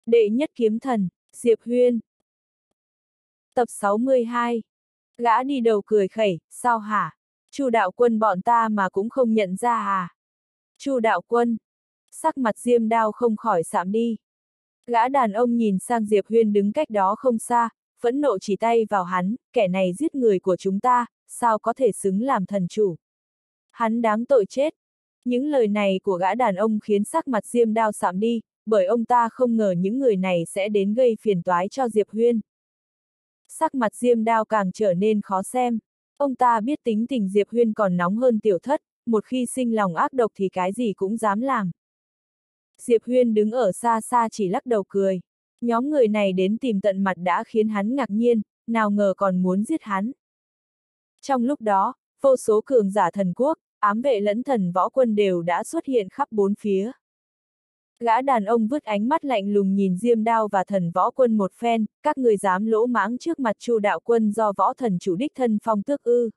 Đệ nhất kiếm thần, Diệp Huyên. Tập 62. Gã đi đầu cười khẩy, sao hả? Chu đạo quân bọn ta mà cũng không nhận ra à? Chu đạo quân. Sắc mặt Diêm Đao không khỏi sạm đi. Gã đàn ông nhìn sang Diệp Huyên đứng cách đó không xa, phẫn nộ chỉ tay vào hắn, kẻ này giết người của chúng ta, sao có thể xứng làm thần chủ? Hắn đáng tội chết. Những lời này của gã đàn ông khiến sắc mặt Diêm Đao sạm đi, bởi ông ta không ngờ những người này sẽ đến gây phiền toái cho Diệp Huyên. Sắc mặt Diêm Đao càng trở nên khó xem. Ông ta biết tính tình Diệp Huyên còn nóng hơn tiểu thất, một khi sinh lòng ác độc thì cái gì cũng dám làm. Diệp Huyên đứng ở xa xa chỉ lắc đầu cười. Nhóm người này đến tìm tận mặt đã khiến hắn ngạc nhiên, nào ngờ còn muốn giết hắn. Trong lúc đó, vô số cường giả thần quốc, ám vệ lẫn thần võ quân đều đã xuất hiện khắp bốn phía. Gã đàn ông vứt ánh mắt lạnh lùng nhìn Diêm Đao và thần võ quân một phen, các người dám lỗ mãng trước mặt Chu đạo quân do võ thần chủ đích thân phong tước ư?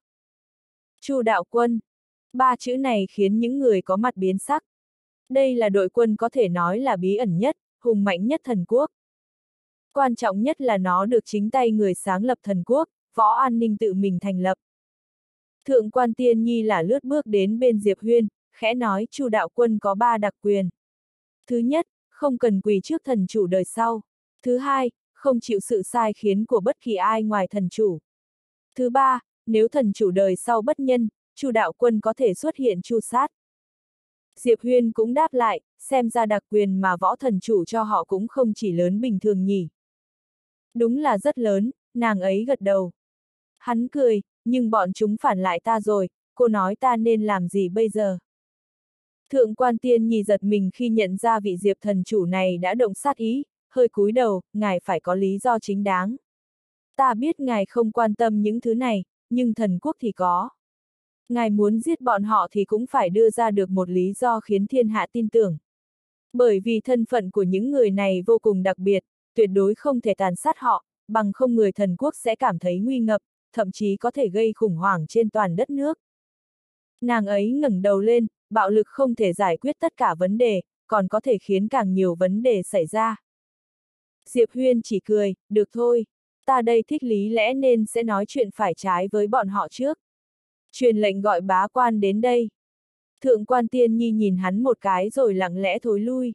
Chu đạo quân. Ba chữ này khiến những người có mặt biến sắc. Đây là đội quân có thể nói là bí ẩn nhất, hùng mạnh nhất thần quốc. Quan trọng nhất là nó được chính tay người sáng lập thần quốc, Võ An Ninh tự mình thành lập. Thượng quan Tiên Nhi là lướt bước đến bên Diệp Huyên, khẽ nói Chu đạo quân có 3 đặc quyền. Thứ nhất, không cần quỳ trước thần chủ đời sau. Thứ hai, không chịu sự sai khiến của bất kỳ ai ngoài thần chủ. Thứ ba, nếu thần chủ đời sau bất nhân, Chu đạo quân có thể xuất hiện tru sát. Diệp Huyên cũng đáp lại, xem ra đặc quyền mà võ thần chủ cho họ cũng không chỉ lớn bình thường nhỉ. Đúng là rất lớn, nàng ấy gật đầu. Hắn cười, nhưng bọn chúng phản lại ta rồi, cô nói ta nên làm gì bây giờ? Thượng quan Tiên Nhi giật mình khi nhận ra vị Diệp thần chủ này đã động sát ý, hơi cúi đầu, ngài phải có lý do chính đáng. Ta biết ngài không quan tâm những thứ này, nhưng thần quốc thì có. Ngài muốn giết bọn họ thì cũng phải đưa ra được một lý do khiến thiên hạ tin tưởng. Bởi vì thân phận của những người này vô cùng đặc biệt, tuyệt đối không thể tàn sát họ, bằng không người thần quốc sẽ cảm thấy nguy ngập, thậm chí có thể gây khủng hoảng trên toàn đất nước. Nàng ấy ngẩng đầu lên, bạo lực không thể giải quyết tất cả vấn đề, còn có thể khiến càng nhiều vấn đề xảy ra. Diệp Huyên chỉ cười, được thôi, ta đây thích lý lẽ nên sẽ nói chuyện phải trái với bọn họ trước. Truyền lệnh gọi bá quan đến đây. Thượng quan Tiên Nhi nhìn hắn một cái rồi lặng lẽ thối lui.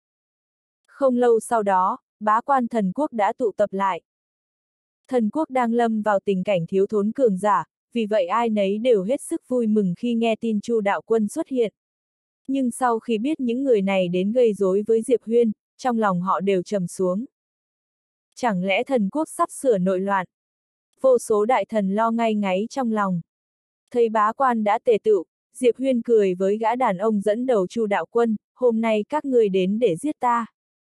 Không lâu sau đó, bá quan thần quốc đã tụ tập lại. Thần quốc đang lâm vào tình cảnh thiếu thốn cường giả, vì vậy ai nấy đều hết sức vui mừng khi nghe tin Chu đạo quân xuất hiện. Nhưng sau khi biết những người này đến gây rối với Diệp Huyên, trong lòng họ đều trầm xuống. Chẳng lẽ thần quốc sắp sửa nội loạn? Vô số đại thần lo ngay ngáy trong lòng. Thấy bá quan đã tề tựu, Diệp Huyên cười với gã đàn ông dẫn đầu Chu đạo quân, hôm nay các ngươi đến để giết ta.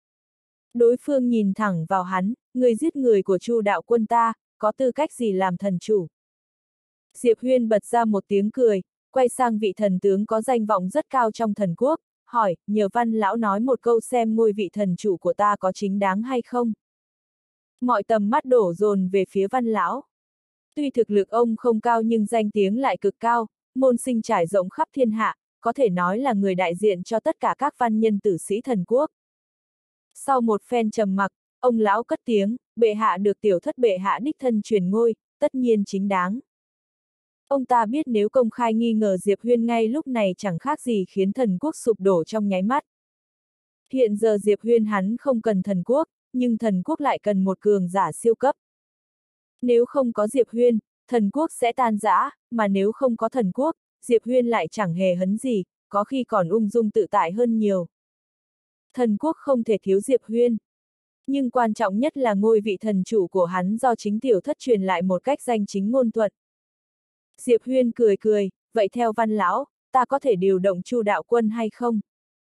Đối phương nhìn thẳng vào hắn, người giết người của Chu đạo quân ta, có tư cách gì làm thần chủ? Diệp Huyên bật ra một tiếng cười, quay sang vị thần tướng có danh vọng rất cao trong thần quốc, hỏi, nhờ Văn lão nói một câu xem ngôi vị thần chủ của ta có chính đáng hay không? Mọi tầm mắt đổ dồn về phía Văn lão. Tuy thực lực ông không cao nhưng danh tiếng lại cực cao, môn sinh trải rộng khắp thiên hạ, có thể nói là người đại diện cho tất cả các văn nhân tử sĩ thần quốc. Sau một phen trầm mặc, ông lão cất tiếng, bệ hạ được tiểu thất bệ hạ đích thân truyền ngôi, tất nhiên chính đáng. Ông ta biết nếu công khai nghi ngờ Diệp Huyên ngay lúc này chẳng khác gì khiến thần quốc sụp đổ trong nháy mắt. Hiện giờ Diệp Huyên hắn không cần thần quốc, nhưng thần quốc lại cần một cường giả siêu cấp. Nếu không có Diệp Huyên, thần quốc sẽ tan rã, mà nếu không có thần quốc, Diệp Huyên lại chẳng hề hấn gì, có khi còn ung dung tự tại hơn nhiều. Thần quốc không thể thiếu Diệp Huyên. Nhưng quan trọng nhất là ngôi vị thần chủ của hắn do chính tiểu thất truyền lại một cách danh chính ngôn thuận. Diệp Huyên cười cười, vậy theo Văn lão, ta có thể điều động Chu đạo quân hay không?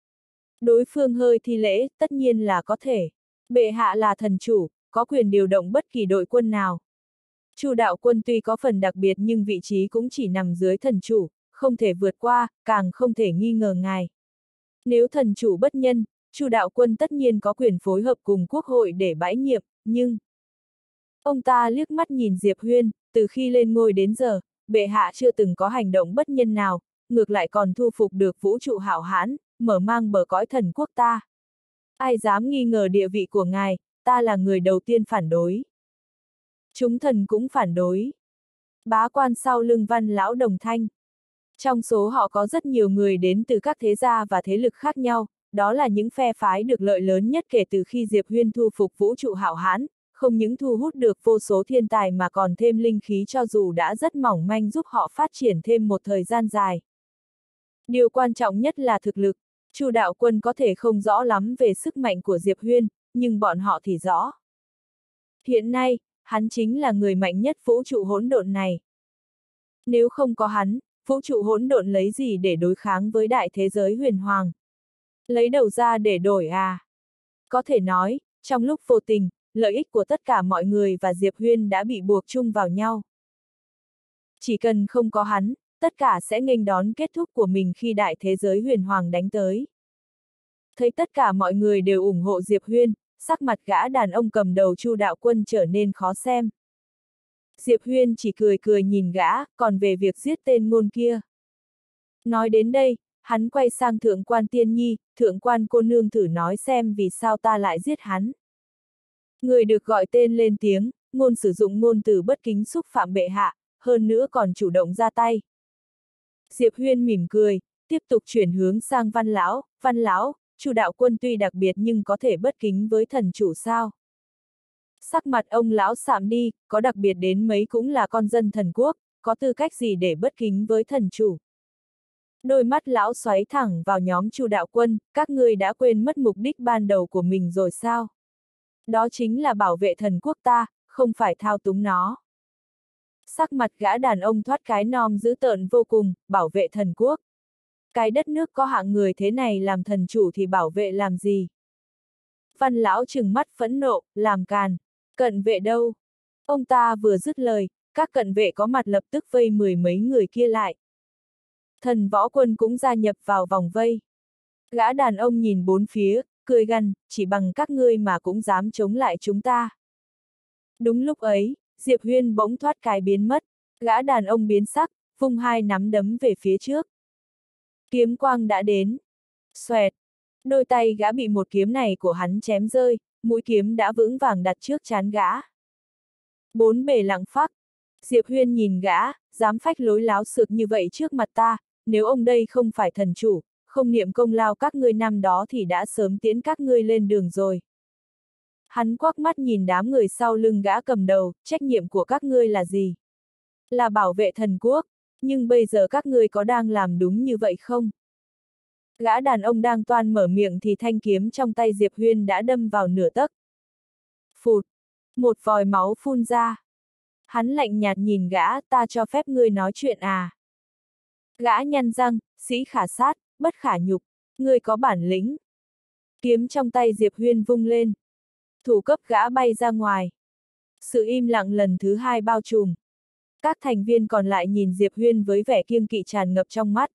Đối phương hơi thi lễ, tất nhiên là có thể. Bệ hạ là thần chủ, có quyền điều động bất kỳ đội quân nào. Chu đạo quân tuy có phần đặc biệt nhưng vị trí cũng chỉ nằm dưới thần chủ, không thể vượt qua, càng không thể nghi ngờ ngài. Nếu thần chủ bất nhân, Chu đạo quân tất nhiên có quyền phối hợp cùng quốc hội để bãi nhiệm, nhưng... Ông ta liếc mắt nhìn Diệp Huyên, từ khi lên ngôi đến giờ, bệ hạ chưa từng có hành động bất nhân nào, ngược lại còn thu phục được vũ trụ hạo hãn, mở mang bờ cõi thần quốc ta. Ai dám nghi ngờ địa vị của ngài, ta là người đầu tiên phản đối. Chúng thần cũng phản đối. Bá quan sau lưng Văn lão đồng thanh. Trong số họ có rất nhiều người đến từ các thế gia và thế lực khác nhau, đó là những phe phái được lợi lớn nhất kể từ khi Diệp Huyên thu phục vũ trụ hạo hãn, không những thu hút được vô số thiên tài mà còn thêm linh khí cho dù đã rất mỏng manh giúp họ phát triển thêm một thời gian dài. Điều quan trọng nhất là thực lực, Chu đạo quân có thể không rõ lắm về sức mạnh của Diệp Huyên, nhưng bọn họ thì rõ. Hiện nay, hắn chính là người mạnh nhất vũ trụ hỗn độn này. Nếu không có hắn, vũ trụ hỗn độn lấy gì để đối kháng với đại thế giới huyền hoàng? Lấy đầu ra để đổi à? Có thể nói, trong lúc vô tình, lợi ích của tất cả mọi người và Diệp Huyên đã bị buộc chung vào nhau. Chỉ cần không có hắn, tất cả sẽ nghênh đón kết thúc của mình khi đại thế giới huyền hoàng đánh tới. Thấy tất cả mọi người đều ủng hộ Diệp Huyên, sắc mặt gã đàn ông cầm đầu Chu đạo quân trở nên khó xem. Diệp Huyên chỉ cười cười nhìn gã, còn về việc giết tên ngôn kia. Nói đến đây, hắn quay sang thượng quan Tiên Nhi, thượng quan cô nương thử nói xem vì sao ta lại giết hắn. Người được gọi tên lên tiếng, ngôn sử dụng ngôn từ bất kính xúc phạm bệ hạ, hơn nữa còn chủ động ra tay. Diệp Huyên mỉm cười, tiếp tục chuyển hướng sang Văn lão, Chu đạo quân tuy đặc biệt nhưng có thể bất kính với thần chủ sao? Sắc mặt ông lão sạm đi, có đặc biệt đến mấy cũng là con dân thần quốc, có tư cách gì để bất kính với thần chủ? Đôi mắt lão xoáy thẳng vào nhóm Chu đạo quân, các ngươi đã quên mất mục đích ban đầu của mình rồi sao? Đó chính là bảo vệ thần quốc ta, không phải thao túng nó. Sắc mặt gã đàn ông thoát cái nom dữ tợn vô cùng, bảo vệ thần quốc. Cái đất nước có hạng người thế này làm thần chủ thì bảo vệ làm gì? Văn lão trừng mắt phẫn nộ, làm càn. Cận vệ đâu? Ông ta vừa dứt lời, các cận vệ có mặt lập tức vây mười mấy người kia lại. Thần võ quân cũng gia nhập vào vòng vây. Gã đàn ông nhìn bốn phía, cười gằn, chỉ bằng các ngươi mà cũng dám chống lại chúng ta. Đúng lúc ấy, Diệp Huyên bỗng thoát cái biến mất, gã đàn ông biến sắc, vung hai nắm đấm về phía trước. Kiếm quang đã đến. Xoẹt. Đôi tay gã bị một kiếm này của hắn chém rơi, mũi kiếm đã vững vàng đặt trước trán gã. Bốn bề lặng phắc. Diệp Huyên nhìn gã, dám phách lối láo xược như vậy trước mặt ta, nếu ông đây không phải thần chủ, không niệm công lao các ngươi năm đó thì đã sớm tiễn các ngươi lên đường rồi. Hắn quắc mắt nhìn đám người sau lưng gã cầm đầu, trách nhiệm của các ngươi là gì? Là bảo vệ thần quốc, nhưng bây giờ các ngươi có đang làm đúng như vậy không? Gã đàn ông đang toan mở miệng thì thanh kiếm trong tay Diệp Huyên đã đâm vào nửa tấc. Phụt! Một vòi máu phun ra. Hắn lạnh nhạt nhìn gã, ta cho phép ngươi nói chuyện à? Gã nhăn răng, sĩ khả sát, bất khả nhục, ngươi có bản lĩnh. Kiếm trong tay Diệp Huyên vung lên. Thủ cấp gã bay ra ngoài. Sự im lặng lần thứ hai bao trùm. Các thành viên còn lại nhìn Diệp Huyên với vẻ kiêng kỵ tràn ngập trong mắt.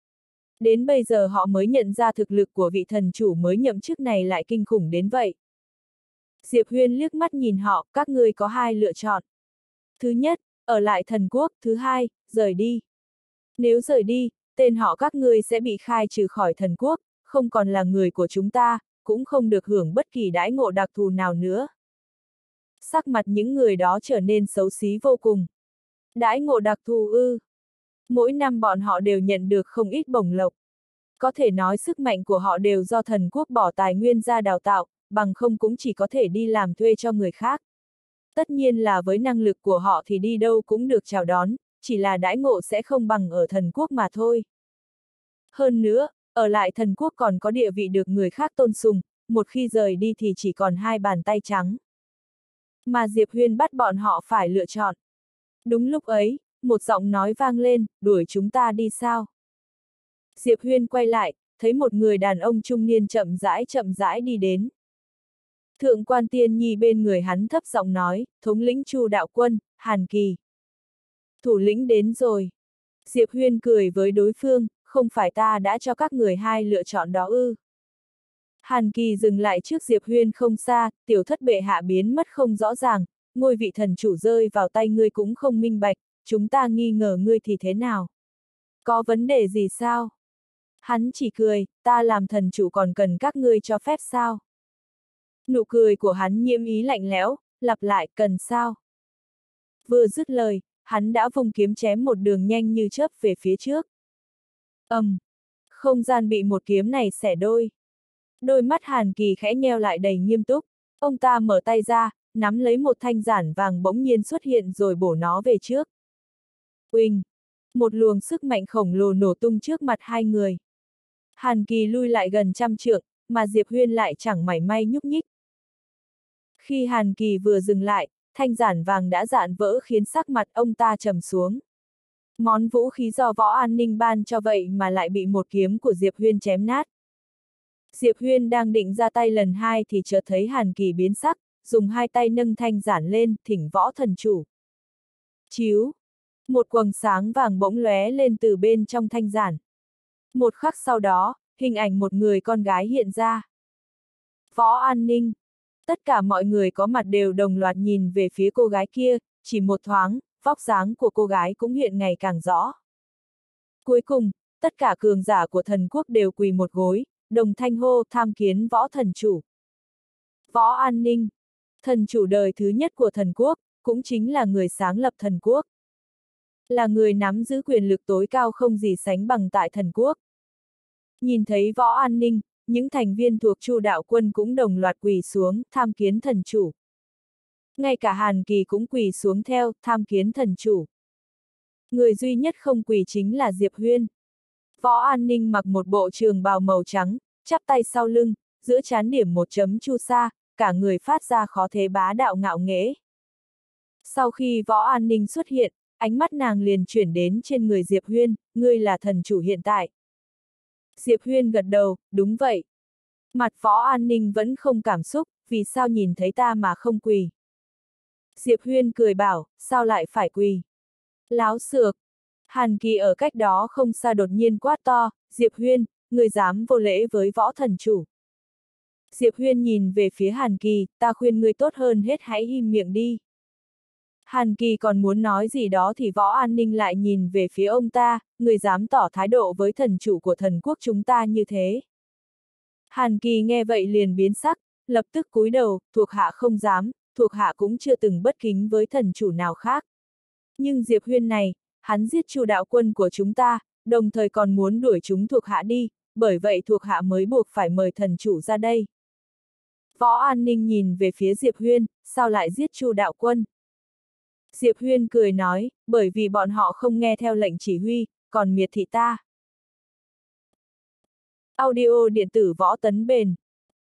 Đến bây giờ họ mới nhận ra thực lực của vị thần chủ mới nhậm chức này lại kinh khủng đến vậy. Diệp Huyên liếc mắt nhìn họ, các ngươi có hai lựa chọn. Thứ nhất, ở lại thần quốc, thứ hai, rời đi. Nếu rời đi, tên họ các ngươi sẽ bị khai trừ khỏi thần quốc, không còn là người của chúng ta, cũng không được hưởng bất kỳ đãi ngộ đặc thù nào nữa. Sắc mặt những người đó trở nên xấu xí vô cùng. Đãi ngộ đặc thù ư? Mỗi năm bọn họ đều nhận được không ít bổng lộc. Có thể nói sức mạnh của họ đều do thần quốc bỏ tài nguyên ra đào tạo, bằng không cũng chỉ có thể đi làm thuê cho người khác. Tất nhiên là với năng lực của họ thì đi đâu cũng được chào đón, chỉ là đãi ngộ sẽ không bằng ở thần quốc mà thôi. Hơn nữa, ở lại thần quốc còn có địa vị được người khác tôn sùng, một khi rời đi thì chỉ còn hai bàn tay trắng. Mà Diệp Huyên bắt bọn họ phải lựa chọn. Đúng lúc ấy, một giọng nói vang lên, đuổi chúng ta đi sao? Diệp Huyên quay lại, thấy một người đàn ông trung niên chậm rãi đi đến. Thượng quan Tiên Nhi bên người hắn thấp giọng nói, thống lĩnh Chu đạo quân, Hàn Kỳ. Thủ lĩnh đến rồi. Diệp Huyên cười với đối phương, không phải ta đã cho các người hai lựa chọn đó ư? Hàn Kỳ dừng lại trước Diệp Huyên không xa, tiểu thất bệ hạ biến mất không rõ ràng, ngôi vị thần chủ rơi vào tay ngươi cũng không minh bạch, chúng ta nghi ngờ ngươi thì thế nào? Có vấn đề gì sao? Hắn chỉ cười, ta làm thần chủ còn cần các ngươi cho phép sao? Nụ cười của hắn nhiễm ý lạnh lẽo, lặp lại, cần sao? Vừa dứt lời, hắn đã vung kiếm chém một đường nhanh như chớp về phía trước. Không gian bị một kiếm này xẻ đôi. Đôi mắt Hàn Kỳ khẽ nheo lại đầy nghiêm túc. Ông ta mở tay ra, nắm lấy một thanh giản vàng bỗng nhiên xuất hiện rồi bổ nó về trước. Uỳnh! Một luồng sức mạnh khổng lồ nổ tung trước mặt hai người. Hàn Kỳ lui lại gần 100 trượng, mà Diệp Huyên lại chẳng mảy may nhúc nhích. Khi Hàn Kỳ vừa dừng lại, thanh giản vàng đã dạn vỡ khiến sắc mặt ông ta trầm xuống. Món vũ khí do Võ An Ninh ban cho vậy mà lại bị một kiếm của Diệp Huyên chém nát. Diệp Huyên đang định ra tay lần hai thì chợt thấy Hàn Kỳ biến sắc, dùng hai tay nâng thanh giản lên, thỉnh Võ thần chủ. Chíu! Một quầng sáng vàng bỗng lóe lên từ bên trong thanh giản. Một khắc sau đó, hình ảnh một người con gái hiện ra. Võ An Ninh! Tất cả mọi người có mặt đều đồng loạt nhìn về phía cô gái kia, chỉ một thoáng, vóc dáng của cô gái cũng hiện ngày càng rõ. Cuối cùng, tất cả cường giả của thần quốc đều quỳ một gối, đồng thanh hô tham kiến Võ thần chủ. Võ An Ninh, thần chủ đời thứ nhất của thần quốc, cũng chính là người sáng lập thần quốc. Là người nắm giữ quyền lực tối cao không gì sánh bằng tại thần quốc. Nhìn thấy Võ An Ninh, những thành viên thuộc Chu đạo quân cũng đồng loạt quỳ xuống, tham kiến thần chủ. Ngay cả Hàn Kỳ cũng quỳ xuống theo, tham kiến thần chủ. Người duy nhất không quỳ chính là Diệp Huyên. Võ An Ninh mặc một bộ trường bào màu trắng, chắp tay sau lưng, giữa trán điểm một chấm chu sa, cả người phát ra khó thế bá đạo ngạo nghễ. Sau khi Võ An Ninh xuất hiện, ánh mắt nàng liền chuyển đến trên người Diệp Huyên, ngươi là thần chủ hiện tại. Diệp Huyên gật đầu, đúng vậy. Mặt Võ An Ninh vẫn không cảm xúc, vì sao nhìn thấy ta mà không quỳ. Diệp Huyên cười bảo, sao lại phải quỳ? Láo xược! Hàn Kỳ ở cách đó không xa đột nhiên quát to, Diệp Huyên, người dám vô lễ với Võ thần chủ. Diệp Huyên nhìn về phía Hàn Kỳ, ta khuyên ngươi tốt hơn hết hãy im miệng đi. Hàn Kỳ còn muốn nói gì đó thì Võ An Ninh lại nhìn về phía ông ta, người dám tỏ thái độ với thần chủ của thần quốc chúng ta như thế. Hàn Kỳ nghe vậy liền biến sắc, lập tức cúi đầu, thuộc hạ không dám, thuộc hạ cũng chưa từng bất kính với thần chủ nào khác. Nhưng Diệp Huyên này, hắn giết Chu đạo quân của chúng ta, đồng thời còn muốn đuổi chúng thuộc hạ đi, bởi vậy thuộc hạ mới buộc phải mời thần chủ ra đây. Võ An Ninh nhìn về phía Diệp Huyên, sao lại giết Chu đạo quân? Diệp Huyên cười nói, bởi vì bọn họ không nghe theo lệnh chỉ huy, còn miệt thị ta. Audio điện tử Võ Tấn Bền.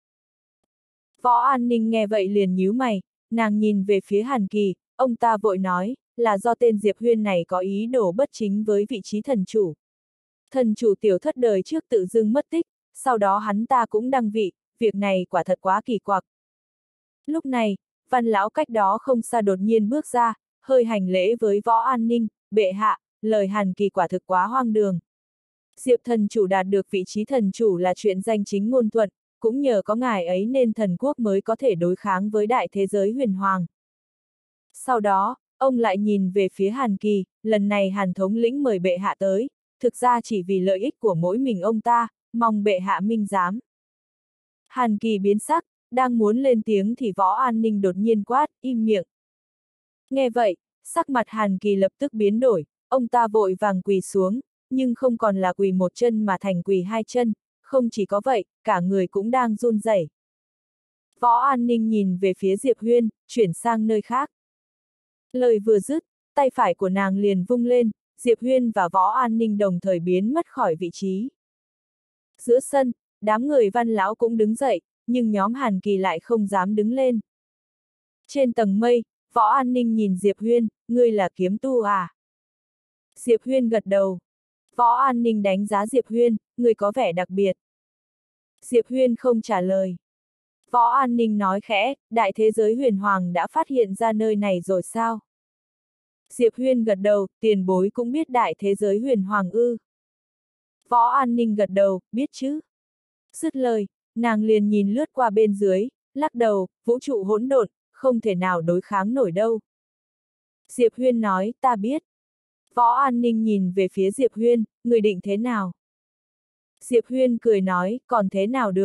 Võ An Ninh nghe vậy liền nhíu mày, nàng nhìn về phía Hàn Kỳ, ông ta vội nói, là do tên Diệp Huyên này có ý đồ bất chính với vị trí thần chủ. Thần chủ tiểu thất đời trước tự dưng mất tích, sau đó hắn ta cũng đăng vị, việc này quả thật quá kỳ quặc. Lúc này, Văn lão cách đó không xa đột nhiên bước ra, hơi hành lễ với Võ An Ninh, bệ hạ, lời Hàn Kỳ quả thực quá hoang đường. Diệp thần chủ đạt được vị trí thần chủ là chuyện danh chính ngôn thuận, cũng nhờ có ngài ấy nên thần quốc mới có thể đối kháng với đại thế giới huyền hoàng. Sau đó, ông lại nhìn về phía Hàn Kỳ, lần này Hàn thống lĩnh mời bệ hạ tới, thực ra chỉ vì lợi ích của mỗi mình ông ta, mong bệ hạ minh giám. Hàn Kỳ biến sắc, đang muốn lên tiếng thì Võ An Ninh đột nhiên quát, im miệng. Nghe vậy, sắc mặt Hàn Kỳ lập tức biến đổi, ông ta vội vàng quỳ xuống, nhưng không còn là quỳ một chân mà thành quỳ hai chân, không chỉ có vậy, cả người cũng đang run rẩy. Võ An Ninh nhìn về phía Diệp Huyên, chuyển sang nơi khác. Lời vừa dứt, tay phải của nàng liền vung lên, Diệp Huyên và Võ An Ninh đồng thời biến mất khỏi vị trí. Giữa sân, đám người Văn lão cũng đứng dậy, nhưng nhóm Hàn Kỳ lại không dám đứng lên. Trên tầng mây, Võ An Ninh nhìn Diệp Huyên, ngươi là kiếm tu à? Diệp Huyên gật đầu. Võ An Ninh đánh giá Diệp Huyên, ngươi có vẻ đặc biệt. Diệp Huyên không trả lời. Võ An Ninh nói khẽ, đại thế giới huyền hoàng đã phát hiện ra nơi này rồi sao? Diệp Huyên gật đầu, tiền bối cũng biết đại thế giới huyền hoàng ư. Võ An Ninh gật đầu, biết chứ. Dứt lời, nàng liền nhìn lướt qua bên dưới, lắc đầu, vũ trụ hỗn độn, không thể nào đối kháng nổi đâu. Diệp Huyên nói, ta biết. Võ An Ninh nhìn về phía Diệp Huyên, người định thế nào? Diệp Huyên cười nói, còn thế nào được.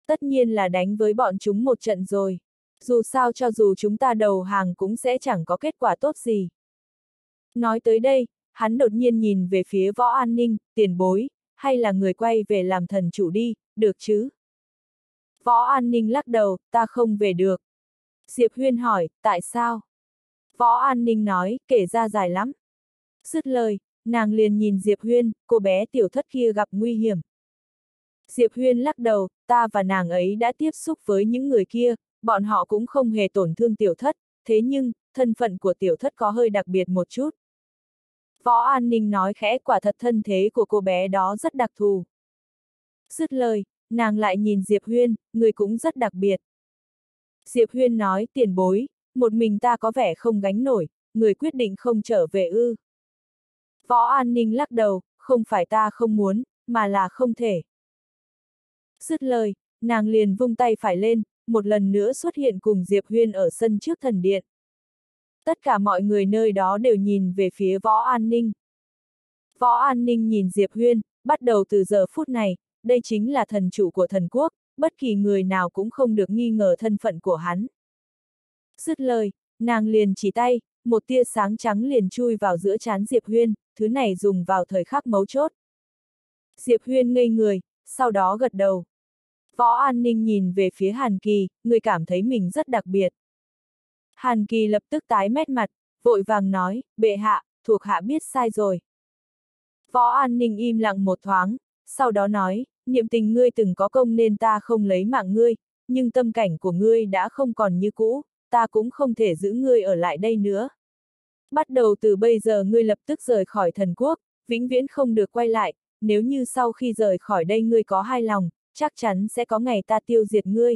Tất nhiên là đánh với bọn chúng một trận rồi. Dù sao cho dù chúng ta đầu hàng cũng sẽ chẳng có kết quả tốt gì. Nói tới đây, hắn đột nhiên nhìn về phía Võ An Ninh, tiền bối, hay là người quay về làm thần chủ đi, được chứ? Võ An Ninh lắc đầu, ta không về được. Diệp Huyên hỏi, tại sao? Võ An Ninh nói, kể ra dài lắm. Dứt lời, nàng liền nhìn Diệp Huyên, cô bé tiểu thất kia gặp nguy hiểm. Diệp Huyên lắc đầu, ta và nàng ấy đã tiếp xúc với những người kia, bọn họ cũng không hề tổn thương tiểu thất, thế nhưng, thân phận của tiểu thất có hơi đặc biệt một chút. Võ An Ninh nói khẽ, quả thật thân thế của cô bé đó rất đặc thù. Dứt lời, nàng lại nhìn Diệp Huyên, người cũng rất đặc biệt. Diệp Huyên nói, tiền bối, một mình ta có vẻ không gánh nổi, người quyết định không trở về ư. Võ An Ninh lắc đầu, không phải ta không muốn, mà là không thể. Dứt lời, nàng liền vung tay phải lên, một lần nữa xuất hiện cùng Diệp Huyên ở sân trước thần điện. Tất cả mọi người nơi đó đều nhìn về phía Võ An Ninh. Võ An Ninh nhìn Diệp Huyên, bắt đầu từ giờ phút này, đây chính là thần chủ của thần quốc, bất kỳ người nào cũng không được nghi ngờ thân phận của hắn. Dứt lời, nàng liền chỉ tay, một tia sáng trắng liền chui vào giữa trán Diệp Huyên, thứ này dùng vào thời khắc mấu chốt. Diệp Huyên ngây người, sau đó gật đầu. Võ An Ninh nhìn về phía Hàn Kỳ, người cảm thấy mình rất đặc biệt. Hàn Kỳ lập tức tái mét mặt, vội vàng nói, bệ hạ, thuộc hạ biết sai rồi. Võ An Ninh im lặng một thoáng, sau đó nói, niệm tình ngươi từng có công nên ta không lấy mạng ngươi, nhưng tâm cảnh của ngươi đã không còn như cũ, ta cũng không thể giữ ngươi ở lại đây nữa. Bắt đầu từ bây giờ ngươi lập tức rời khỏi thần quốc, vĩnh viễn không được quay lại, nếu như sau khi rời khỏi đây ngươi có hai lòng, chắc chắn sẽ có ngày ta tiêu diệt ngươi.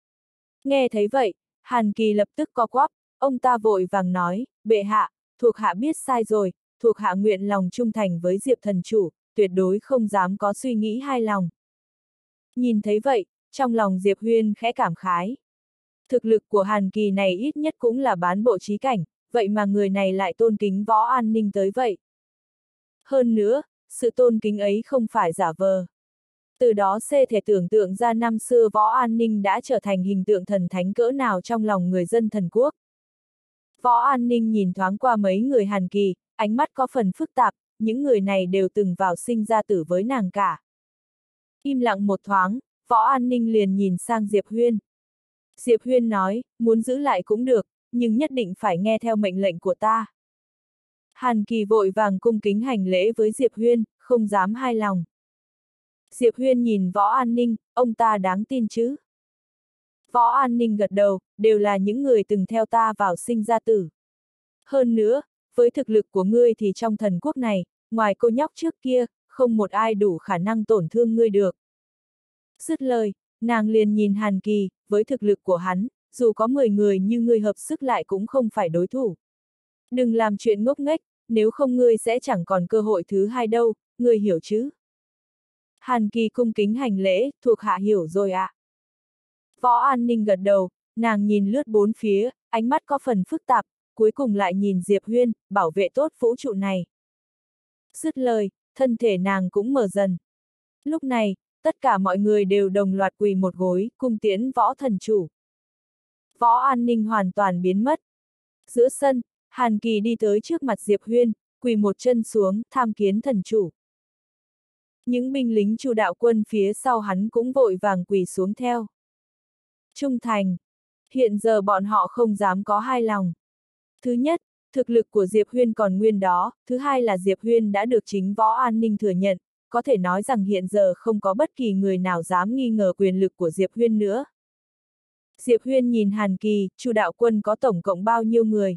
Nghe thấy vậy, Hàn Kỳ lập tức co quắp, ông ta vội vàng nói, bệ hạ, thuộc hạ biết sai rồi, thuộc hạ nguyện lòng trung thành với Diệp thần chủ, tuyệt đối không dám có suy nghĩ hai lòng. Nhìn thấy vậy, trong lòng Diệp Huyên khẽ cảm khái. Thực lực của Hàn Kỳ này ít nhất cũng là bán bộ trí cảnh, vậy mà người này lại tôn kính Võ An Ninh tới vậy. Hơn nữa, sự tôn kính ấy không phải giả vờ. Từ đó sẽ thể tưởng tượng ra năm xưa Võ An Ninh đã trở thành hình tượng thần thánh cỡ nào trong lòng người dân thần quốc. Võ An Ninh nhìn thoáng qua mấy người Hàn Kỳ, ánh mắt có phần phức tạp, những người này đều từng vào sinh ra tử với nàng cả. Im lặng một thoáng, Võ An Ninh liền nhìn sang Diệp Huyên. Diệp Huyên nói, muốn giữ lại cũng được, nhưng nhất định phải nghe theo mệnh lệnh của ta. Hàn Kỳ vội vàng cung kính hành lễ với Diệp Huyên, không dám hai lòng. Diệp Huyên nhìn Võ An Ninh, ông ta đáng tin chứ? Võ An Ninh gật đầu, đều là những người từng theo ta vào sinh ra tử. Hơn nữa, với thực lực của ngươi thì trong thần quốc này, ngoài cô nhóc trước kia, không một ai đủ khả năng tổn thương ngươi được. Dứt lời, nàng liền nhìn Hàn Kỳ, với thực lực của hắn, dù có 10 người như ngươi hợp sức lại cũng không phải đối thủ. Đừng làm chuyện ngốc nghếch, nếu không ngươi sẽ chẳng còn cơ hội thứ hai đâu, ngươi hiểu chứ? Hàn Kỳ cung kính hành lễ, thuộc hạ hiểu rồi ạ. Võ An Ninh gật đầu, nàng nhìn lướt bốn phía, ánh mắt có phần phức tạp, cuối cùng lại nhìn Diệp Huyên, bảo vệ tốt vũ trụ này. Dứt lời, thân thể nàng cũng mở dần. Lúc này, tất cả mọi người đều đồng loạt quỳ một gối, cung tiễn Võ thần chủ. Võ An Ninh hoàn toàn biến mất. Giữa sân, Hàn Kỳ đi tới trước mặt Diệp Huyên, quỳ một chân xuống, tham kiến thần chủ. Những binh lính Chu đạo quân phía sau hắn cũng vội vàng quỳ xuống theo. Trung thành. Hiện giờ bọn họ không dám có hai lòng. Thứ nhất, thực lực của Diệp Huyên còn nguyên đó, thứ hai là Diệp Huyên đã được chính Võ An Ninh thừa nhận, có thể nói rằng hiện giờ không có bất kỳ người nào dám nghi ngờ quyền lực của Diệp Huyên nữa. Diệp Huyên nhìn Hàn Kỳ, Chu đạo quân có tổng cộng bao nhiêu người?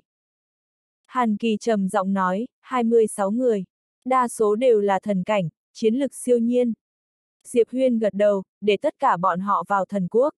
Hàn Kỳ trầm giọng nói, 26 người. Đa số đều là thần cảnh, chiến lực siêu nhiên. Diệp Huyên gật đầu, để tất cả bọn họ vào thần quốc.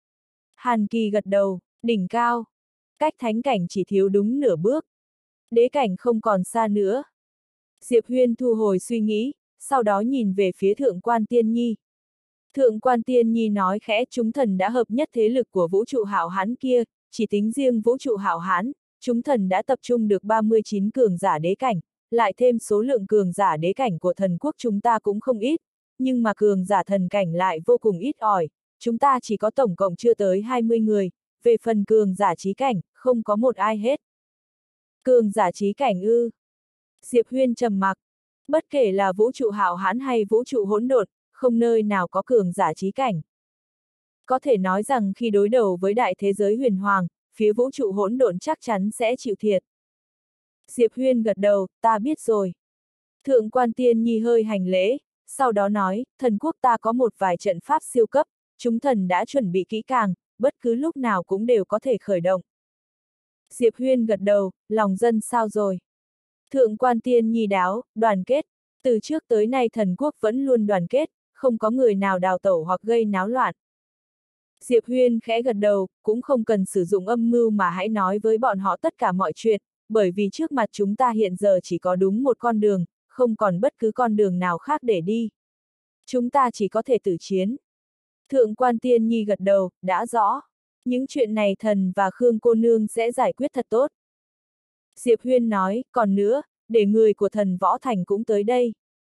Hàn Kỳ gật đầu, đỉnh cao. Cách thánh cảnh chỉ thiếu đúng nửa bước. Đế cảnh không còn xa nữa. Diệp Huyên thu hồi suy nghĩ, sau đó nhìn về phía Thượng quan Tiên Nhi. Thượng quan Tiên Nhi nói khẽ, chúng thần đã hợp nhất thế lực của vũ trụ hạo hán kia, chỉ tính riêng vũ trụ hạo hán, chúng thần đã tập trung được 39 cường giả đế cảnh, lại thêm số lượng cường giả đế cảnh của thần quốc chúng ta cũng không ít, nhưng mà cường giả thần cảnh lại vô cùng ít ỏi, chúng ta chỉ có tổng cộng chưa tới 20 người, về phần cường giả trí cảnh, không có một ai hết. Cường giả trí cảnh ư? Diệp Huyên trầm mặc. Bất kể là vũ trụ hạo hãn hay vũ trụ hỗn độn, không nơi nào có cường giả trí cảnh. Có thể nói rằng khi đối đầu với đại thế giới huyền hoàng, phía vũ trụ hỗn độn chắc chắn sẽ chịu thiệt. Diệp Huyên gật đầu, ta biết rồi. Thượng quan Tiên Nhi hơi hành lễ, sau đó nói, thần quốc ta có một vài trận pháp siêu cấp, chúng thần đã chuẩn bị kỹ càng, bất cứ lúc nào cũng đều có thể khởi động. Diệp Huyên gật đầu, lòng dân sao rồi? Thượng quan Tiên Nhi đáo, đoàn kết, từ trước tới nay thần quốc vẫn luôn đoàn kết, không có người nào đào tẩu hoặc gây náo loạn. Diệp Huyên khẽ gật đầu, cũng không cần sử dụng âm mưu mà hãy nói với bọn họ tất cả mọi chuyện, bởi vì trước mặt chúng ta hiện giờ chỉ có đúng một con đường, không còn bất cứ con đường nào khác để đi. Chúng ta chỉ có thể tử chiến. Thượng quan Tiên Nhi gật đầu, đã rõ. Những chuyện này thần và Khương cô nương sẽ giải quyết thật tốt. Diệp Huyên nói, còn nữa, để người của thần Võ Thành cũng tới đây.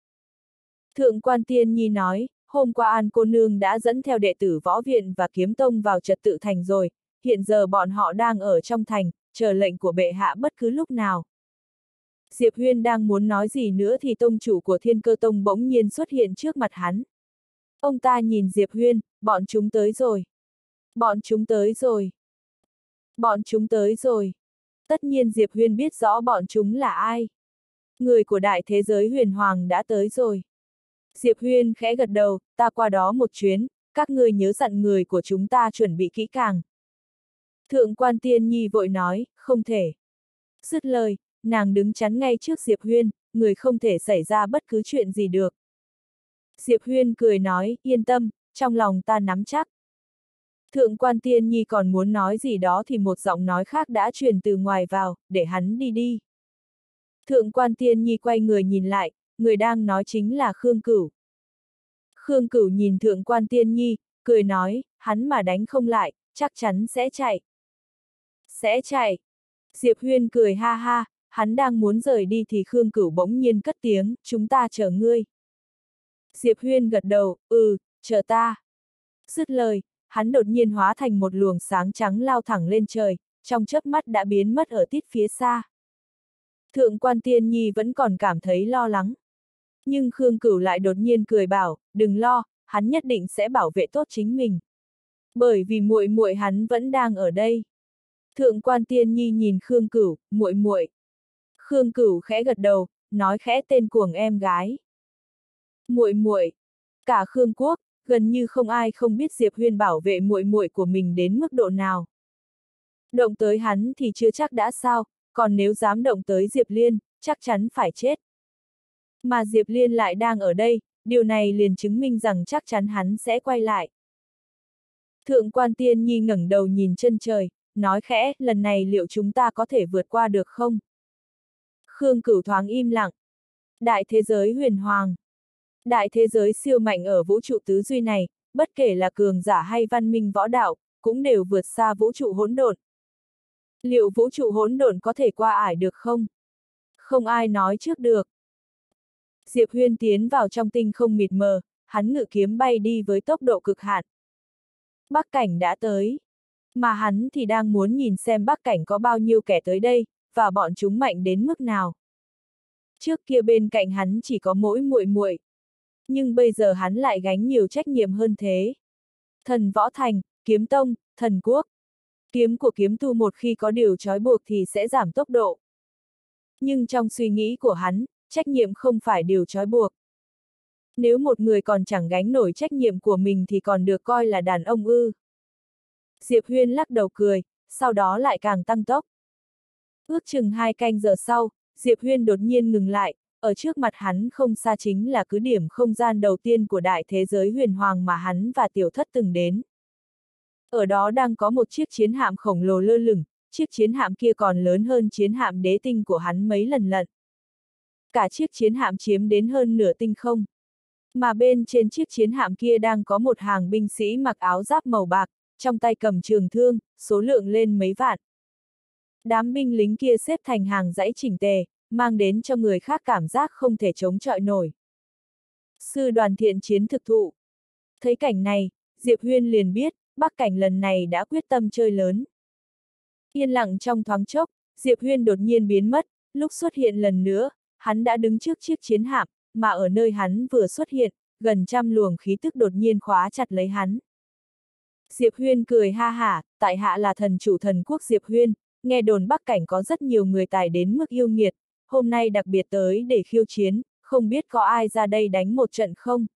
Thượng quan Tiên Nhi nói, hôm qua An cô nương đã dẫn theo đệ tử Võ Viện và Kiếm Tông vào Trật Tự Thành rồi, hiện giờ bọn họ đang ở trong thành, chờ lệnh của bệ hạ bất cứ lúc nào. Diệp Huyên đang muốn nói gì nữa thì tông chủ của Thiên Cơ Tông bỗng nhiên xuất hiện trước mặt hắn. Ông ta nhìn Diệp Huyên, bọn chúng tới rồi. Bọn chúng tới rồi. Bọn chúng tới rồi. Tất nhiên Diệp Huyên biết rõ bọn chúng là ai. Người của đại thế giới huyền hoàng đã tới rồi. Diệp Huyên khẽ gật đầu, ta qua đó một chuyến, các ngươi nhớ dặn người của chúng ta chuẩn bị kỹ càng. Thượng quan Tiên Nhi vội nói, không thể. Dứt lời, nàng đứng chắn ngay trước Diệp Huyên, người không thể xảy ra bất cứ chuyện gì được. Diệp Huyên cười nói, yên tâm, trong lòng ta nắm chắc. Thượng quan Tiên Nhi còn muốn nói gì đó thì một giọng nói khác đã truyền từ ngoài vào, để hắn đi đi. Thượng quan Tiên Nhi quay người nhìn lại, người đang nói chính là Khương Cửu. Khương Cửu nhìn Thượng quan Tiên Nhi, cười nói, hắn mà đánh không lại, chắc chắn sẽ chạy. Sẽ chạy. Diệp Huyên cười ha ha, hắn đang muốn rời đi thì Khương Cửu bỗng nhiên cất tiếng, chúng ta chờ ngươi. Diệp Huyên gật đầu, chờ ta. Dứt lời, hắn đột nhiên hóa thành một luồng sáng trắng lao thẳng lên trời, trong chớp mắt đã biến mất ở tít phía xa. Thượng quan Tiên Nhi vẫn còn cảm thấy lo lắng. Nhưng Khương Cửu lại đột nhiên cười bảo, đừng lo, hắn nhất định sẽ bảo vệ tốt chính mình. Bởi vì muội muội hắn vẫn đang ở đây. Thượng quan Tiên Nhi nhìn Khương Cửu, muội muội. Khương Cửu khẽ gật đầu, nói khẽ tên cuồng em gái. Muội muội. Cả Khương quốc, gần như không ai không biết Diệp Huyên bảo vệ muội muội của mình đến mức độ nào. Động tới hắn thì chưa chắc đã sao, còn nếu dám động tới Diệp Liên, chắc chắn phải chết. Mà Diệp Liên lại đang ở đây, điều này liền chứng minh rằng chắc chắn hắn sẽ quay lại. Thượng quan Tiên Nhi ngẩng đầu nhìn chân trời, nói khẽ, lần này liệu chúng ta có thể vượt qua được không? Khương Cửu thoáng im lặng. Đại thế giới huyền hoàng. Đại thế giới siêu mạnh ở vũ trụ tứ duy này, bất kể là cường giả hay văn minh võ đạo, cũng đều vượt xa vũ trụ hỗn độn. Liệu vũ trụ hỗn độn có thể qua ải được không? Không ai nói trước được. Diệp Huyên tiến vào trong tinh không mịt mờ, hắn ngự kiếm bay đi với tốc độ cực hạn. Bắc Cảnh đã tới. Mà hắn thì đang muốn nhìn xem Bắc Cảnh có bao nhiêu kẻ tới đây, và bọn chúng mạnh đến mức nào. Trước kia bên cạnh hắn chỉ có mỗi muội muội, nhưng bây giờ hắn lại gánh nhiều trách nhiệm hơn thế. Thần Võ Thành, Kiếm Tông, Thần Quốc. Kiếm của kiếm tu một khi có điều trói buộc thì sẽ giảm tốc độ. Nhưng trong suy nghĩ của hắn, trách nhiệm không phải điều trói buộc. Nếu một người còn chẳng gánh nổi trách nhiệm của mình thì còn được coi là đàn ông ư. Diệp Huyên lắc đầu cười, sau đó lại càng tăng tốc. Ước chừng 2 canh giờ sau, Diệp Huyên đột nhiên ngừng lại, ở trước mặt hắn không xa chính là cứ điểm không gian đầu tiên của đại thế giới huyền hoàng mà hắn và Tiểu Thất từng đến. Ở đó đang có một chiếc chiến hạm khổng lồ lơ lửng, chiếc chiến hạm kia còn lớn hơn chiến hạm đế tinh của hắn mấy lần lận. Cả chiếc chiến hạm chiếm đến hơn nửa tinh không. Mà bên trên chiếc chiến hạm kia đang có một hàng binh sĩ mặc áo giáp màu bạc, trong tay cầm trường thương, số lượng lên mấy vạn. Đám binh lính kia xếp thành hàng dãy chỉnh tề, mang đến cho người khác cảm giác không thể chống chọi nổi. Sư đoàn thiện chiến thực thụ. Thấy cảnh này, Diệp Huyên liền biết, Bắc Cảnh lần này đã quyết tâm chơi lớn. Yên lặng trong thoáng chốc, Diệp Huyên đột nhiên biến mất, lúc xuất hiện lần nữa, hắn đã đứng trước chiếc chiến hạm, mà ở nơi hắn vừa xuất hiện, gần trăm luồng khí tức đột nhiên khóa chặt lấy hắn. Diệp Huyên cười ha hả, tại hạ là thần chủ thần quốc Diệp Huyên, nghe đồn Bắc Cảnh có rất nhiều người tài đến mức yêu nghiệt, hôm nay đặc biệt tới để khiêu chiến, không biết có ai ra đây đánh một trận không?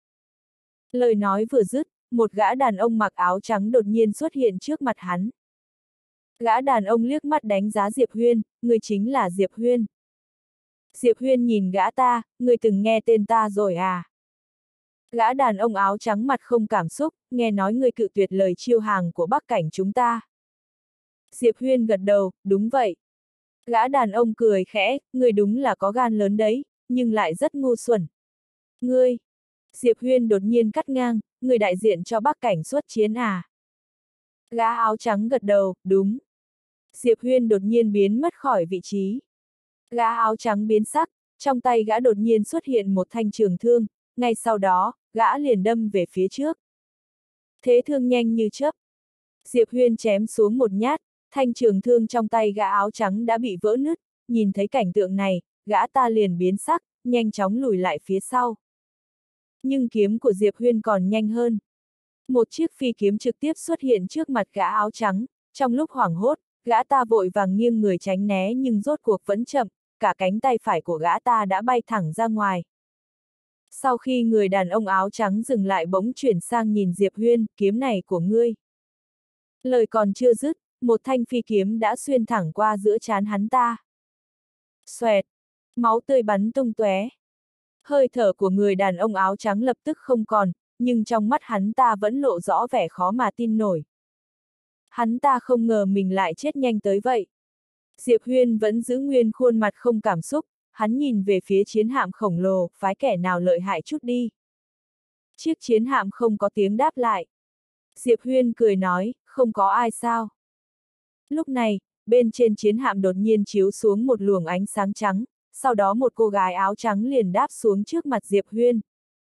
Lời nói vừa dứt, một gã đàn ông mặc áo trắng đột nhiên xuất hiện trước mặt hắn. Gã đàn ông liếc mắt đánh giá Diệp Huyên, người chính là Diệp Huyên. Diệp Huyên nhìn gã ta, người từng nghe tên ta rồi à? Gã đàn ông áo trắng mặt không cảm xúc, nghe nói người cự tuyệt lời chiêu hàng của Bắc Cảnh chúng ta. Diệp Huyên gật đầu, đúng vậy. Gã đàn ông cười khẽ, người đúng là có gan lớn đấy, nhưng lại rất ngu xuẩn. Ngươi! Diệp Huyên đột nhiên cắt ngang, người đại diện cho Bắc Cảnh xuất chiến à? Gã áo trắng gật đầu, đúng. Diệp Huyên đột nhiên biến mất khỏi vị trí. Gã áo trắng biến sắc, trong tay gã đột nhiên xuất hiện một thanh trường thương, ngay sau đó, gã liền đâm về phía trước. Thế thương nhanh như chớp. Diệp Huyên chém xuống một nhát, thanh trường thương trong tay gã áo trắng đã bị vỡ nứt, nhìn thấy cảnh tượng này, gã ta liền biến sắc, nhanh chóng lùi lại phía sau. Nhưng kiếm của Diệp Huyên còn nhanh hơn. Một chiếc phi kiếm trực tiếp xuất hiện trước mặt gã áo trắng, trong lúc hoảng hốt, gã ta vội vàng nghiêng người tránh né nhưng rốt cuộc vẫn chậm, cả cánh tay phải của gã ta đã bay thẳng ra ngoài. Sau khi người đàn ông áo trắng dừng lại bỗng chuyển sang nhìn Diệp Huyên, kiếm này của ngươi. Lời còn chưa dứt, một thanh phi kiếm đã xuyên thẳng qua giữa trán hắn ta. Xoẹt, máu tươi bắn tung tóe. Hơi thở của người đàn ông áo trắng lập tức không còn, nhưng trong mắt hắn ta vẫn lộ rõ vẻ khó mà tin nổi. Hắn ta không ngờ mình lại chết nhanh tới vậy. Diệp Huyên vẫn giữ nguyên khuôn mặt không cảm xúc, hắn nhìn về phía chiến hạm khổng lồ, phái kẻ nào lợi hại chút đi. Chiếc chiến hạm không có tiếng đáp lại. Diệp Huyên cười nói, không có ai sao. Lúc này, bên trên chiến hạm đột nhiên chiếu xuống một luồng ánh sáng trắng, sau đó một cô gái áo trắng liền đáp xuống trước mặt Diệp Huyên.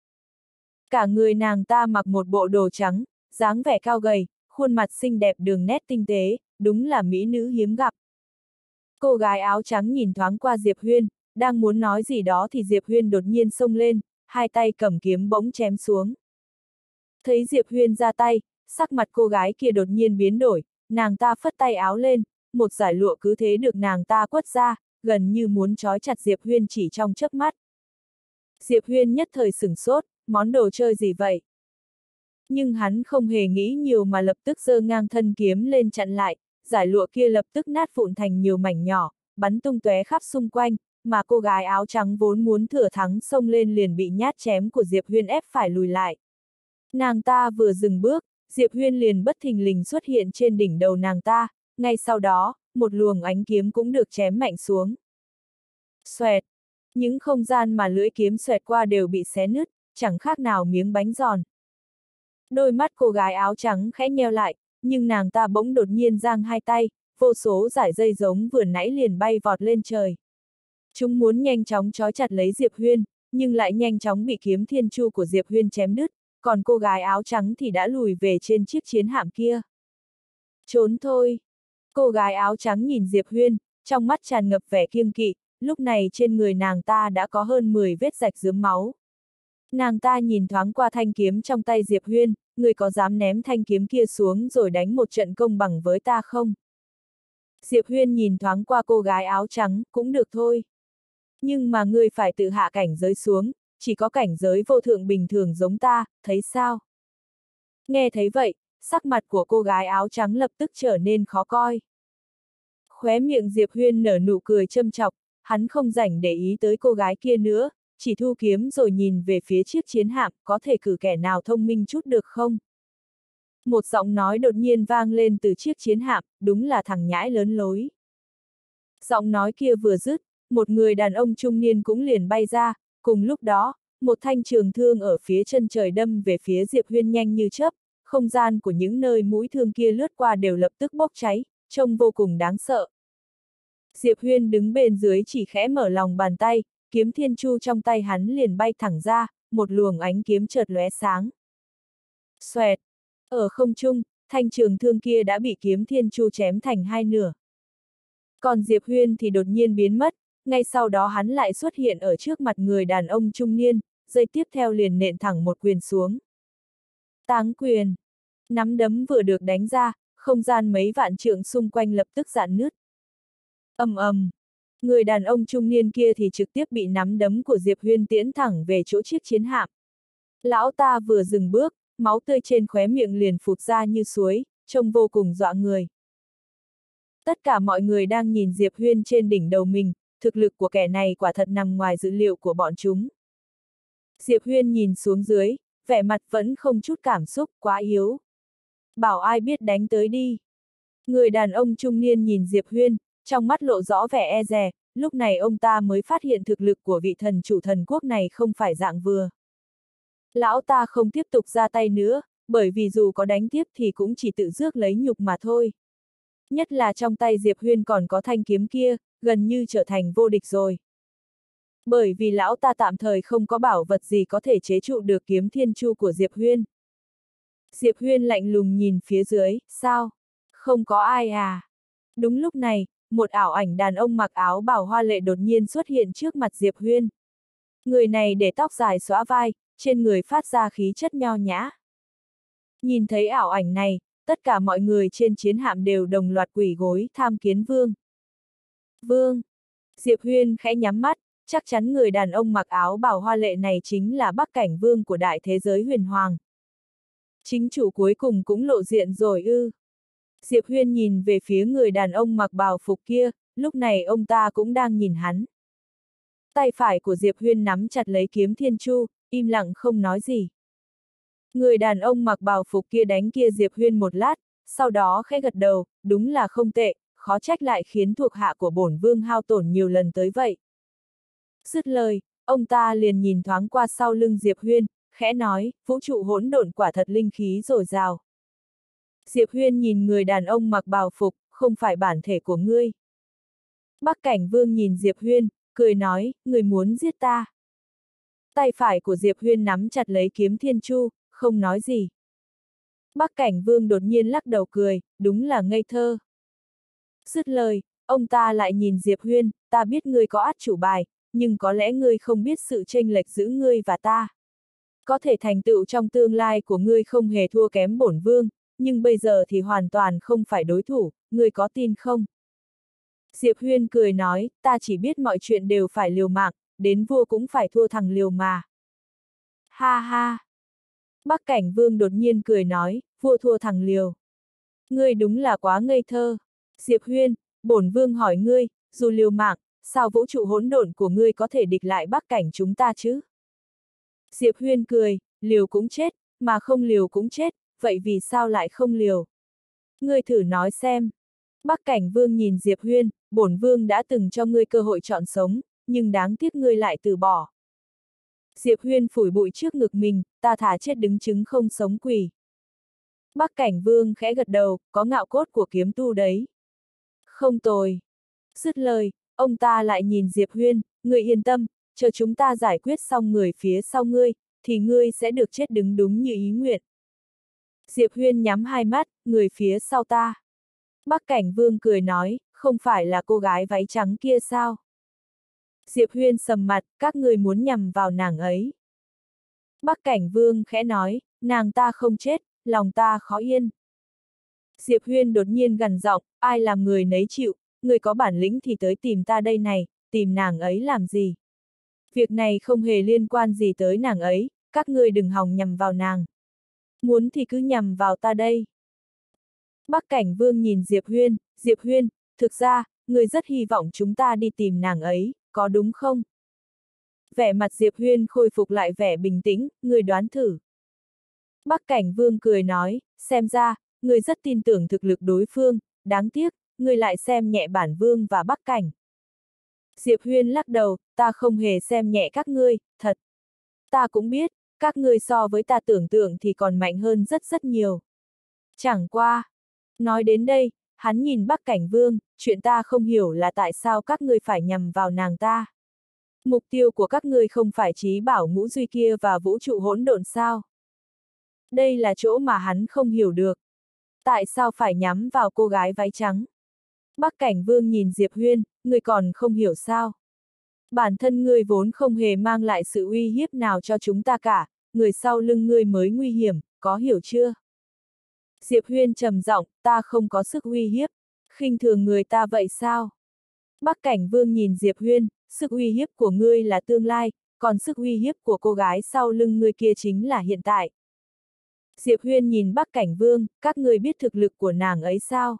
Cả người nàng ta mặc một bộ đồ trắng, dáng vẻ cao gầy, khuôn mặt xinh đẹp đường nét tinh tế, đúng là mỹ nữ hiếm gặp. Cô gái áo trắng nhìn thoáng qua Diệp Huyên, đang muốn nói gì đó thì Diệp Huyên đột nhiên xông lên, hai tay cầm kiếm bỗng chém xuống. Thấy Diệp Huyên ra tay, sắc mặt cô gái kia đột nhiên biến đổi, nàng ta phất tay áo lên, một dải lụa cứ thế được nàng ta quất ra, gần như muốn trói chặt Diệp Huyên chỉ trong chớp mắt. Diệp Huyên nhất thời sửng sốt, món đồ chơi gì vậy? Nhưng hắn không hề nghĩ nhiều mà lập tức giơ ngang thân kiếm lên chặn lại, dải lụa kia lập tức nát vụn thành nhiều mảnh nhỏ, bắn tung tóe khắp xung quanh, mà cô gái áo trắng vốn muốn thừa thắng xông lên liền bị nhát chém của Diệp Huyên ép phải lùi lại. Nàng ta vừa dừng bước, Diệp Huyên liền bất thình lình xuất hiện trên đỉnh đầu nàng ta, ngay sau đó, một luồng ánh kiếm cũng được chém mạnh xuống. Xoẹt! Những không gian mà lưỡi kiếm xoẹt qua đều bị xé nứt, chẳng khác nào miếng bánh giòn. Đôi mắt cô gái áo trắng khẽ nheo lại, nhưng nàng ta bỗng đột nhiên giang hai tay, vô số dải dây giống vừa nãy liền bay vọt lên trời. Chúng muốn nhanh chóng trói chặt lấy Diệp Huyên, nhưng lại nhanh chóng bị kiếm thiên chu của Diệp Huyên chém đứt, còn cô gái áo trắng thì đã lùi về trên chiếc chiến hạm kia. Trốn thôi! Cô gái áo trắng nhìn Diệp Huyên, trong mắt tràn ngập vẻ kiêng kỵ, lúc này trên người nàng ta đã có hơn 10 vết rạch rướm máu. Nàng ta nhìn thoáng qua thanh kiếm trong tay Diệp Huyên, người có dám ném thanh kiếm kia xuống rồi đánh một trận công bằng với ta không? Diệp Huyên nhìn thoáng qua cô gái áo trắng, cũng được thôi. Nhưng mà ngươi phải tự hạ cảnh giới xuống, chỉ có cảnh giới vô thượng bình thường giống ta, thấy sao? Nghe thấy vậy, sắc mặt của cô gái áo trắng lập tức trở nên khó coi. Khóe miệng Diệp Huyên nở nụ cười châm chọc, hắn không rảnh để ý tới cô gái kia nữa, chỉ thu kiếm rồi nhìn về phía chiếc chiến hạm, có thể cử kẻ nào thông minh chút được không? Một giọng nói đột nhiên vang lên từ chiếc chiến hạm, đúng là thằng nhãi lớn lối. Giọng nói kia vừa dứt, một người đàn ông trung niên cũng liền bay ra, cùng lúc đó, một thanh trường thương ở phía chân trời đâm về phía Diệp Huyên nhanh như chớp, không gian của những nơi mũi thương kia lướt qua đều lập tức bốc cháy, trông vô cùng đáng sợ. Diệp Huyên đứng bên dưới chỉ khẽ mở lòng bàn tay, kiếm thiên chu trong tay hắn liền bay thẳng ra, một luồng ánh kiếm chợt lóe sáng. Xoẹt! Ở không trung, thanh trường thương kia đã bị kiếm thiên chu chém thành hai nửa. Còn Diệp Huyên thì đột nhiên biến mất, ngay sau đó hắn lại xuất hiện ở trước mặt người đàn ông trung niên, giây tiếp theo liền nện thẳng một quyền xuống. Táng quyền. Nắm đấm vừa được đánh ra, không gian mấy vạn trượng xung quanh lập tức rạn nứt. Ầm ầm. Người đàn ông trung niên kia thì trực tiếp bị nắm đấm của Diệp Huyên tiễn thẳng về chỗ chiếc chiến hạm. Lão ta vừa dừng bước, máu tươi trên khóe miệng liền phụt ra như suối, trông vô cùng dọa người. Tất cả mọi người đang nhìn Diệp Huyên trên đỉnh đầu mình, thực lực của kẻ này quả thật nằm ngoài dự liệu của bọn chúng. Diệp Huyên nhìn xuống dưới, vẻ mặt vẫn không chút cảm xúc, quá yếu. Bảo ai biết đánh tới đi. Người đàn ông trung niên nhìn Diệp Huyên, trong mắt lộ rõ vẻ e dè, lúc này ông ta mới phát hiện thực lực của vị thần chủ thần quốc này không phải dạng vừa. Lão ta không tiếp tục ra tay nữa, bởi vì dù có đánh tiếp thì cũng chỉ tự rước lấy nhục mà thôi. Nhất là trong tay Diệp Huyên còn có thanh kiếm kia, gần như trở thành vô địch rồi. Bởi vì lão ta tạm thời không có bảo vật gì có thể chế trụ được kiếm thiên chu của Diệp Huyên. Diệp Huyên lạnh lùng nhìn phía dưới, sao? Không có ai à? Đúng lúc này, một ảo ảnh đàn ông mặc áo bào hoa lệ đột nhiên xuất hiện trước mặt Diệp Huyên. Người này để tóc dài xõa vai, trên người phát ra khí chất nho nhã. Nhìn thấy ảo ảnh này, tất cả mọi người trên chiến hạm đều đồng loạt quỳ gối tham kiến vương. Vương! Diệp Huyên khẽ nhắm mắt, chắc chắn người đàn ông mặc áo bào hoa lệ này chính là Bắc Cảnh Vương của đại thế giới huyền hoàng. Chính chủ cuối cùng cũng lộ diện rồi ư. Diệp Huyên nhìn về phía người đàn ông mặc bào phục kia, lúc này ông ta cũng đang nhìn hắn. Tay phải của Diệp Huyên nắm chặt lấy kiếm thiên chu, im lặng không nói gì. Người đàn ông mặc bào phục kia đánh kia Diệp Huyên một lát, sau đó khẽ gật đầu, đúng là không tệ, khó trách lại khiến thuộc hạ của bổn vương hao tổn nhiều lần tới vậy. Dứt lời, ông ta liền nhìn thoáng qua sau lưng Diệp Huyên, khẽ nói, vũ trụ hỗn độn quả thật linh khí dồi dào. Diệp Huyên nhìn người đàn ông mặc bào phục, không phải bản thể của ngươi. Bắc Cảnh Vương nhìn Diệp Huyên, cười nói, người muốn giết ta. Tay phải của Diệp Huyên nắm chặt lấy kiếm thiên chu, không nói gì. Bắc Cảnh Vương đột nhiên lắc đầu cười, đúng là ngây thơ. Dứt lời, ông ta lại nhìn Diệp Huyên, ta biết ngươi có át chủ bài, nhưng có lẽ ngươi không biết sự chênh lệch giữa ngươi và ta. Có thể thành tựu trong tương lai của ngươi không hề thua kém bổn vương, nhưng bây giờ thì hoàn toàn không phải đối thủ, ngươi có tin không? Diệp Huyên cười nói, ta chỉ biết mọi chuyện đều phải liều mạng, đến vua cũng phải thua thằng liều mà. Ha ha! Bắc Cảnh Vương đột nhiên cười nói, vua thua thằng liều. Ngươi đúng là quá ngây thơ. Diệp Huyên, bổn vương hỏi ngươi, dù liều mạng, sao vũ trụ hỗn độn của ngươi có thể địch lại Bắc Cảnh chúng ta chứ? Diệp Huyên cười, liều cũng chết, mà không liều cũng chết, vậy vì sao lại không liều? Ngươi thử nói xem. Bắc Cảnh Vương nhìn Diệp Huyên, bổn vương đã từng cho ngươi cơ hội chọn sống, nhưng đáng tiếc ngươi lại từ bỏ. Diệp Huyên phủi bụi trước ngực mình, ta thà chết đứng chứng không sống quỷ. Bắc Cảnh Vương khẽ gật đầu, có ngạo cốt của kiếm tu đấy. Không tồi. Dứt lời, ông ta lại nhìn Diệp Huyên, ngươi yên tâm, chờ chúng ta giải quyết xong người phía sau ngươi, thì ngươi sẽ được chết đứng đúng như ý nguyện. Diệp Huyên nhắm hai mắt, người phía sau ta. Bắc Cảnh Vương cười nói, không phải là cô gái váy trắng kia sao? Diệp Huyên sầm mặt, các người muốn nhằm vào nàng ấy. Bắc Cảnh Vương khẽ nói, nàng ta không chết, lòng ta khó yên. Diệp Huyên đột nhiên gằn giọng, ai làm người nấy chịu, người có bản lĩnh thì tới tìm ta đây này, tìm nàng ấy làm gì? Việc này không hề liên quan gì tới nàng ấy, các ngươi đừng hòng nhằm vào nàng. Muốn thì cứ nhằm vào ta đây. Bắc Cảnh Vương nhìn Diệp Huyên, thực ra, người rất hy vọng chúng ta đi tìm nàng ấy, có đúng không? Vẻ mặt Diệp Huyên khôi phục lại vẻ bình tĩnh, người đoán thử. Bắc Cảnh Vương cười nói, xem ra, người rất tin tưởng thực lực đối phương, đáng tiếc, người lại xem nhẹ bản vương và Bắc Cảnh. Diệp Huyên lắc đầu, ta không hề xem nhẹ các ngươi, thật. Ta cũng biết, các ngươi so với ta tưởng tượng thì còn mạnh hơn rất rất nhiều. Chẳng qua. Nói đến đây, hắn nhìn Bắc Cảnh Vương, chuyện ta không hiểu là tại sao các ngươi phải nhằm vào nàng ta. Mục tiêu của các ngươi không phải Chí Bảo Ngũ Duy kia và vũ trụ hỗn độn sao? Đây là chỗ mà hắn không hiểu được. Tại sao phải nhắm vào cô gái váy trắng? Bắc Cảnh Vương nhìn Diệp Huyên, ngươi còn không hiểu sao? Bản thân ngươi vốn không hề mang lại sự uy hiếp nào cho chúng ta cả, người sau lưng ngươi mới nguy hiểm, có hiểu chưa? Diệp Huyên trầm giọng, ta không có sức uy hiếp, khinh thường người ta vậy sao? Bắc Cảnh Vương nhìn Diệp Huyên, sức uy hiếp của ngươi là tương lai, còn sức uy hiếp của cô gái sau lưng ngươi kia chính là hiện tại. Diệp Huyên nhìn Bắc Cảnh Vương, các ngươi biết thực lực của nàng ấy sao?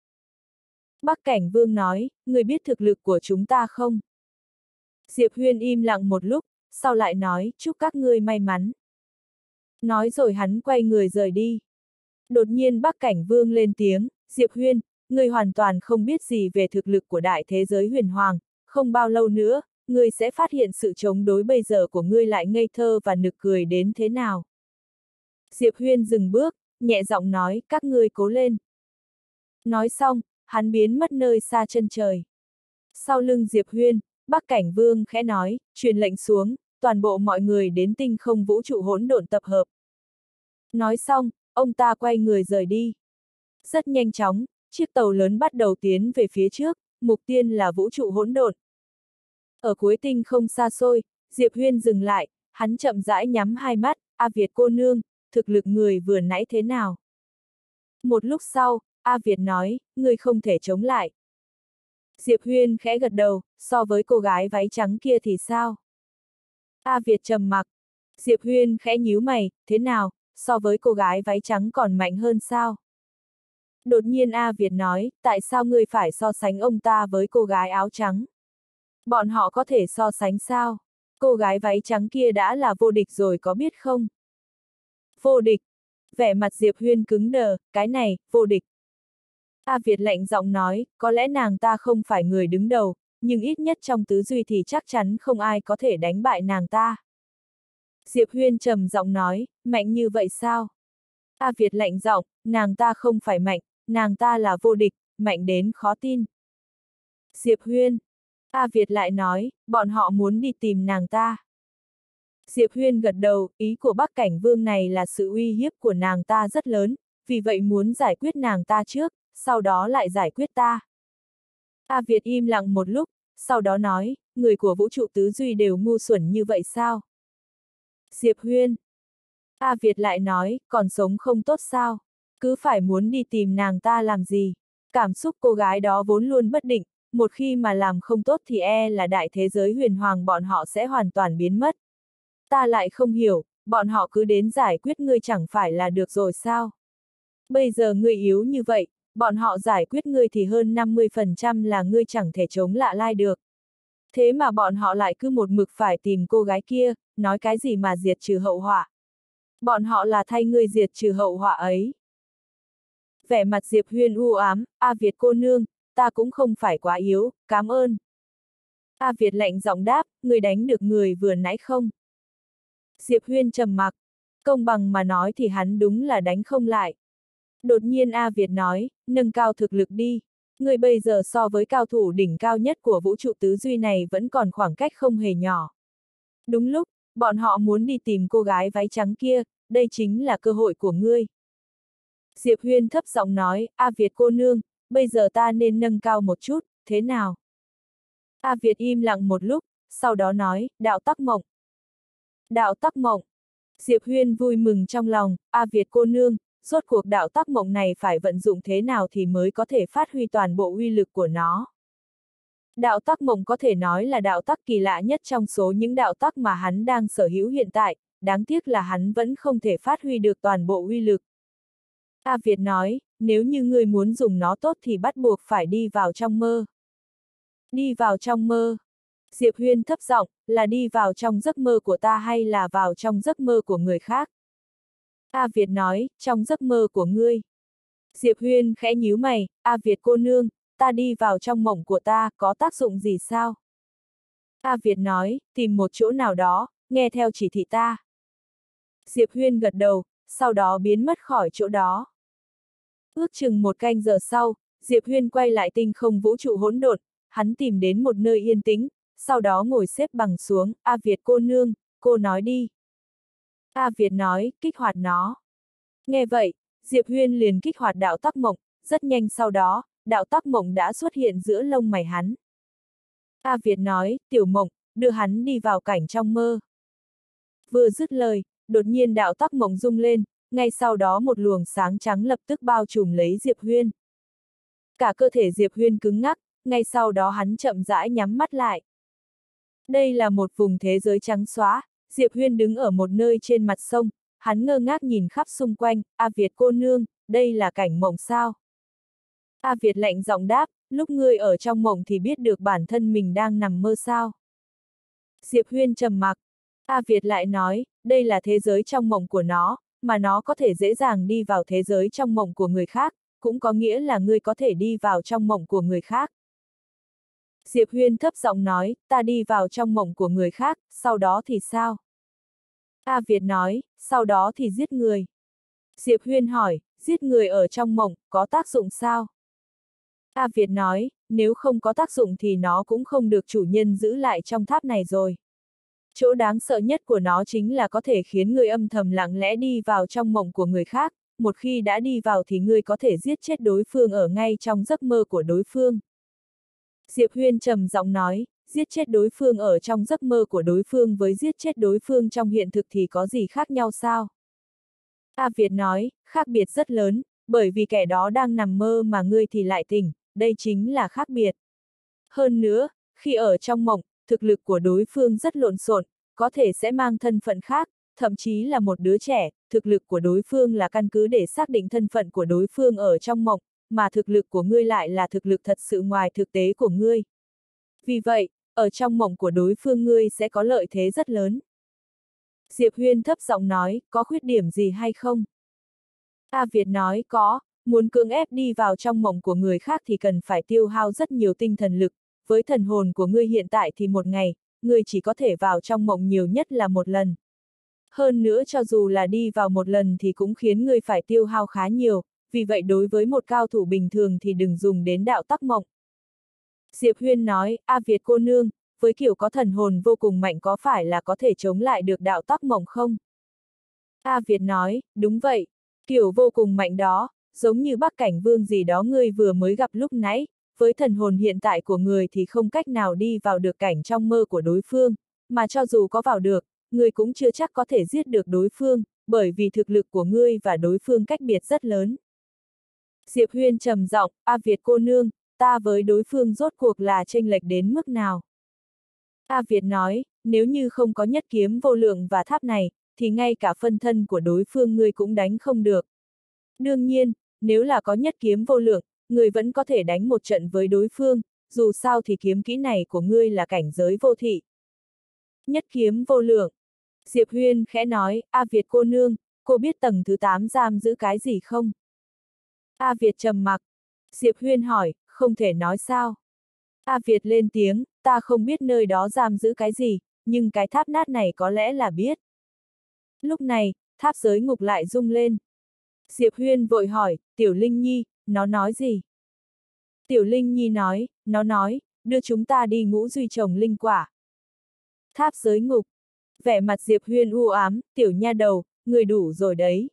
Bắc Cảnh Vương nói, ngươi biết thực lực của chúng ta không? Diệp Huyên im lặng một lúc, sau lại nói, chúc các ngươi may mắn. Nói rồi hắn quay người rời đi. Đột nhiên Bắc Cảnh Vương lên tiếng, Diệp Huyên, ngươi hoàn toàn không biết gì về thực lực của đại thế giới huyền hoàng, không bao lâu nữa, ngươi sẽ phát hiện sự chống đối bây giờ của ngươi lại ngây thơ và nực cười đến thế nào. Diệp Huyên dừng bước, nhẹ giọng nói, các ngươi cố lên. Nói xong, hắn biến mất nơi xa chân trời. Sau lưng Diệp Huyên, Bắc Cảnh Vương khẽ nói, truyền lệnh xuống, toàn bộ mọi người đến tinh không vũ trụ hỗn độn tập hợp. Nói xong, ông ta quay người rời đi. Rất nhanh chóng, chiếc tàu lớn bắt đầu tiến về phía trước, mục tiêu là vũ trụ hỗn độn. Ở cuối tinh không xa xôi, Diệp Huyên dừng lại, hắn chậm rãi nhắm hai mắt, A Việt cô nương, thực lực người vừa nãy thế nào? Một lúc sau, A Việt nói, người không thể chống lại. Diệp Huyên khẽ gật đầu, so với cô gái váy trắng kia thì sao? A Việt trầm mặc. Diệp Huyên khẽ nhíu mày, thế nào, so với cô gái váy trắng còn mạnh hơn sao? Đột nhiên A Việt nói, tại sao ngươi phải so sánh ông ta với cô gái áo trắng? Bọn họ có thể so sánh sao? Cô gái váy trắng kia đã là vô địch rồi có biết không? Vô địch. Vẻ mặt Diệp Huyên cứng đờ, cái này, vô địch. A Việt lạnh giọng nói, có lẽ nàng ta không phải người đứng đầu, nhưng ít nhất trong tứ duy thì chắc chắn không ai có thể đánh bại nàng ta. Diệp Huyên trầm giọng nói, mạnh như vậy sao? A Việt lạnh giọng, nàng ta không phải mạnh, nàng ta là vô địch, mạnh đến khó tin. Diệp Huyên. A Việt lại nói, bọn họ muốn đi tìm nàng ta. Diệp Huyên gật đầu, ý của Bắc Cảnh Vương này là sự uy hiếp của nàng ta rất lớn, vì vậy muốn giải quyết nàng ta trước, sau đó lại giải quyết ta. A Việt im lặng một lúc, sau đó nói, người của vũ trụ tứ duy đều ngu xuẩn như vậy sao? Diệp Huyên. A Việt lại nói, còn sống không tốt sao? Cứ phải muốn đi tìm nàng ta làm gì? Cảm xúc cô gái đó vốn luôn bất định, một khi mà làm không tốt thì là đại thế giới huyền hoàng bọn họ sẽ hoàn toàn biến mất. Ta lại không hiểu, bọn họ cứ đến giải quyết ngươi chẳng phải là được rồi sao? Bây giờ ngươi yếu như vậy, bọn họ giải quyết ngươi thì hơn 50% là ngươi chẳng thể chống lạ lai được. Thế mà bọn họ lại cứ một mực phải tìm cô gái kia, nói cái gì mà diệt trừ hậu họa. Bọn họ là thay ngươi diệt trừ hậu họa ấy. Vẻ mặt Diệp Huyên u ám, A Việt cô nương, ta cũng không phải quá yếu, cảm ơn. A Việt lạnh giọng đáp, ngươi đánh được người vừa nãy không? Diệp Huyên trầm mặc, công bằng mà nói thì hắn đúng là đánh không lại. Đột nhiên A Việt nói, nâng cao thực lực đi. Người bây giờ so với cao thủ đỉnh cao nhất của vũ trụ tứ duy này vẫn còn khoảng cách không hề nhỏ. Đúng lúc, bọn họ muốn đi tìm cô gái váy trắng kia, đây chính là cơ hội của ngươi. Diệp Huyên thấp giọng nói, A Việt cô nương, bây giờ ta nên nâng cao một chút, thế nào? A Việt im lặng một lúc, sau đó nói, đạo tắc mộng. Đạo tắc mộng. Diệp Huyên vui mừng trong lòng, A Việt cô nương, rốt cuộc đạo tắc mộng này phải vận dụng thế nào thì mới có thể phát huy toàn bộ uy lực của nó. Đạo tắc mộng có thể nói là đạo tắc kỳ lạ nhất trong số những đạo tắc mà hắn đang sở hữu hiện tại, đáng tiếc là hắn vẫn không thể phát huy được toàn bộ uy lực. A Việt nói, nếu như ngươi muốn dùng nó tốt thì bắt buộc phải đi vào trong mơ. Đi vào trong mơ. Diệp Huyên thấp giọng, là đi vào trong giấc mơ của ta hay là vào trong giấc mơ của người khác? A Việt nói, trong giấc mơ của ngươi. Diệp Huyên khẽ nhíu mày, A Việt cô nương, ta đi vào trong mộng của ta, có tác dụng gì sao? A Việt nói, tìm một chỗ nào đó, nghe theo chỉ thị ta. Diệp Huyên gật đầu, sau đó biến mất khỏi chỗ đó. Ước chừng một canh giờ sau, Diệp Huyên quay lại tinh không vũ trụ hỗn độn, hắn tìm đến một nơi yên tĩnh, sau đó ngồi xếp bằng xuống, A Việt cô nương, cô nói đi. A Việt nói, kích hoạt nó. Nghe vậy, Diệp Huyên liền kích hoạt đạo tắc mộng, rất nhanh sau đó, đạo tắc mộng đã xuất hiện giữa lông mày hắn. A Việt nói, Tiểu Mộng, đưa hắn đi vào cảnh trong mơ. Vừa dứt lời, đột nhiên đạo tắc mộng rung lên, ngay sau đó một luồng sáng trắng lập tức bao trùm lấy Diệp Huyên. Cả cơ thể Diệp Huyên cứng ngắc, ngay sau đó hắn chậm rãi nhắm mắt lại. Đây là một vùng thế giới trắng xóa, Diệp Huyên đứng ở một nơi trên mặt sông, hắn ngơ ngác nhìn khắp xung quanh, A Việt cô nương, đây là cảnh mộng sao? A Việt lạnh giọng đáp, lúc ngươi ở trong mộng thì biết được bản thân mình đang nằm mơ sao? Diệp Huyên trầm mặc. A Việt lại nói, đây là thế giới trong mộng của nó, mà nó có thể dễ dàng đi vào thế giới trong mộng của người khác, cũng có nghĩa là ngươi có thể đi vào trong mộng của người khác. Diệp Huyên thấp giọng nói, ta đi vào trong mộng của người khác, sau đó thì sao? A Việt nói, sau đó thì giết người. Diệp Huyên hỏi, giết người ở trong mộng, có tác dụng sao? A Việt nói, nếu không có tác dụng thì nó cũng không được chủ nhân giữ lại trong tháp này rồi. Chỗ đáng sợ nhất của nó chính là có thể khiến người âm thầm lặng lẽ đi vào trong mộng của người khác, một khi đã đi vào thì ngươi có thể giết chết đối phương ở ngay trong giấc mơ của đối phương. Diệp Huyên trầm giọng nói, giết chết đối phương ở trong giấc mơ của đối phương với giết chết đối phương trong hiện thực thì có gì khác nhau sao? A Việt nói, khác biệt rất lớn, bởi vì kẻ đó đang nằm mơ mà ngươi thì lại tỉnh, đây chính là khác biệt. Hơn nữa, khi ở trong mộng, thực lực của đối phương rất lộn xộn, có thể sẽ mang thân phận khác, thậm chí là một đứa trẻ, thực lực của đối phương là căn cứ để xác định thân phận của đối phương ở trong mộng, mà thực lực của ngươi lại là thực lực thật sự ngoài thực tế của ngươi. Vì vậy, ở trong mộng của đối phương ngươi sẽ có lợi thế rất lớn. Diệp Huyên thấp giọng nói, có khuyết điểm gì hay không? A Việt nói, có, muốn cưỡng ép đi vào trong mộng của người khác thì cần phải tiêu hao rất nhiều tinh thần lực, với thần hồn của ngươi hiện tại thì một ngày, ngươi chỉ có thể vào trong mộng nhiều nhất là một lần. Hơn nữa cho dù là đi vào một lần thì cũng khiến ngươi phải tiêu hao khá nhiều, vì vậy đối với một cao thủ bình thường thì đừng dùng đến đạo tắc mộng. Diệp Huyên nói, A Việt cô nương, với kiểu có thần hồn vô cùng mạnh có phải là có thể chống lại được đạo tắc mộng không? A Việt nói, đúng vậy, kiểu vô cùng mạnh đó, giống như Bắc Cảnh Vương gì đó ngươi vừa mới gặp lúc nãy, với thần hồn hiện tại của người thì không cách nào đi vào được cảnh trong mơ của đối phương, mà cho dù có vào được, ngươi cũng chưa chắc có thể giết được đối phương, bởi vì thực lực của ngươi và đối phương cách biệt rất lớn. Diệp Huyên trầm giọng, A Việt cô nương, ta với đối phương rốt cuộc là chênh lệch đến mức nào? A Việt nói, nếu như không có nhất kiếm vô lượng và tháp này, thì ngay cả phân thân của đối phương ngươi cũng đánh không được. Đương nhiên, nếu là có nhất kiếm vô lượng, ngươi vẫn có thể đánh một trận với đối phương, dù sao thì kiếm kỹ này của ngươi là cảnh giới vô thị. Nhất kiếm vô lượng. Diệp Huyên khẽ nói, A Việt cô nương, cô biết tầng thứ 8 giam giữ cái gì không? A Việt trầm mặc. Diệp Huyên hỏi, không thể nói sao? A Việt lên tiếng, ta không biết nơi đó giam giữ cái gì, nhưng cái tháp nát này có lẽ là biết. Lúc này, tháp giới ngục lại rung lên. Diệp Huyên vội hỏi, Tiểu Linh Nhi, nó nói gì? Tiểu Linh Nhi nói, nó nói, đưa chúng ta đi ngũ duy trồng linh quả. Tháp giới ngục. Vẻ mặt Diệp Huyên u ám, tiểu nha đầu, người đủ rồi đấy.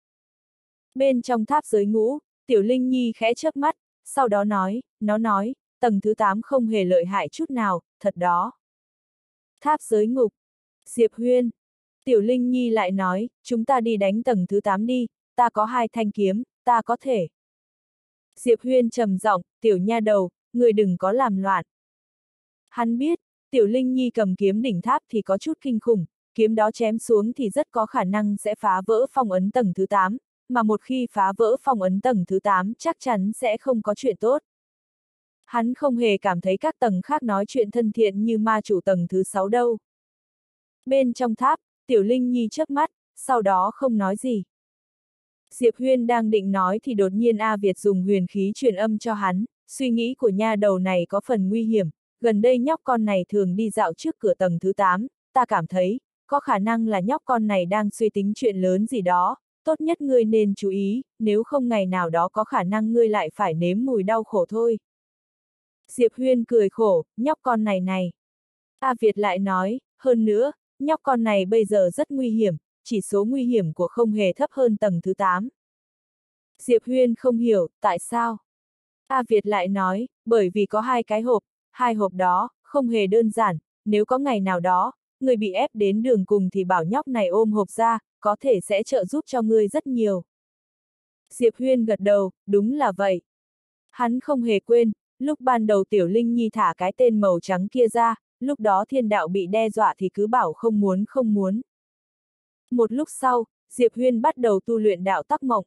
Bên trong tháp giới ngũ, Tiểu Linh Nhi khẽ chớp mắt, sau đó nói, nó nói, tầng thứ 8 không hề lợi hại chút nào, thật đó. Tháp giới ngục. Diệp Huyên. Tiểu Linh Nhi lại nói, chúng ta đi đánh tầng thứ 8 đi, ta có 2 thanh kiếm, ta có thể. Diệp Huyên trầm giọng, tiểu nha đầu, người đừng có làm loạn. Hắn biết, Tiểu Linh Nhi cầm kiếm đỉnh tháp thì có chút kinh khủng, kiếm đó chém xuống thì rất có khả năng sẽ phá vỡ phong ấn tầng thứ 8, mà một khi phá vỡ phong ấn tầng thứ 8 chắc chắn sẽ không có chuyện tốt. Hắn không hề cảm thấy các tầng khác nói chuyện thân thiện như ma chủ tầng thứ 6 đâu. Bên trong tháp, Tiểu Linh Nhi chớp mắt, sau đó không nói gì. Diệp Huyên đang định nói thì đột nhiên A Việt dùng huyền khí truyền âm cho hắn, suy nghĩ của nha đầu này có phần nguy hiểm, gần đây nhóc con này thường đi dạo trước cửa tầng thứ 8, ta cảm thấy, có khả năng là nhóc con này đang suy tính chuyện lớn gì đó, tốt nhất ngươi nên chú ý, nếu không ngày nào đó có khả năng ngươi lại phải nếm mùi đau khổ thôi. Diệp Huyên cười khổ, nhóc con này này. A Việt lại nói, hơn nữa, nhóc con này bây giờ rất nguy hiểm, chỉ số nguy hiểm của không hề thấp hơn tầng thứ 8. Diệp Huyên không hiểu, tại sao? A Việt lại nói, bởi vì có 2 cái hộp, 2 hộp đó, không hề đơn giản, nếu có ngày nào đó, người bị ép đến đường cùng thì bảo nhóc này ôm hộp ra, có thể sẽ trợ giúp cho ngươi rất nhiều. Diệp Huyên gật đầu, đúng là vậy. Hắn không hề quên, lúc ban đầu Tiểu Linh Nhi thả cái tên màu trắng kia ra, lúc đó thiên đạo bị đe dọa thì cứ bảo không muốn không muốn. Một lúc sau, Diệp Huyên bắt đầu tu luyện đạo tắc mộng.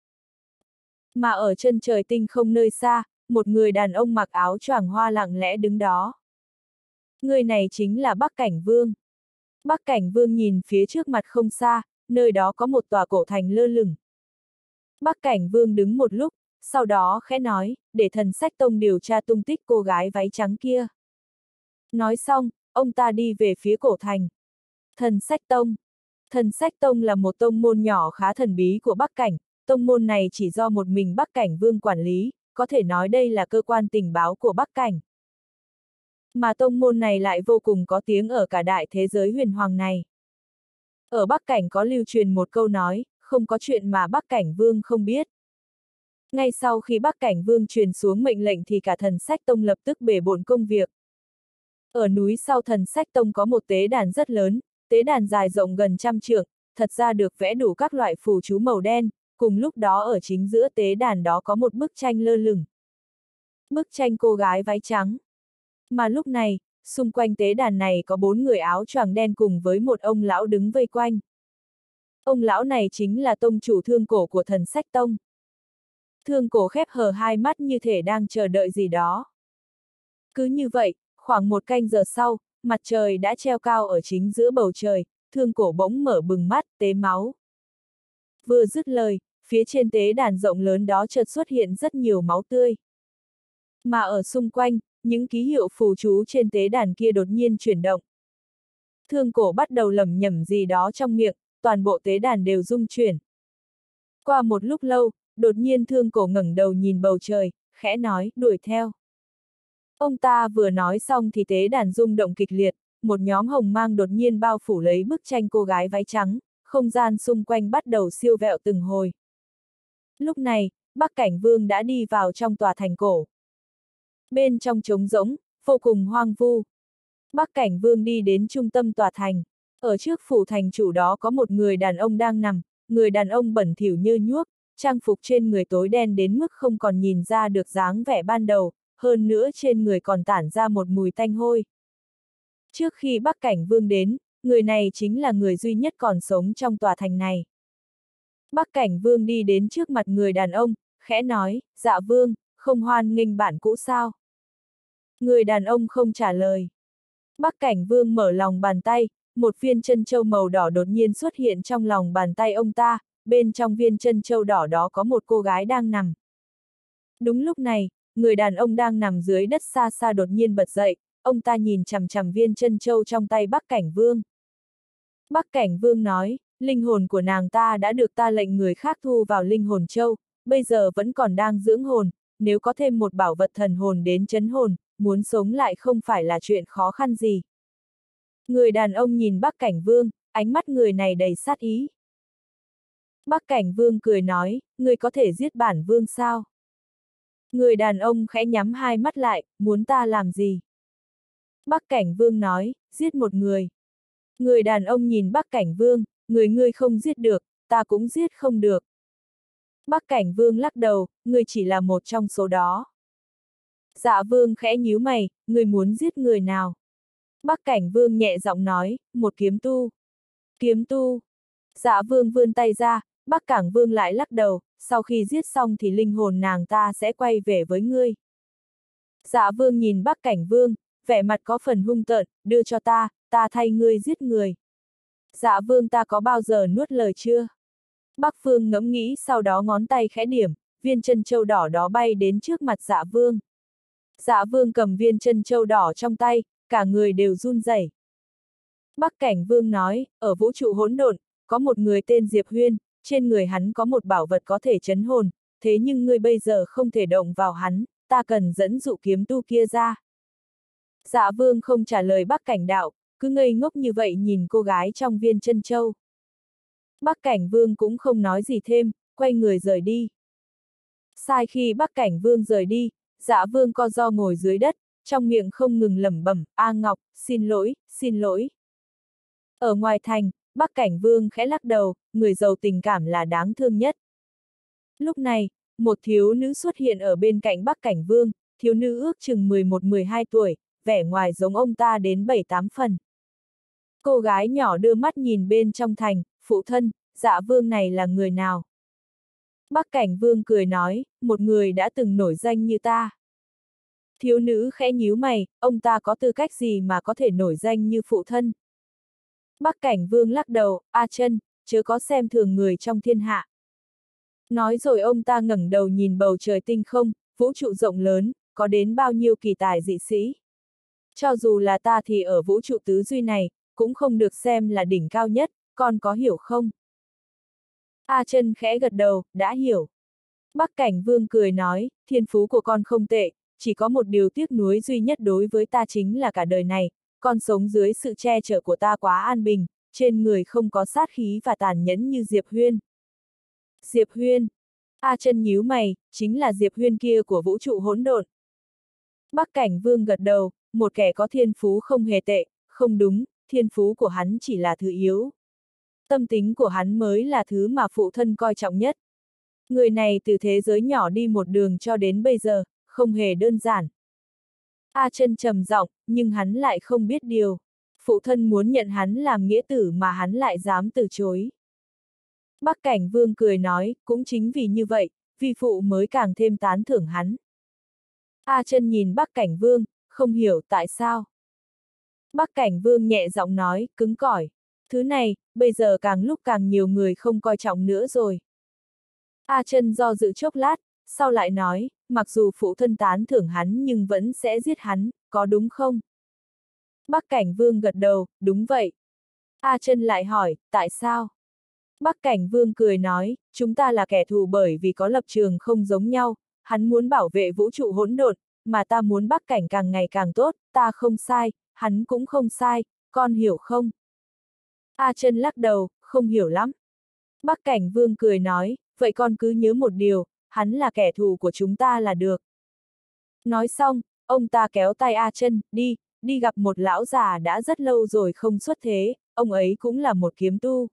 Mà ở chân trời tinh không nơi xa, một người đàn ông mặc áo choàng hoa lặng lẽ đứng đó. Người này chính là Bắc Cảnh Vương. Bắc Cảnh Vương nhìn phía trước mặt không xa, nơi đó có một tòa cổ thành lơ lửng. Bắc Cảnh Vương đứng một lúc, sau đó khẽ nói, để Thần Sách Tông điều tra tung tích cô gái váy trắng kia. Nói xong, ông ta đi về phía cổ thành. Thần Sách Tông. Thần Sách Tông là một tông môn nhỏ khá thần bí của Bắc Cảnh, tông môn này chỉ do một mình Bắc Cảnh Vương quản lý, có thể nói đây là cơ quan tình báo của Bắc Cảnh. Mà tông môn này lại vô cùng có tiếng ở cả đại thế giới huyền hoàng này. Ở Bắc Cảnh có lưu truyền một câu nói, không có chuyện mà Bắc Cảnh Vương không biết. Ngay sau khi Bắc Cảnh Vương truyền xuống mệnh lệnh thì cả Thần Sách Tông lập tức bể bộn công việc. Ở núi sau Thần Sách Tông có một tế đàn rất lớn, tế đàn dài rộng gần 100 trượng, thật ra được vẽ đủ các loại phù chú màu đen, cùng lúc đó ở chính giữa tế đàn đó có một bức tranh lơ lửng. Bức tranh cô gái váy trắng. Mà lúc này, xung quanh tế đàn này có 4 người áo choàng đen cùng với một ông lão đứng vây quanh. Ông lão này chính là tông chủ Thương Cổ của Thần Sách Tông. Thương Cổ khép hờ 2 mắt như thể đang chờ đợi gì đó. Cứ như vậy, khoảng 1 canh giờ sau, mặt trời đã treo cao ở chính giữa bầu trời, Thương Cổ bỗng mở bừng mắt, tế máu. Vừa dứt lời, phía trên tế đàn rộng lớn đó chợt xuất hiện rất nhiều máu tươi. Mà ở xung quanh, những ký hiệu phù chú trên tế đàn kia đột nhiên chuyển động. Thương Cổ bắt đầu lẩm nhẩm gì đó trong miệng, toàn bộ tế đàn đều rung chuyển. Qua một lúc lâu, đột nhiên Thương Cổ ngẩng đầu nhìn bầu trời, khẽ nói, đuổi theo. Ông ta vừa nói xong thì tế đàn rung động kịch liệt, một nhóm hồng mang đột nhiên bao phủ lấy bức tranh cô gái váy trắng, không gian xung quanh bắt đầu siêu vẹo từng hồi. Lúc này, Bắc Cảnh Vương đã đi vào trong tòa thành cổ. Bên trong trống rỗng, vô cùng hoang vu. Bắc Cảnh Vương đi đến trung tâm tòa thành. Ở trước phủ thành chủ đó có một người đàn ông đang nằm, người đàn ông bẩn thỉu nhơ nhuốc, trang phục trên người tối đen đến mức không còn nhìn ra được dáng vẻ ban đầu, hơn nữa trên người còn tản ra một mùi tanh hôi. Trước khi Bắc Cảnh Vương đến, người này chính là người duy nhất còn sống trong tòa thành này. Bắc Cảnh Vương đi đến trước mặt người đàn ông, khẽ nói, dạ vương, không hoan nghênh bạn cũ sao? Người đàn ông không trả lời. Bắc Cảnh Vương mở lòng bàn tay, một viên chân châu màu đỏ đột nhiên xuất hiện trong lòng bàn tay ông ta, bên trong viên chân châu đỏ đó có một cô gái đang nằm. Đúng lúc này, người đàn ông đang nằm dưới đất xa xa đột nhiên bật dậy, ông ta nhìn chằm chằm viên chân châu trong tay Bắc Cảnh Vương. Bắc Cảnh Vương nói, linh hồn của nàng ta đã được ta lệnh người khác thu vào linh hồn châu, bây giờ vẫn còn đang dưỡng hồn, nếu có thêm một bảo vật thần hồn đến trấn hồn, muốn sống lại không phải là chuyện khó khăn gì. Người đàn ông nhìn Bắc Cảnh Vương, ánh mắt người này đầy sát ý. Bắc Cảnh Vương cười nói, người có thể giết bản vương sao? Người đàn ông khẽ nhắm 2 mắt lại, muốn ta làm gì? Bắc Cảnh Vương nói, giết một người. Người đàn ông nhìn Bắc Cảnh Vương, người ngươi không giết được, ta cũng giết không được. Bắc Cảnh Vương lắc đầu, người chỉ là một trong số đó. Dạ Vương khẽ nhíu mày, người muốn giết người nào? Bắc Cảnh Vương nhẹ giọng nói, một kiếm tu. Kiếm tu. Dạ Vương vươn tay ra, Bắc Cảnh Vương lại lắc đầu, sau khi giết xong thì linh hồn nàng ta sẽ quay về với ngươi. Dạ Vương nhìn Bắc Cảnh Vương, vẻ mặt có phần hung tợn, đưa cho ta thay ngươi giết người. Dạ Vương ta có bao giờ nuốt lời chưa? Bắc Vương ngẫm nghĩ sau đó ngón tay khẽ điểm, viên chân châu đỏ đó bay đến trước mặt Dạ Vương. Dạ Vương cầm viên chân châu đỏ trong tay, cả người đều run rẩy. Bắc Cảnh Vương nói, ở vũ trụ hỗn độn, có một người tên Diệp Huyên, trên người hắn có một bảo vật có thể trấn hồn, thế nhưng ngươi bây giờ không thể động vào hắn, ta cần dẫn dụ kiếm tu kia ra. Dạ Vương không trả lời Bắc Cảnh đạo, cứ ngây ngốc như vậy nhìn cô gái trong viên chân châu. Bắc Cảnh Vương cũng không nói gì thêm, quay người rời đi. Sai khi Bắc Cảnh Vương rời đi, Dạ Vương co ro ngồi dưới đất, trong miệng không ngừng lẩm bẩm, A Ngọc, xin lỗi, xin lỗi. Ở ngoài thành, Bắc Cảnh Vương khẽ lắc đầu, người giàu tình cảm là đáng thương nhất. Lúc này, một thiếu nữ xuất hiện ở bên cạnh Bắc Cảnh Vương, thiếu nữ ước chừng 11-12 tuổi, vẻ ngoài giống ông ta đến 7-8 phần. Cô gái nhỏ đưa mắt nhìn bên trong thành, phụ thân, Dạ Vương này là người nào? Bắc Cảnh Vương cười nói, một người đã từng nổi danh như ta. Thiếu nữ khẽ nhíu mày, ông ta có tư cách gì mà có thể nổi danh như phụ thân? Bắc Cảnh Vương lắc đầu, A Chân, chớ có xem thường người trong thiên hạ. Nói rồi ông ta ngẩng đầu nhìn bầu trời tinh không, vũ trụ rộng lớn, có đến bao nhiêu kỳ tài dị sĩ. Cho dù là ta thì ở vũ trụ tứ duy này, cũng không được xem là đỉnh cao nhất, con có hiểu không? A Chân khẽ gật đầu, đã hiểu. Bắc Cảnh Vương cười nói, thiên phú của con không tệ, chỉ có một điều tiếc nuối duy nhất đối với ta chính là cả đời này, con sống dưới sự che chở của ta quá an bình, trên người không có sát khí và tàn nhẫn như Diệp Huyên. Diệp Huyên. A Chân nhíu mày, chính là Diệp Huyên kia của vũ trụ hỗn độn. Bắc Cảnh Vương gật đầu, một kẻ có thiên phú không hề tệ, không đúng, thiên phú của hắn chỉ là thứ yếu. Tâm tính của hắn mới là thứ mà phụ thân coi trọng nhất. Người này từ thế giới nhỏ đi một đường cho đến bây giờ, không hề đơn giản. A Chân trầm giọng, nhưng hắn lại không biết điều. Phụ thân muốn nhận hắn làm nghĩa tử mà hắn lại dám từ chối. Bắc Cảnh Vương cười nói, cũng chính vì như vậy, vi phụ mới càng thêm tán thưởng hắn. A Chân nhìn Bắc Cảnh Vương, không hiểu tại sao. Bắc Cảnh Vương nhẹ giọng nói, cứng cỏi. Thứ này, bây giờ càng lúc càng nhiều người không coi trọng nữa rồi. A Chân do dự chốc lát, sau lại nói, mặc dù phụ thân tán thưởng hắn nhưng vẫn sẽ giết hắn, có đúng không? Bắc Cảnh Vương gật đầu, đúng vậy. A Chân lại hỏi, tại sao? Bắc Cảnh Vương cười nói, chúng ta là kẻ thù bởi vì có lập trường không giống nhau, hắn muốn bảo vệ vũ trụ hỗn độn, mà ta muốn Bắc Cảnh càng ngày càng tốt, ta không sai, hắn cũng không sai, con hiểu không? A Chân lắc đầu, không hiểu lắm. Bắc Cảnh Vương cười nói, vậy con cứ nhớ một điều, hắn là kẻ thù của chúng ta là được. Nói xong, ông ta kéo tay A Chân, đi gặp một lão già đã rất lâu rồi không xuất thế, ông ấy cũng là một kiếm tu.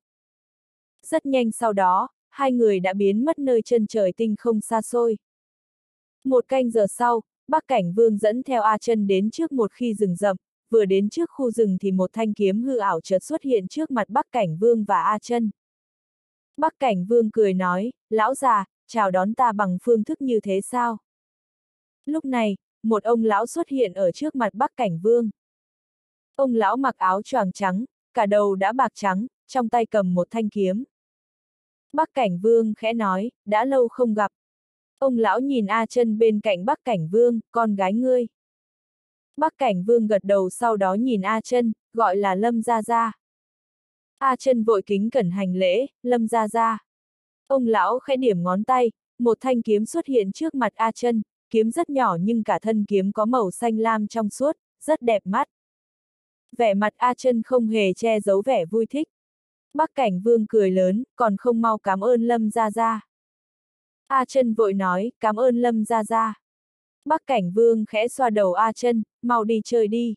Rất nhanh sau đó, hai người đã biến mất nơi chân trời tinh không xa xôi. Một canh giờ sau, Bắc Cảnh Vương dẫn theo A Chân đến trước một khi rừng rậm, vừa đến trước khu rừng thì một thanh kiếm hư ảo chợt xuất hiện trước mặt Bắc Cảnh Vương và A Chân. Bắc Cảnh Vương cười nói, lão già, chào đón ta bằng phương thức như thế sao? Lúc này, một ông lão xuất hiện ở trước mặt Bắc Cảnh Vương. Ông lão mặc áo choàng trắng, cả đầu đã bạc trắng, trong tay cầm một thanh kiếm. Bắc Cảnh Vương khẽ nói, đã lâu không gặp. Ông lão nhìn A Chân bên cạnh Bắc Cảnh Vương, con gái ngươi. Bắc Cảnh Vương gật đầu sau đó nhìn A Chân, gọi là Lâm Gia Gia. A Chân vội kính cẩn hành lễ, Lâm Gia Gia. Ông lão khẽ điểm ngón tay, một thanh kiếm xuất hiện trước mặt A Chân, kiếm rất nhỏ nhưng cả thân kiếm có màu xanh lam trong suốt, rất đẹp mắt. Vẻ mặt A Chân không hề che giấu vẻ vui thích. Bắc Cảnh Vương cười lớn, còn không mau cảm ơn Lâm Gia Gia. A Chân vội nói, cảm ơn Lâm Gia Gia. Bắc Cảnh Vương khẽ xoa đầu A Chân, mau đi chơi đi.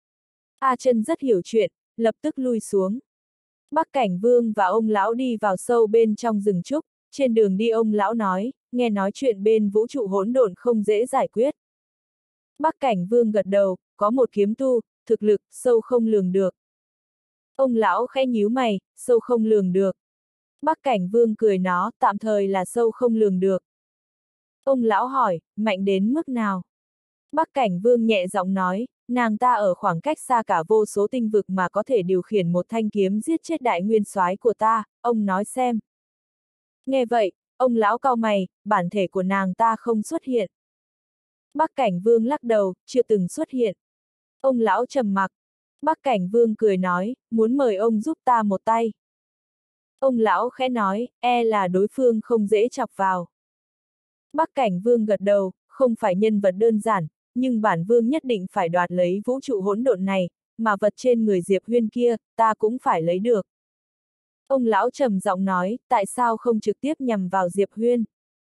A Chân rất hiểu chuyện, lập tức lui xuống. Bắc Cảnh Vương và ông lão đi vào sâu bên trong rừng trúc, trên đường đi ông lão nói, nghe nói chuyện bên vũ trụ hỗn độn không dễ giải quyết. Bắc Cảnh Vương gật đầu, có một kiếm tu, thực lực, sâu không lường được. Ông lão khẽ nhíu mày, sâu không lường được. Bắc Cảnh Vương cười nó, tạm thời là sâu không lường được. Ông lão hỏi, mạnh đến mức nào? Bắc Cảnh Vương nhẹ giọng nói, nàng ta ở khoảng cách xa cả vô số tinh vực mà có thể điều khiển một thanh kiếm giết chết đại nguyên soái của ta, ông nói xem. Nghe vậy, ông lão cau mày, bản thể của nàng ta không xuất hiện. Bắc Cảnh Vương lắc đầu, chưa từng xuất hiện. Ông lão trầm mặc. Bắc Cảnh Vương cười nói, muốn mời ông giúp ta một tay. Ông lão khẽ nói, e là đối phương không dễ chọc vào. Bắc Cảnh Vương gật đầu, không phải nhân vật đơn giản, nhưng bản vương nhất định phải đoạt lấy vũ trụ hỗn độn này, mà vật trên người Diệp Huyên kia, ta cũng phải lấy được. Ông lão trầm giọng nói, tại sao không trực tiếp nhằm vào Diệp Huyên?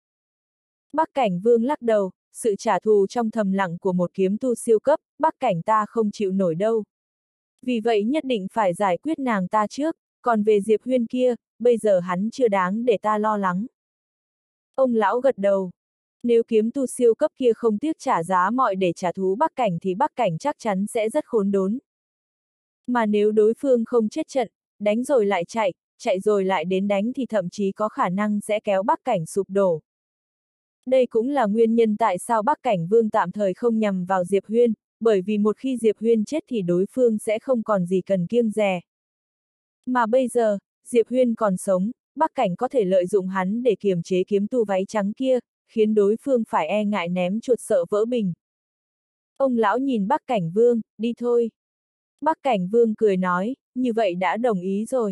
Bắc Cảnh Vương lắc đầu, sự trả thù trong thầm lặng của một kiếm tu siêu cấp, Bắc Cảnh ta không chịu nổi đâu. Vì vậy nhất định phải giải quyết nàng ta trước, còn về Diệp Huyên kia, bây giờ hắn chưa đáng để ta lo lắng. Ông lão gật đầu. Nếu kiếm tu siêu cấp kia không tiếc trả giá mọi để trả thú Bắc Cảnh thì Bắc Cảnh chắc chắn sẽ rất khốn đốn. Mà nếu đối phương không chết trận, đánh rồi lại chạy, chạy rồi lại đến đánh thì thậm chí có khả năng sẽ kéo Bắc Cảnh sụp đổ. Đây cũng là nguyên nhân tại sao Bắc Cảnh Vương tạm thời không nhằm vào Diệp Huyên, bởi vì một khi Diệp Huyên chết thì đối phương sẽ không còn gì cần kiêng dè. Mà bây giờ, Diệp Huyên còn sống, Bắc Cảnh có thể lợi dụng hắn để kiềm chế kiếm tu váy trắng kia, khiến đối phương phải e ngại ném chuột sợ vỡ bình. Ông lão nhìn Bắc Cảnh Vương, đi thôi. Bắc Cảnh Vương cười nói, như vậy đã đồng ý rồi.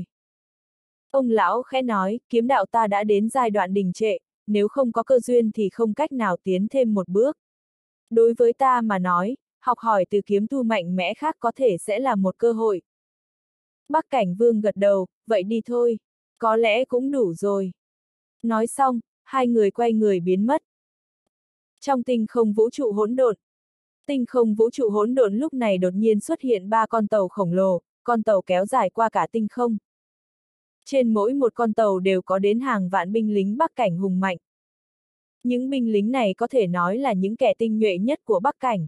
Ông lão khẽ nói, kiếm đạo ta đã đến giai đoạn đình trệ, nếu không có cơ duyên thì không cách nào tiến thêm một bước. Đối với ta mà nói, học hỏi từ kiếm tu mạnh mẽ khác có thể sẽ là một cơ hội. Bắc Cảnh Vương gật đầu, vậy đi thôi. Có lẽ cũng đủ rồi. Nói xong, hai người quay người biến mất. Trong tinh không vũ trụ hỗn độn. Tinh không vũ trụ hỗn độn lúc này đột nhiên xuất hiện 3 con tàu khổng lồ, con tàu kéo dài qua cả tinh không. Trên mỗi một con tàu đều có đến hàng vạn binh lính Bắc Cảnh hùng mạnh. Những binh lính này có thể nói là những kẻ tinh nhuệ nhất của Bắc Cảnh.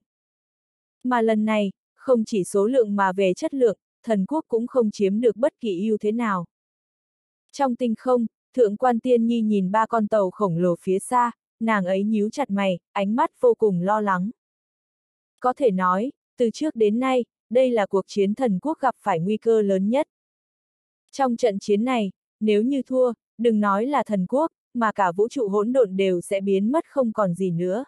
Mà lần này, không chỉ số lượng mà về chất lượng, thần quốc cũng không chiếm được bất kỳ ưu thế nào. Trong tinh không, Thượng quan Tiên Nhi nhìn 3 con tàu khổng lồ phía xa, nàng ấy nhíu chặt mày, ánh mắt vô cùng lo lắng. Có thể nói, từ trước đến nay, đây là cuộc chiến thần quốc gặp phải nguy cơ lớn nhất. Trong trận chiến này, nếu như thua, đừng nói là thần quốc, mà cả vũ trụ hỗn độn đều sẽ biến mất không còn gì nữa.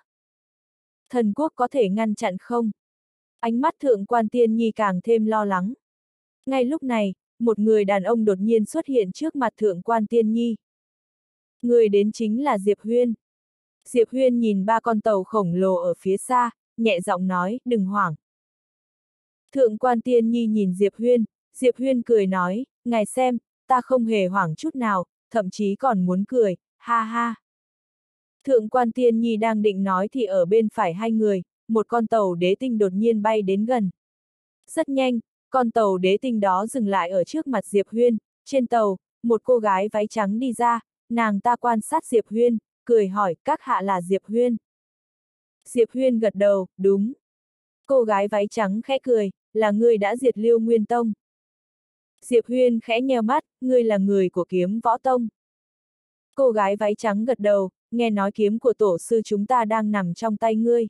Thần quốc có thể ngăn chặn không? Ánh mắt Thượng quan Tiên Nhi càng thêm lo lắng. Ngay lúc này, một người đàn ông đột nhiên xuất hiện trước mặt Thượng quan Tiên Nhi. Người đến chính là Diệp Huyên. Diệp Huyên nhìn 3 con tàu khổng lồ ở phía xa, nhẹ giọng nói, đừng hoảng. Thượng quan Tiên Nhi nhìn Diệp Huyên cười nói, ngài xem, ta không hề hoảng chút nào, thậm chí còn muốn cười, ha ha. Thượng quan Tiên Nhi đang định nói thì ở bên phải hai người, một con tàu đế tinh đột nhiên bay đến gần. Rất nhanh, con tàu đế tinh đó dừng lại ở trước mặt Diệp Huyên, trên tàu, một cô gái váy trắng đi ra, nàng ta quan sát Diệp Huyên, cười hỏi, các hạ là Diệp Huyên. Diệp Huyên gật đầu, đúng. Cô gái váy trắng khẽ cười, là ngươi đã diệt Lưu Nguyên Tông. Diệp Huyên khẽ nheo mắt, ngươi là người của Kiếm Võ Tông. Cô gái váy trắng gật đầu, nghe nói kiếm của tổ sư chúng ta đang nằm trong tay ngươi.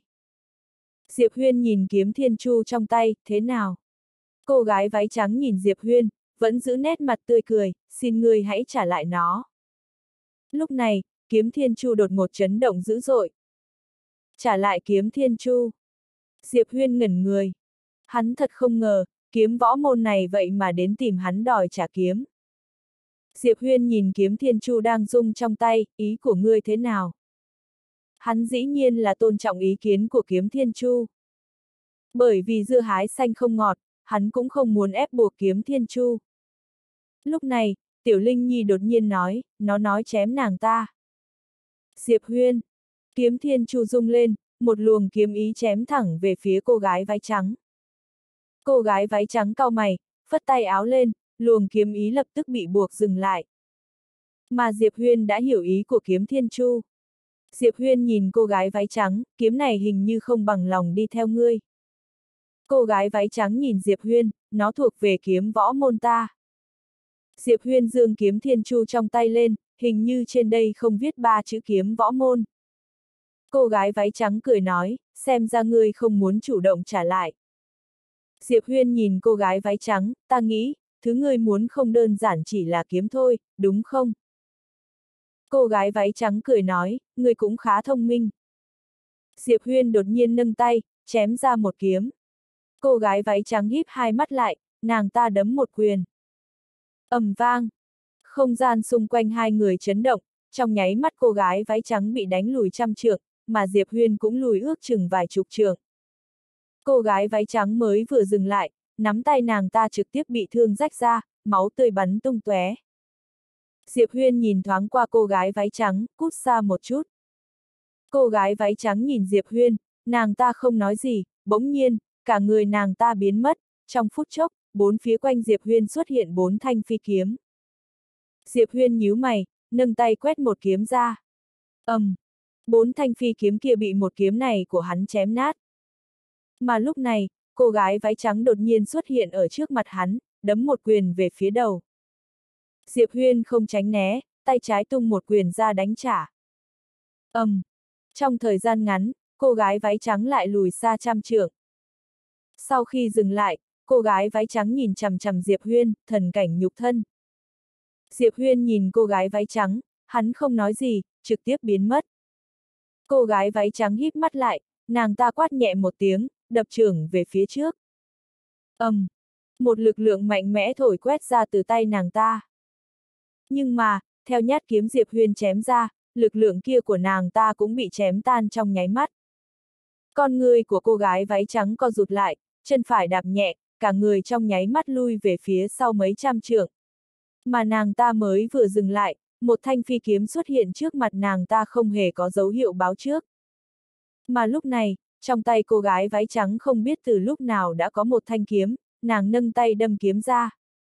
Diệp Huyên nhìn kiếm thiên chu trong tay, thế nào? Cô gái váy trắng nhìn Diệp Huyên, vẫn giữ nét mặt tươi cười, xin ngươi hãy trả lại nó. Lúc này, kiếm thiên chu đột ngột chấn động dữ dội. Trả lại kiếm thiên chu. Diệp Huyên ngẩn người. Hắn thật không ngờ, kiếm võ môn này vậy mà đến tìm hắn đòi trả kiếm. Diệp Huyên nhìn kiếm thiên chu đang rung trong tay, ý của ngươi thế nào? Hắn dĩ nhiên là tôn trọng ý kiến của kiếm thiên chu. Bởi vì dưa hái xanh không ngọt, hắn cũng không muốn ép buộc kiếm thiên chu. Lúc này, Tiểu Linh Nhi đột nhiên nói, nó nói chém nàng ta. Diệp Huyên. Kiếm thiên chu rung lên, một luồng kiếm ý chém thẳng về phía cô gái váy trắng. Cô gái váy trắng cau mày, phất tay áo lên, luồng kiếm ý lập tức bị buộc dừng lại. Mà Diệp Huyên đã hiểu ý của kiếm thiên chu. Diệp Huyên nhìn cô gái váy trắng, kiếm này hình như không bằng lòng đi theo ngươi. Cô gái váy trắng nhìn Diệp Huyên, nó thuộc về kiếm võ môn ta. Diệp Huyên giương kiếm thiên chu trong tay lên, hình như trên đây không viết 3 chữ kiếm võ môn. Cô gái váy trắng cười nói, xem ra ngươi không muốn chủ động trả lại. Diệp Huyên nhìn cô gái váy trắng, ta nghĩ, thứ ngươi muốn không đơn giản chỉ là kiếm thôi, đúng không? Cô gái váy trắng cười nói, ngươi cũng khá thông minh. Diệp Huyên đột nhiên nâng tay, chém ra một kiếm. Cô gái váy trắng híp hai mắt lại, nàng ta đấm một quyền. Ầm vang. Không gian xung quanh hai người chấn động, trong nháy mắt cô gái váy trắng bị đánh lùi 100 trượng, mà Diệp Huyên cũng lùi ước chừng vài chục trượng. Cô gái váy trắng mới vừa dừng lại, nắm tay nàng ta trực tiếp bị thương rách ra, máu tươi bắn tung tóe. Diệp Huyên nhìn thoáng qua cô gái váy trắng, cút xa một chút. Cô gái váy trắng nhìn Diệp Huyên, nàng ta không nói gì, bỗng nhiên, cả người nàng ta biến mất, trong phút chốc, bốn phía quanh Diệp Huyên xuất hiện 4 thanh phi kiếm. Diệp Huyên nhíu mày, nâng tay quét một kiếm ra. 4 thanh phi kiếm kia bị một kiếm này của hắn chém nát. Mà lúc này, cô gái váy trắng đột nhiên xuất hiện ở trước mặt hắn, đấm một quyền về phía đầu. Diệp Huyên không tránh né, tay trái tung một quyền ra đánh trả. Trong thời gian ngắn, cô gái váy trắng lại lùi xa 100 trượng. Sau khi dừng lại, cô gái váy trắng nhìn chằm chằm Diệp Huyên, thần cảnh nhục thân. Diệp Huyên nhìn cô gái váy trắng, hắn không nói gì, trực tiếp biến mất. Cô gái váy trắng híp mắt lại, nàng ta quát nhẹ một tiếng, đập chưởng về phía trước. Một lực lượng mạnh mẽ thổi quét ra từ tay nàng ta. Nhưng mà, theo nhát kiếm Diệp Huyên chém ra, lực lượng kia của nàng ta cũng bị chém tan trong nháy mắt. Con người của cô gái váy trắng co rụt lại, chân phải đạp nhẹ, cả người trong nháy mắt lui về phía sau mấy trăm trượng. Mà nàng ta mới vừa dừng lại, một thanh phi kiếm xuất hiện trước mặt nàng ta không hề có dấu hiệu báo trước. Mà lúc này, trong tay cô gái váy trắng không biết từ lúc nào đã có một thanh kiếm, nàng nâng tay đâm kiếm ra.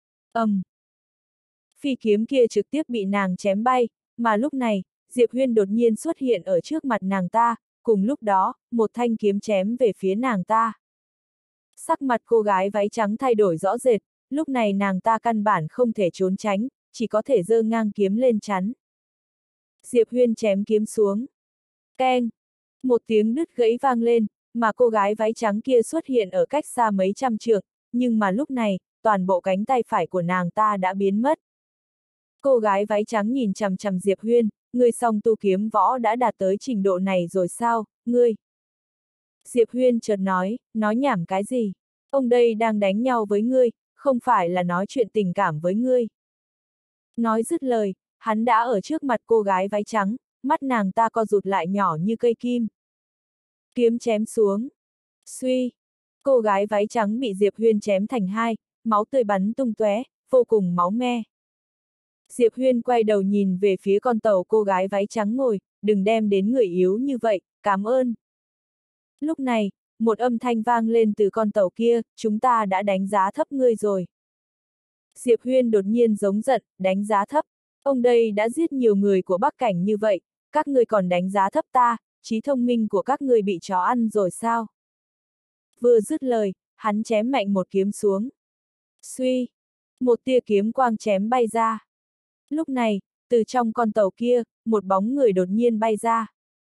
Phi kiếm kia trực tiếp bị nàng chém bay, mà lúc này, Diệp Huyên đột nhiên xuất hiện ở trước mặt nàng ta, cùng lúc đó, một thanh kiếm chém về phía nàng ta. Sắc mặt cô gái váy trắng thay đổi rõ rệt, lúc này nàng ta căn bản không thể trốn tránh, chỉ có thể giơ ngang kiếm lên chắn. Diệp Huyên chém kiếm xuống. Keng! Một tiếng đứt gãy vang lên, mà cô gái váy trắng kia xuất hiện ở cách xa mấy trăm trượng, nhưng mà lúc này, toàn bộ cánh tay phải của nàng ta đã biến mất. Cô gái váy trắng nhìn chằm chằm Diệp Huyên, ngươi song tu kiếm võ đã đạt tới trình độ này rồi sao, ngươi? Diệp Huyên chợt nói nhảm cái gì? Ông đây đang đánh nhau với ngươi, không phải là nói chuyện tình cảm với ngươi. Nói dứt lời, hắn đã ở trước mặt cô gái váy trắng, mắt nàng ta co rụt lại nhỏ như cây kim. Kiếm chém xuống. Suy! Cô gái váy trắng bị Diệp Huyên chém thành hai, máu tươi bắn tung tóe, vô cùng máu me. Diệp Huyên quay đầu nhìn về phía con tàu cô gái váy trắng ngồi, đừng đem đến người yếu như vậy, cảm ơn. Lúc này, một âm thanh vang lên từ con tàu kia, chúng ta đã đánh giá thấp ngươi rồi. Diệp Huyên đột nhiên giống giận, đánh giá thấp. Ông đây đã giết nhiều người của Bắc Cảnh như vậy, các ngươi còn đánh giá thấp ta, trí thông minh của các ngươi bị chó ăn rồi sao? Vừa dứt lời, hắn chém mạnh một kiếm xuống. Suy! Một tia kiếm quang chém bay ra. Lúc này, từ trong con tàu kia, một bóng người đột nhiên bay ra.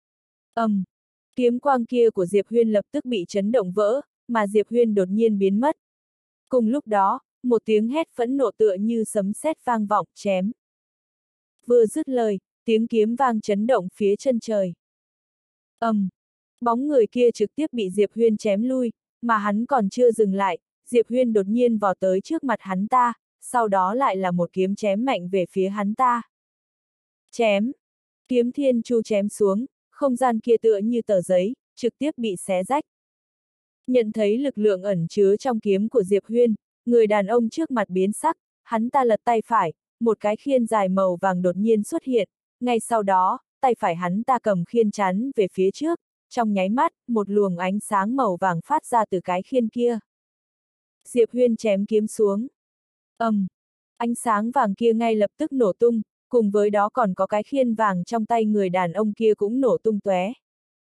Kiếm quang kia của Diệp Huyên lập tức bị chấn động vỡ, mà Diệp Huyên đột nhiên biến mất. Cùng lúc đó, một tiếng hét phẫn nộ tựa như sấm sét vang vọng, chém. Vừa dứt lời, tiếng kiếm vang chấn động phía chân trời. Bóng người kia trực tiếp bị Diệp Huyên chém lui, mà hắn còn chưa dừng lại, Diệp Huyên đột nhiên vọt tới trước mặt hắn ta, sau đó lại là một kiếm chém mạnh về phía hắn ta. Chém! Kiếm thiên chu chém xuống, không gian kia tựa như tờ giấy, trực tiếp bị xé rách. Nhận thấy lực lượng ẩn chứa trong kiếm của Diệp Huyên, người đàn ông trước mặt biến sắc, hắn ta lật tay phải, một cái khiên dài màu vàng đột nhiên xuất hiện, ngay sau đó, tay phải hắn ta cầm khiên chắn về phía trước, trong nháy mắt, một luồng ánh sáng màu vàng phát ra từ cái khiên kia. Diệp Huyên chém kiếm xuống. Ánh sáng vàng kia ngay lập tức nổ tung, cùng với đó còn có cái khiên vàng trong tay người đàn ông kia cũng nổ tung tóe.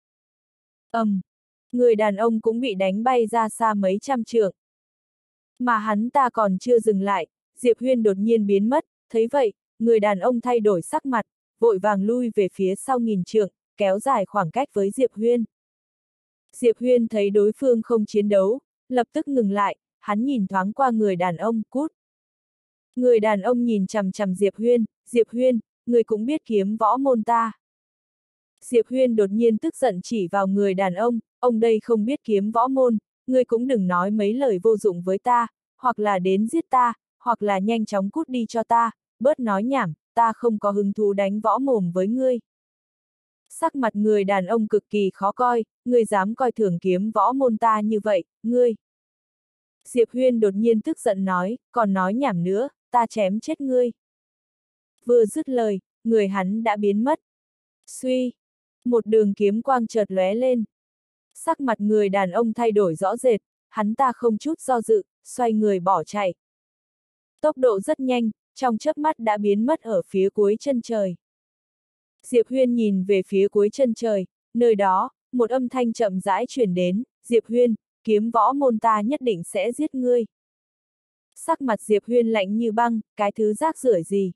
Người đàn ông cũng bị đánh bay ra xa mấy trăm trượng. Mà hắn ta còn chưa dừng lại, Diệp Huyên đột nhiên biến mất, thấy vậy, người đàn ông thay đổi sắc mặt, vội vàng lui về phía sau nghìn trượng, kéo dài khoảng cách với Diệp Huyên. Diệp Huyên thấy đối phương không chiến đấu, lập tức ngừng lại, hắn nhìn thoáng qua người đàn ông, cút. Người đàn ông nhìn chằm chằm Diệp Huyên, người cũng biết kiếm võ môn ta. Diệp Huyên đột nhiên tức giận chỉ vào người đàn ông đây không biết kiếm võ môn, người cũng đừng nói mấy lời vô dụng với ta, hoặc là đến giết ta, hoặc là nhanh chóng cút đi cho ta, bớt nói nhảm, ta không có hứng thú đánh võ mồm với ngươi. Sắc mặt người đàn ông cực kỳ khó coi, ngươi dám coi thường kiếm võ môn ta như vậy, ngươi. Diệp Huyên đột nhiên tức giận nói, còn nói nhảm nữa, ta chém chết ngươi. vừa dứt lời, người hắn đã biến mất. Suy, một đường kiếm quang chợt lóe lên. Sắc mặt người đàn ông thay đổi rõ rệt, hắn ta không chút do dự, xoay người bỏ chạy. Tốc độ rất nhanh, trong chớp mắt đã biến mất ở phía cuối chân trời. Diệp Huyên nhìn về phía cuối chân trời, nơi đó, một âm thanh chậm rãi truyền đến, Diệp Huyên, kiếm võ môn ta nhất định sẽ giết ngươi. Sắc mặt Diệp Huyên lạnh như băng, cái thứ rác rưởi gì.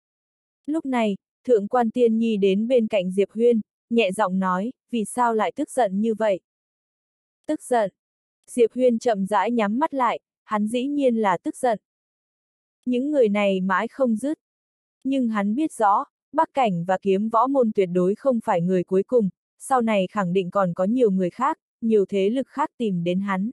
Lúc này, Thượng quan Tiên Nhi đến bên cạnh Diệp Huyên, nhẹ giọng nói, vì sao lại tức giận như vậy? Tức giận. Diệp Huyên chậm rãi nhắm mắt lại, hắn dĩ nhiên là tức giận. Những người này mãi không dứt. Nhưng hắn biết rõ, Bắc Cảnh và kiếm võ môn tuyệt đối không phải người cuối cùng, sau này khẳng định còn có nhiều người khác, nhiều thế lực khác tìm đến hắn.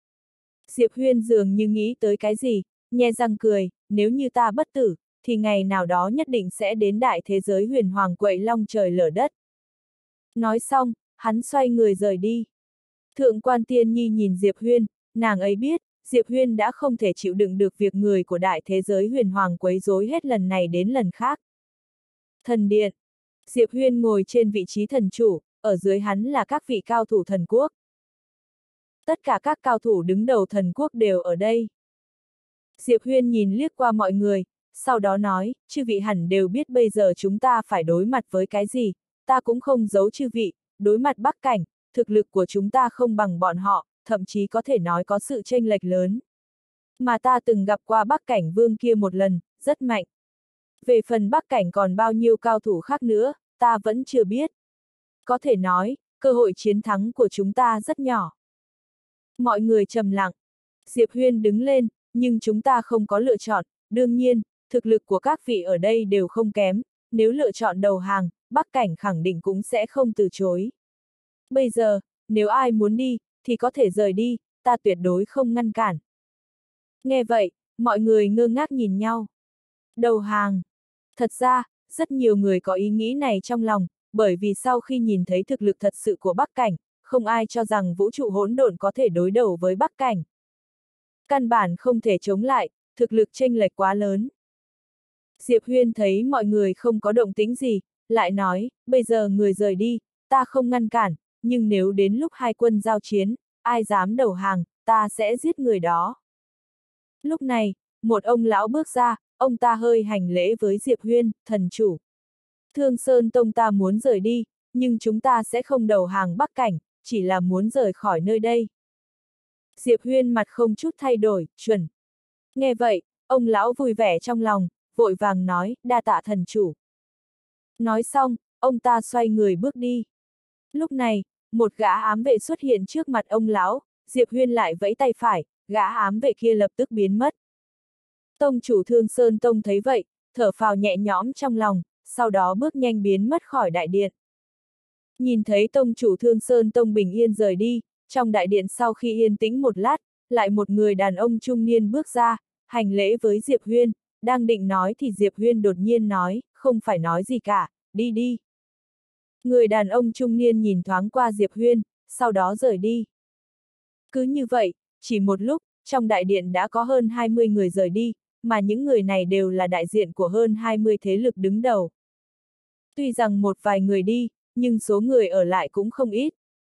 Diệp Huyên dường như nghĩ tới cái gì, nhe răng cười, nếu như ta bất tử, thì ngày nào đó nhất định sẽ đến đại thế giới huyền hoàng quậy long trời lở đất. Nói xong, hắn xoay người rời đi. Thượng quan Tiên Nhi nhìn Diệp Huyên, nàng ấy biết, Diệp Huyên đã không thể chịu đựng được việc người của đại thế giới huyền hoàng quấy rối hết lần này đến lần khác. Thần điện. Diệp Huyên ngồi trên vị trí thần chủ, ở dưới hắn là các vị cao thủ thần quốc. Tất cả các cao thủ đứng đầu thần quốc đều ở đây. Diệp Huyên nhìn liếc qua mọi người, sau đó nói, chư vị hẳn đều biết bây giờ chúng ta phải đối mặt với cái gì, ta cũng không giấu chư vị, đối mặt Bắc Cảnh, thực lực của chúng ta không bằng bọn họ, thậm chí có thể nói có sự chênh lệch lớn. Mà ta từng gặp qua Bắc Cảnh Vương kia một lần, rất mạnh. Về phần Bắc Cảnh còn bao nhiêu cao thủ khác nữa, ta vẫn chưa biết. Có thể nói, cơ hội chiến thắng của chúng ta rất nhỏ. Mọi người trầm lặng. Diệp Huyên đứng lên, nhưng chúng ta không có lựa chọn, đương nhiên, thực lực của các vị ở đây đều không kém, nếu lựa chọn đầu hàng, Bắc Cảnh khẳng định cũng sẽ không từ chối. Bây giờ, nếu ai muốn đi, thì có thể rời đi, ta tuyệt đối không ngăn cản. Nghe vậy, mọi người ngơ ngác nhìn nhau. Đầu hàng. Thật ra, rất nhiều người có ý nghĩ này trong lòng, bởi vì sau khi nhìn thấy thực lực thật sự của Bắc Cảnh, không ai cho rằng vũ trụ hỗn độn có thể đối đầu với Bắc Cảnh. Căn bản không thể chống lại, thực lực chênh lệch quá lớn. Diệp Huyên thấy mọi người không có động tĩnh gì, lại nói, bây giờ người rời đi, ta không ngăn cản, nhưng nếu đến lúc hai quân giao chiến, ai dám đầu hàng, ta sẽ giết người đó. Lúc này, một ông lão bước ra, ông ta hơi hành lễ với Diệp Huyên, thần chủ. Thương Sơn Tông ta muốn rời đi, nhưng chúng ta sẽ không đầu hàng Bắc Cảnh, chỉ là muốn rời khỏi nơi đây. Diệp Huyên mặt không chút thay đổi, chuẩn. Nghe vậy, ông lão vui vẻ trong lòng, vội vàng nói, đa tạ thần chủ. Nói xong, ông ta xoay người bước đi. Lúc này, một gã ám vệ xuất hiện trước mặt ông lão, Diệp Huyên lại vẫy tay phải, gã ám vệ kia lập tức biến mất. Tông chủ Thương Sơn Tông thấy vậy, thở phào nhẹ nhõm trong lòng, sau đó bước nhanh biến mất khỏi đại điện. Nhìn thấy tông chủ Thương Sơn Tông bình yên rời đi, trong đại điện sau khi yên tĩnh một lát, lại một người đàn ông trung niên bước ra, hành lễ với Diệp Huyên, đang định nói thì Diệp Huyên đột nhiên nói, không phải nói gì cả, đi đi. Người đàn ông trung niên nhìn thoáng qua Diệp Huyên, sau đó rời đi. Cứ như vậy, chỉ một lúc, trong đại điện đã có hơn 20 người rời đi, mà những người này đều là đại diện của hơn 20 thế lực đứng đầu. Tuy rằng một vài người đi, nhưng số người ở lại cũng không ít.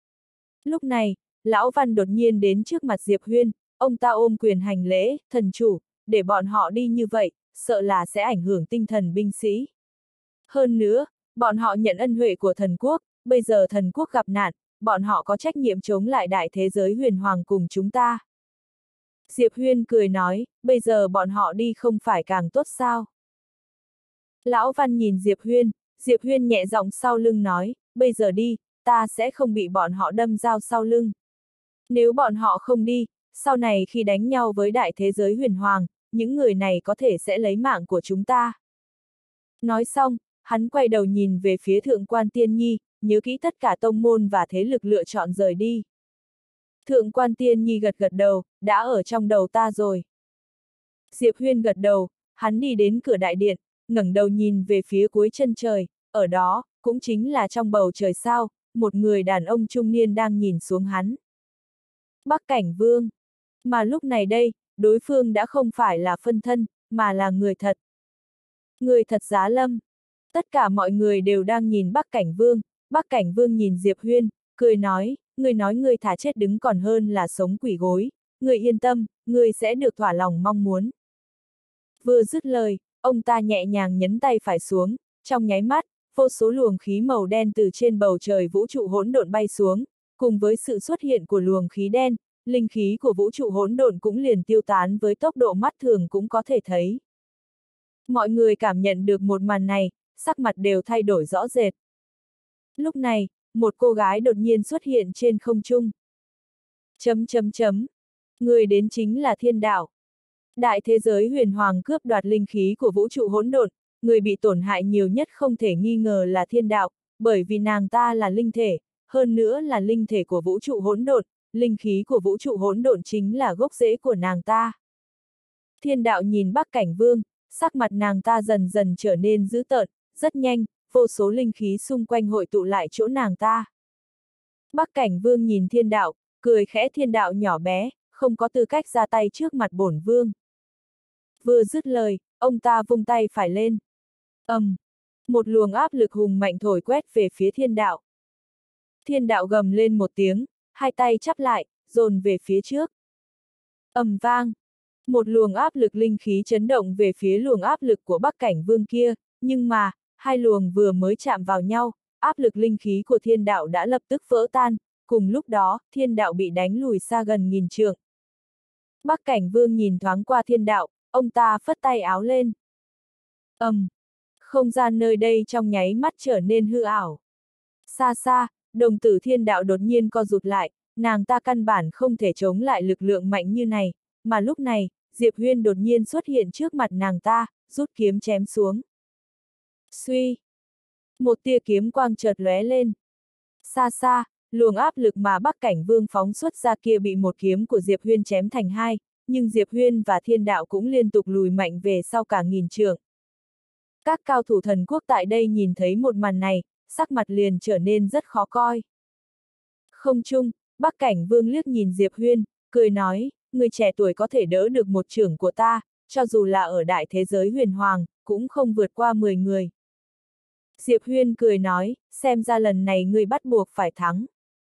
Lúc này, Lão Văn đột nhiên đến trước mặt Diệp Huyên, ông ta ôm quyền hành lễ, thần chủ, để bọn họ đi như vậy, sợ là sẽ ảnh hưởng tinh thần binh sĩ. Hơn nữa, bọn họ nhận ân huệ của thần quốc, bây giờ thần quốc gặp nạn, bọn họ có trách nhiệm chống lại đại thế giới huyền hoàng cùng chúng ta. Diệp Huyên cười nói, bây giờ bọn họ đi không phải càng tốt sao? Lão Văn nhìn Diệp Huyên nhẹ giọng sau lưng nói, bây giờ đi, ta sẽ không bị bọn họ đâm dao sau lưng. Nếu bọn họ không đi, sau này khi đánh nhau với đại thế giới huyền hoàng, những người này có thể sẽ lấy mạng của chúng ta. Nói xong, hắn quay đầu nhìn về phía Thượng quan Tiên Nhi, nhớ kỹ tất cả tông môn và thế lực lựa chọn rời đi. Thượng quan Tiên Nhi gật gật đầu, đã ở trong đầu ta rồi. Diệp Huyên gật đầu, hắn đi đến cửa đại điện, ngẩng đầu nhìn về phía cuối chân trời, ở đó, cũng chính là trong bầu trời sao, một người đàn ông trung niên đang nhìn xuống hắn. Bắc Cảnh Vương. Mà lúc này đây, đối phương đã không phải là phân thân, mà là người thật. Người thật giá lâm. Tất cả mọi người đều đang nhìn Bắc Cảnh Vương, Bắc Cảnh Vương nhìn Diệp Huyên, cười nói người thà chết đứng còn hơn là sống quỳ gối, người yên tâm, người sẽ được thỏa lòng mong muốn. Vừa dứt lời, ông ta nhẹ nhàng nhấn tay phải xuống, trong nháy mắt, vô số luồng khí màu đen từ trên bầu trời vũ trụ hỗn độn bay xuống, cùng với sự xuất hiện của luồng khí đen, linh khí của vũ trụ hỗn độn cũng liền tiêu tán với tốc độ mắt thường cũng có thể thấy. Mọi người cảm nhận được một màn này, sắc mặt đều thay đổi rõ rệt. Lúc này, một cô gái đột nhiên xuất hiện trên không trung. Người đến chính là Thiên Đạo. Đại thế giới huyền hoàng cướp đoạt linh khí của vũ trụ hỗn độn, người bị tổn hại nhiều nhất không thể nghi ngờ là Thiên Đạo, bởi vì nàng ta là linh thể, hơn nữa là linh thể của vũ trụ hỗn độn, linh khí của vũ trụ hỗn độn chính là gốc rễ của nàng ta. Thiên Đạo nhìn Bắc Cảnh Vương, sắc mặt nàng ta dần dần trở nên dữ tợn, rất nhanh, vô số linh khí xung quanh hội tụ lại chỗ nàng ta. Bắc Cảnh Vương nhìn Thiên Đạo, cười khẽ. Thiên Đạo nhỏ bé, không có tư cách ra tay trước mặt bổn vương. Vừa dứt lời, ông ta vung tay phải lên. Một luồng áp lực hùng mạnh thổi quét về phía Thiên Đạo. Thiên Đạo gầm lên một tiếng, hai tay chắp lại, dồn về phía trước. Vang. Một luồng áp lực linh khí chấn động về phía luồng áp lực của Bắc Cảnh Vương kia, nhưng mà, hai luồng vừa mới chạm vào nhau, áp lực linh khí của Thiên Đạo đã lập tức vỡ tan, cùng lúc đó, Thiên Đạo bị đánh lùi xa gần nghìn trượng. Bắc Cảnh Vương nhìn thoáng qua Thiên Đạo, ông ta phất tay áo lên. Không gian nơi đây trong nháy mắt trở nên hư ảo. Xa xa, đồng tử Thiên Đạo đột nhiên co rụt lại, nàng ta căn bản không thể chống lại lực lượng mạnh như này, mà lúc này, Diệp Huyên đột nhiên xuất hiện trước mặt nàng ta, rút kiếm chém xuống. Suy! Một tia kiếm quang chợt lóe lên. Xa xa, luồng áp lực mà Bắc Cảnh Vương phóng xuất ra kia bị một kiếm của Diệp Huyên chém thành hai, nhưng Diệp Huyên và Thiên Đạo cũng liên tục lùi mạnh về sau cả nghìn trượng. Các cao thủ thần quốc tại đây nhìn thấy một màn này, sắc mặt liền trở nên rất khó coi. Không chung, Bắc Cảnh Vương liếc nhìn Diệp Huyên, cười nói, người trẻ tuổi có thể đỡ được một chưởng của ta, cho dù là ở đại thế giới huyền hoàng, cũng không vượt qua 10 người. Diệp Huyên cười nói, xem ra lần này ngươi bắt buộc phải thắng.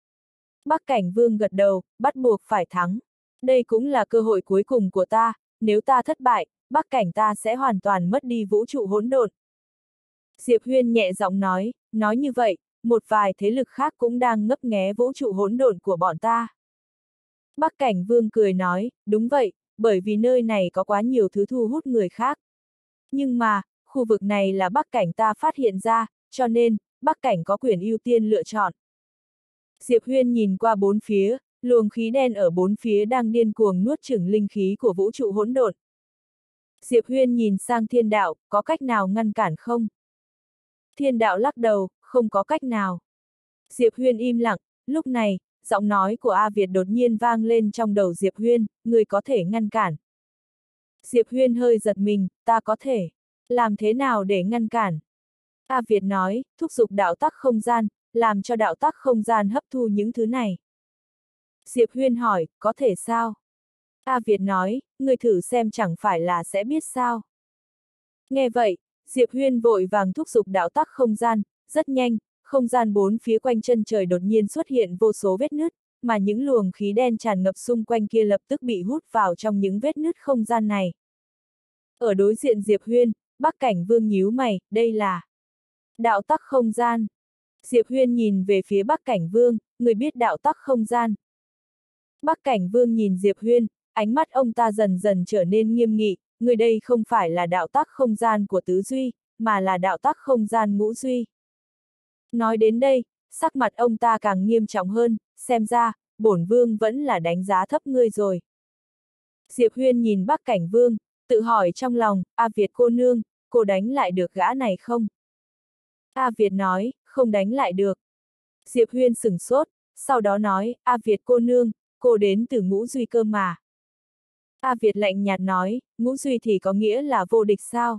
Bắc Cảnh Vương gật đầu, bắt buộc phải thắng. Đây cũng là cơ hội cuối cùng của ta, nếu ta thất bại, Bắc Cảnh ta sẽ hoàn toàn mất đi vũ trụ hỗn độn. Diệp Huyên nhẹ giọng nói như vậy, một vài thế lực khác cũng đang ngấp nghé vũ trụ hỗn độn của bọn ta. Bắc Cảnh Vương cười nói, đúng vậy, bởi vì nơi này có quá nhiều thứ thu hút người khác. Nhưng mà, khu vực này là Bắc Cảnh ta phát hiện ra, cho nên, Bắc Cảnh có quyền ưu tiên lựa chọn. Diệp Huyên nhìn qua bốn phía, luồng khí đen ở bốn phía đang điên cuồng nuốt chửng linh khí của vũ trụ hỗn độn. Diệp Huyên nhìn sang Thiên Đạo, có cách nào ngăn cản không? Thiên Đạo lắc đầu, không có cách nào. Diệp Huyên im lặng, lúc này, giọng nói của A Việt đột nhiên vang lên trong đầu Diệp Huyên, người có thể ngăn cản. Diệp Huyên hơi giật mình, ta có thể. Làm thế nào để ngăn cản? A Việt nói, thúc giục đạo tắc không gian, làm cho đạo tắc không gian hấp thu những thứ này. Diệp Huyên hỏi, có thể sao? A Việt nói, người thử xem chẳng phải là sẽ biết sao. Nghe vậy, Diệp Huyên vội vàng thúc giục đạo tắc không gian, rất nhanh, không gian bốn phía quanh chân trời đột nhiên xuất hiện vô số vết nứt, mà những luồng khí đen tràn ngập xung quanh kia lập tức bị hút vào trong những vết nứt không gian này. Ở đối diện Diệp Huyên, Bắc Cảnh Vương nhíu mày, đây là đạo tắc không gian. Diệp Huyên nhìn về phía Bắc Cảnh Vương, người biết đạo tắc không gian. Bắc Cảnh Vương nhìn Diệp Huyên, ánh mắt ông ta dần dần trở nên nghiêm nghị, người đây không phải là đạo tắc không gian của tứ duy, mà là đạo tắc không gian ngũ duy. Nói đến đây, sắc mặt ông ta càng nghiêm trọng hơn, xem ra, bổn vương vẫn là đánh giá thấp ngươi rồi. Diệp Huyên nhìn Bắc Cảnh Vương, tự hỏi trong lòng, A Việt cô nương, cô đánh lại được gã này không? A Việt nói, không đánh lại được. Diệp Huyên sửng sốt, sau đó nói, A Việt cô nương, cô đến từ ngũ duy cơ mà. A Việt lạnh nhạt nói, ngũ duy thì có nghĩa là vô địch sao?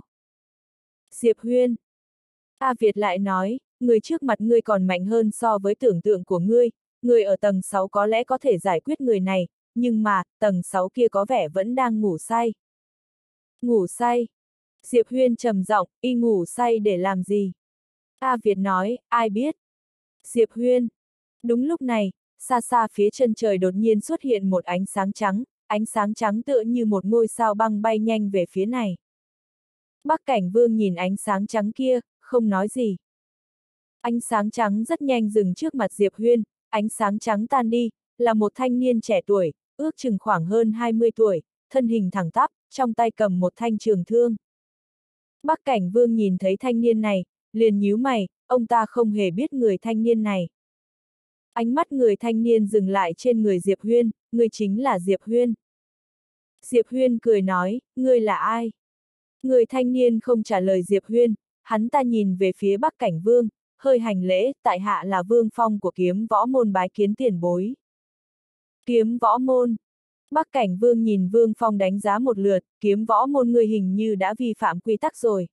Diệp Huyên. A Việt lại nói, người trước mặt ngươi còn mạnh hơn so với tưởng tượng của ngươi, người ở tầng 6 có lẽ có thể giải quyết người này, nhưng mà, tầng 6 kia có vẻ vẫn đang ngủ say. Ngủ say. Diệp Huyên trầm giọng, y ngủ say để làm gì? A Việt nói, ai biết? Diệp Huyên. Đúng lúc này, xa xa phía chân trời đột nhiên xuất hiện một ánh sáng trắng tựa như một ngôi sao băng bay nhanh về phía này. Bắc Cảnh Vương nhìn ánh sáng trắng kia, không nói gì. Ánh sáng trắng rất nhanh dừng trước mặt Diệp Huyên, ánh sáng trắng tan đi, là một thanh niên trẻ tuổi, ước chừng khoảng hơn 20 tuổi, thân hình thẳng tắp, trong tay cầm một thanh trường thương. Bắc Cảnh Vương nhìn thấy thanh niên này, liền nhíu mày, ông ta không hề biết người thanh niên này. Ánh mắt người thanh niên dừng lại trên người Diệp Huyên, người chính là Diệp Huyên. Diệp Huyên cười nói, ngươi là ai? Người thanh niên không trả lời Diệp Huyên, hắn ta nhìn về phía Bắc Cảnh Vương, hơi hành lễ, tại hạ là Vương Phong của Kiếm Võ Môn bái kiến tiền bối. Kiếm Võ Môn. Bắc Cảnh Vương nhìn Vương Phong đánh giá một lượt, Kiếm Võ Môn người hình như đã vi phạm quy tắc rồi.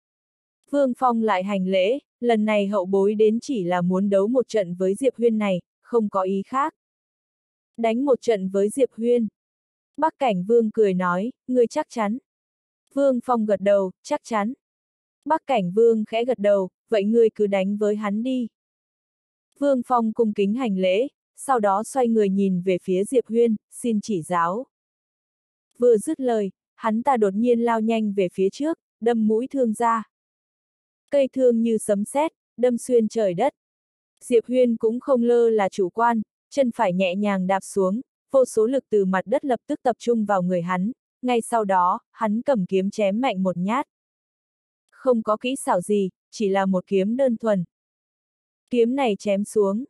Vương Phong lại hành lễ, lần này hậu bối đến chỉ là muốn đấu một trận với Diệp Huyên này, không có ý khác. Đánh một trận với Diệp Huyên. Bắc Cảnh Vương cười nói, ngươi chắc chắn. Vương Phong gật đầu, chắc chắn. Bắc Cảnh Vương khẽ gật đầu, vậy ngươi cứ đánh với hắn đi. Vương Phong cung kính hành lễ, sau đó xoay người nhìn về phía Diệp Huyên, xin chỉ giáo. Vừa dứt lời, hắn ta đột nhiên lao nhanh về phía trước, đâm mũi thương ra. Cây thương như sấm sét, đâm xuyên trời đất. Diệp Huyên cũng không lơ là chủ quan, chân phải nhẹ nhàng đạp xuống, vô số lực từ mặt đất lập tức tập trung vào người hắn, ngay sau đó, hắn cầm kiếm chém mạnh một nhát. Không có kỹ xảo gì, chỉ là một kiếm đơn thuần. Kiếm này chém xuống.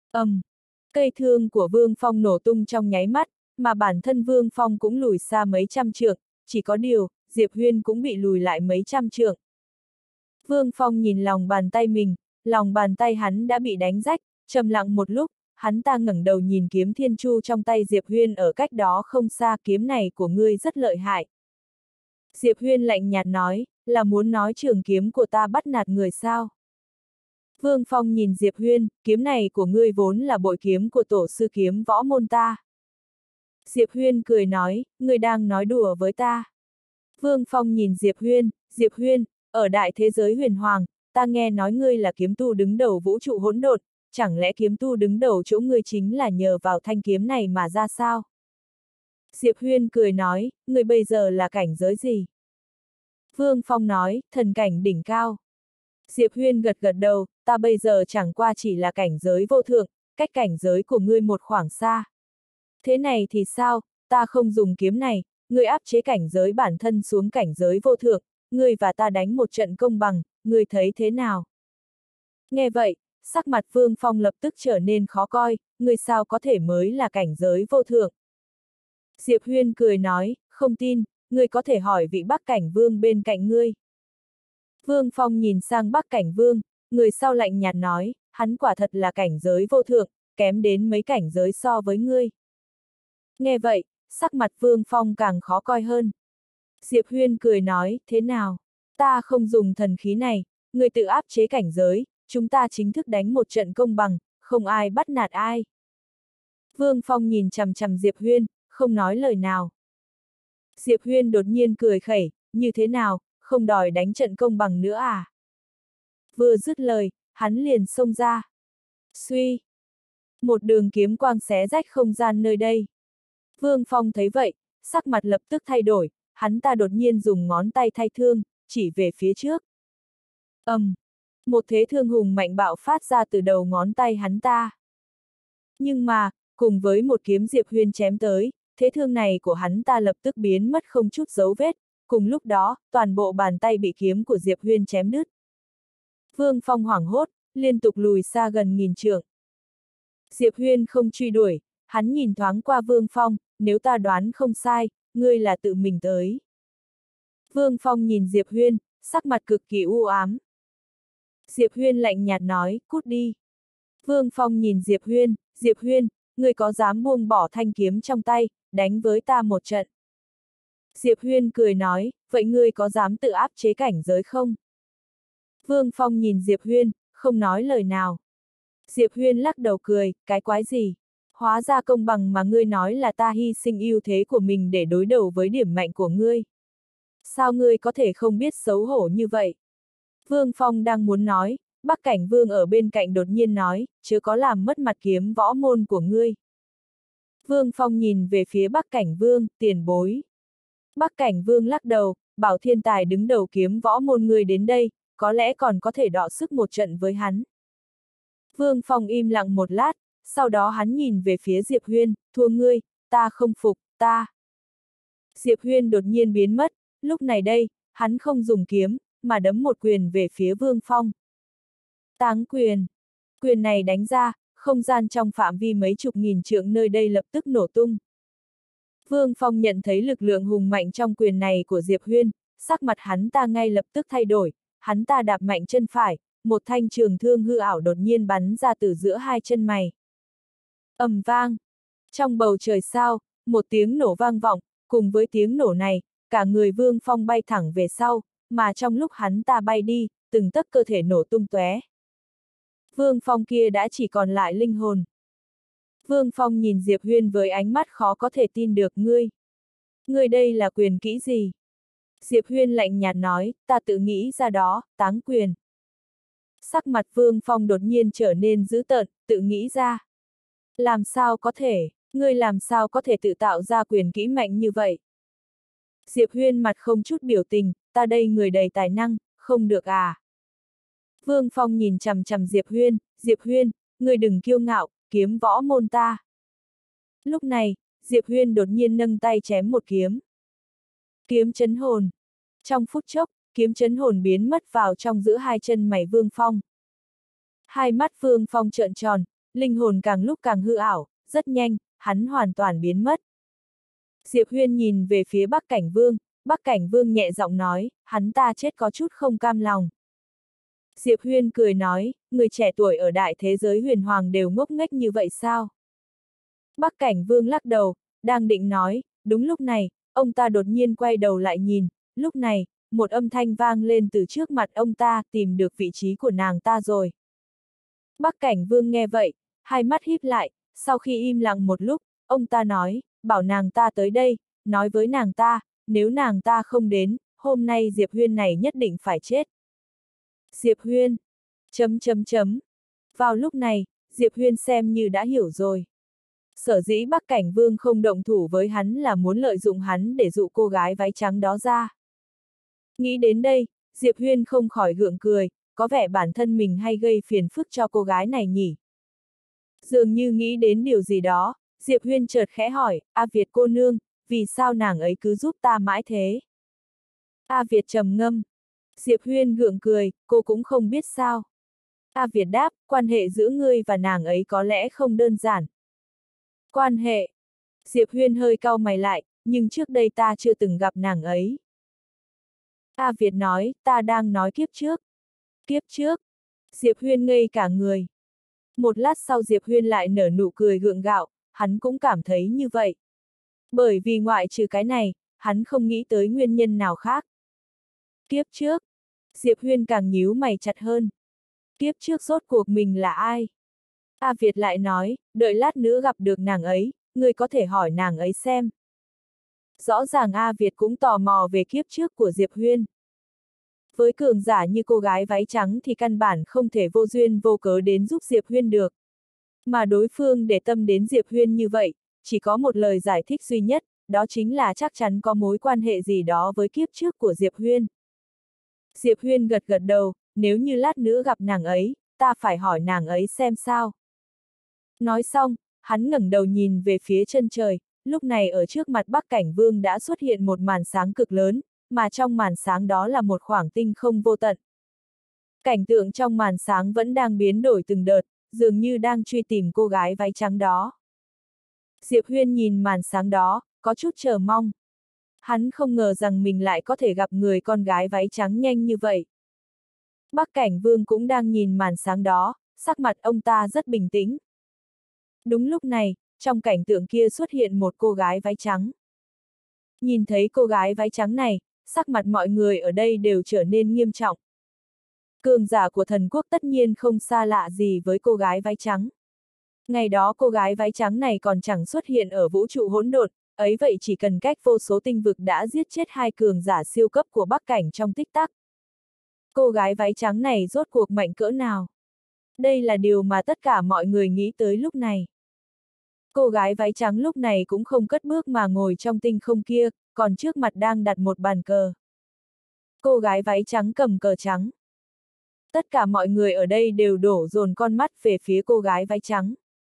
Cây thương của Vương Phong nổ tung trong nháy mắt, mà bản thân Vương Phong cũng lùi xa mấy trăm trượng, chỉ có điều, Diệp Huyên cũng bị lùi lại mấy trăm trượng. Vương Phong nhìn lòng bàn tay mình, lòng bàn tay hắn đã bị đánh rách, trầm lặng một lúc, hắn ta ngẩng đầu nhìn kiếm thiên chu trong tay Diệp Huyên ở cách đó không xa, kiếm này của ngươi rất lợi hại. Diệp Huyên lạnh nhạt nói, là muốn nói trường kiếm của ta bắt nạt người sao? Vương Phong nhìn Diệp Huyên, kiếm này của ngươi vốn là bội kiếm của tổ sư Kiếm Võ Môn ta. Diệp Huyên cười nói, ngươi đang nói đùa với ta. Vương Phong nhìn Diệp Huyên, ở đại thế giới huyền hoàng, ta nghe nói ngươi là kiếm tu đứng đầu vũ trụ hỗn độn, chẳng lẽ kiếm tu đứng đầu chỗ ngươi chính là nhờ vào thanh kiếm này mà ra sao? Diệp Huyên cười nói, ngươi bây giờ là cảnh giới gì? Vương Phong nói, thần cảnh đỉnh cao. Diệp Huyên gật gật đầu, ta bây giờ chẳng qua chỉ là cảnh giới vô thượng, cách cảnh giới của ngươi một khoảng xa. Thế này thì sao, ta không dùng kiếm này, ngươi áp chế cảnh giới bản thân xuống cảnh giới vô thượng, ngươi và ta đánh một trận công bằng, ngươi thấy thế nào? Nghe vậy, sắc mặt Vương Phong lập tức trở nên khó coi, ngươi sao có thể mới là cảnh giới vô thượng? Diệp Huyên cười nói, không tin, ngươi có thể hỏi vị Bắc Cảnh Vương bên cạnh ngươi. Vương Phong nhìn sang Bắc Cảnh Vương, người sau lạnh nhạt nói, hắn quả thật là cảnh giới vô thượng, kém đến mấy cảnh giới so với ngươi. Nghe vậy, sắc mặt Vương Phong càng khó coi hơn. Diệp Huyên cười nói, thế nào? Ta không dùng thần khí này, người tự áp chế cảnh giới, chúng ta chính thức đánh một trận công bằng, không ai bắt nạt ai. Vương Phong nhìn chằm chằm Diệp Huyên, không nói lời nào. Diệp Huyên đột nhiên cười khẩy, như thế nào, không đòi đánh trận công bằng nữa à? Vừa dứt lời, hắn liền xông ra. Suy! Một đường kiếm quang xé rách không gian nơi đây. Vương Phong thấy vậy, sắc mặt lập tức thay đổi, hắn ta đột nhiên dùng ngón tay thay thương, chỉ về phía trước. Một thế thương hùng mạnh bạo phát ra từ đầu ngón tay hắn ta. Nhưng mà, cùng với một kiếm Diệp Huyên chém tới, thế thương này của hắn ta lập tức biến mất không chút dấu vết, cùng lúc đó, toàn bộ bàn tay bị kiếm của Diệp Huyên chém đứt. Vương Phong hoảng hốt, liên tục lùi xa gần nghìn trượng. Diệp Huyên không truy đuổi, hắn nhìn thoáng qua Vương Phong, nếu ta đoán không sai, ngươi là tự mình tới. Vương Phong nhìn Diệp Huyên, sắc mặt cực kỳ u ám. Diệp Huyên lạnh nhạt nói, cút đi. Vương Phong nhìn Diệp Huyên, ngươi có dám buông bỏ thanh kiếm trong tay, đánh với ta một trận. Diệp Huyên cười nói, vậy ngươi có dám tự áp chế cảnh giới không? Vương Phong nhìn Diệp Huyên, không nói lời nào. Diệp Huyên lắc đầu cười, cái quái gì? Hóa ra công bằng mà ngươi nói là ta hy sinh ưu thế của mình để đối đầu với điểm mạnh của ngươi. Sao ngươi có thể không biết xấu hổ như vậy? Vương Phong đang muốn nói, Bắc Cảnh Vương ở bên cạnh đột nhiên nói, chớ có làm mất mặt kiếm võ môn của ngươi. Vương Phong nhìn về phía Bắc Cảnh Vương, tiền bối. Bắc Cảnh Vương lắc đầu, bảo thiên tài đứng đầu kiếm võ môn ngươi đến đây, có lẽ còn có thể đọ sức một trận với hắn. Vương Phong im lặng một lát, sau đó hắn nhìn về phía Diệp Huyên, thua ngươi, ta không phục, ta. Diệp Huyên đột nhiên biến mất, lúc này đây, hắn không dùng kiếm, mà đấm một quyền về phía Vương Phong. Táng quyền. Quyền này đánh ra, không gian trong phạm vi mấy chục nghìn trượng nơi đây lập tức nổ tung. Vương Phong nhận thấy lực lượng hùng mạnh trong quyền này của Diệp Huyên, sắc mặt hắn ta ngay lập tức thay đổi, hắn ta đạp mạnh chân phải, một thanh trường thương hư ảo đột nhiên bắn ra từ giữa hai chân mày. Ầm vang. Trong bầu trời sao, một tiếng nổ vang vọng, cùng với tiếng nổ này, cả người Vương Phong bay thẳng về sau, mà trong lúc hắn ta bay đi, từng tấc cơ thể nổ tung tóe. Vương Phong kia đã chỉ còn lại linh hồn. Vương Phong nhìn Diệp Huyên với ánh mắt khó có thể tin được ngươi. Ngươi đây là quyền kỹ gì? Diệp Huyên lạnh nhạt nói, ta tự nghĩ ra đó, táng quyền. Sắc mặt Vương Phong đột nhiên trở nên dữ tợn, tự nghĩ ra. Làm sao có thể, ngươi làm sao có thể tự tạo ra quyền kỹ mạnh như vậy? Diệp Huyên mặt không chút biểu tình, ta đây người đầy tài năng, không được à? Vương Phong nhìn chằm chằm Diệp Huyên, ngươi đừng kiêu ngạo, kiếm võ môn ta. Lúc này, Diệp Huyên đột nhiên nâng tay chém một kiếm. Kiếm chấn hồn. Trong phút chốc, kiếm chấn hồn biến mất vào trong giữa hai chân mày Vương Phong. Hai mắt Vương Phong trợn tròn, linh hồn càng lúc càng hư ảo, rất nhanh, hắn hoàn toàn biến mất. Diệp Huyên nhìn về phía Bắc Cảnh Vương nhẹ giọng nói, hắn ta chết có chút không cam lòng. Diệp Huyên cười nói, người trẻ tuổi ở đại thế giới huyền hoàng đều ngốc nghếch như vậy sao? Bắc Cảnh Vương lắc đầu, đang định nói, đúng lúc này, ông ta đột nhiên quay đầu lại nhìn, lúc này, một âm thanh vang lên từ trước mặt ông ta, tìm được vị trí của nàng ta rồi. Bắc Cảnh Vương nghe vậy, hai mắt híp lại, sau khi im lặng một lúc, ông ta nói, bảo nàng ta tới đây, nói với nàng ta, nếu nàng ta không đến, hôm nay Diệp Huyên này nhất định phải chết. Diệp Huyên. Vào lúc này, Diệp Huyên xem như đã hiểu rồi. Sở dĩ Bắc Cảnh Vương không động thủ với hắn là muốn lợi dụng hắn để dụ cô gái váy trắng đó ra. Nghĩ đến đây, Diệp Huyên không khỏi gượng cười, có vẻ bản thân mình hay gây phiền phức cho cô gái này nhỉ. Dường như nghĩ đến điều gì đó, Diệp Huyên chợt khẽ hỏi, A Việt cô nương, vì sao nàng ấy cứ giúp ta mãi thế? A Việt trầm ngâm. Diệp Huyên gượng cười, cô cũng không biết sao. A Việt đáp, quan hệ giữa ngươi và nàng ấy có lẽ không đơn giản. Quan hệ. Diệp Huyên hơi cau mày lại, nhưng trước đây ta chưa từng gặp nàng ấy. A Việt nói, ta đang nói kiếp trước. Kiếp trước. Diệp Huyên ngây cả người. Một lát sau Diệp Huyên lại nở nụ cười gượng gạo, hắn cũng cảm thấy như vậy. Bởi vì ngoại trừ cái này, hắn không nghĩ tới nguyên nhân nào khác. Kiếp trước. Diệp Huyên càng nhíu mày chặt hơn. Kiếp trước rốt cuộc mình là ai? A Việt lại nói, đợi lát nữa gặp được nàng ấy, ngươi có thể hỏi nàng ấy xem. Rõ ràng A Việt cũng tò mò về kiếp trước của Diệp Huyên. Với cường giả như cô gái váy trắng thì căn bản không thể vô duyên vô cớ đến giúp Diệp Huyên được. Mà đối phương để tâm đến Diệp Huyên như vậy, chỉ có một lời giải thích duy nhất, đó chính là chắc chắn có mối quan hệ gì đó với kiếp trước của Diệp Huyên. Diệp Huyên gật gật đầu, nếu như lát nữa gặp nàng ấy, ta phải hỏi nàng ấy xem sao. Nói xong, hắn ngẩng đầu nhìn về phía chân trời, lúc này ở trước mặt Bắc Cảnh Vương đã xuất hiện một màn sáng cực lớn, mà trong màn sáng đó là một khoảng tinh không vô tận. Cảnh tượng trong màn sáng vẫn đang biến đổi từng đợt, dường như đang truy tìm cô gái váy trắng đó. Diệp Huyên nhìn màn sáng đó, có chút chờ mong. Hắn không ngờ rằng mình lại có thể gặp người con gái váy trắng nhanh như vậy. Bắc Cảnh Vương cũng đang nhìn màn sáng đó, sắc mặt ông ta rất bình tĩnh. Đúng lúc này, trong cảnh tượng kia xuất hiện một cô gái váy trắng. Nhìn thấy cô gái váy trắng này, sắc mặt mọi người ở đây đều trở nên nghiêm trọng. Cường giả của thần quốc tất nhiên không xa lạ gì với cô gái váy trắng. Ngày đó cô gái váy trắng này còn chẳng xuất hiện ở vũ trụ hỗn độn, ấy vậy chỉ cần cách vô số tinh vực đã giết chết 2 cường giả siêu cấp của Bắc Cảnh trong tích tắc. Cô gái váy trắng này rốt cuộc mạnh cỡ nào? Đây là điều mà tất cả mọi người nghĩ tới lúc này. Cô gái váy trắng lúc này cũng không cất bước mà ngồi trong tinh không kia, còn trước mặt đang đặt một bàn cờ. Cô gái váy trắng cầm cờ trắng. Tất cả mọi người ở đây đều đổ dồn con mắt về phía cô gái váy trắng.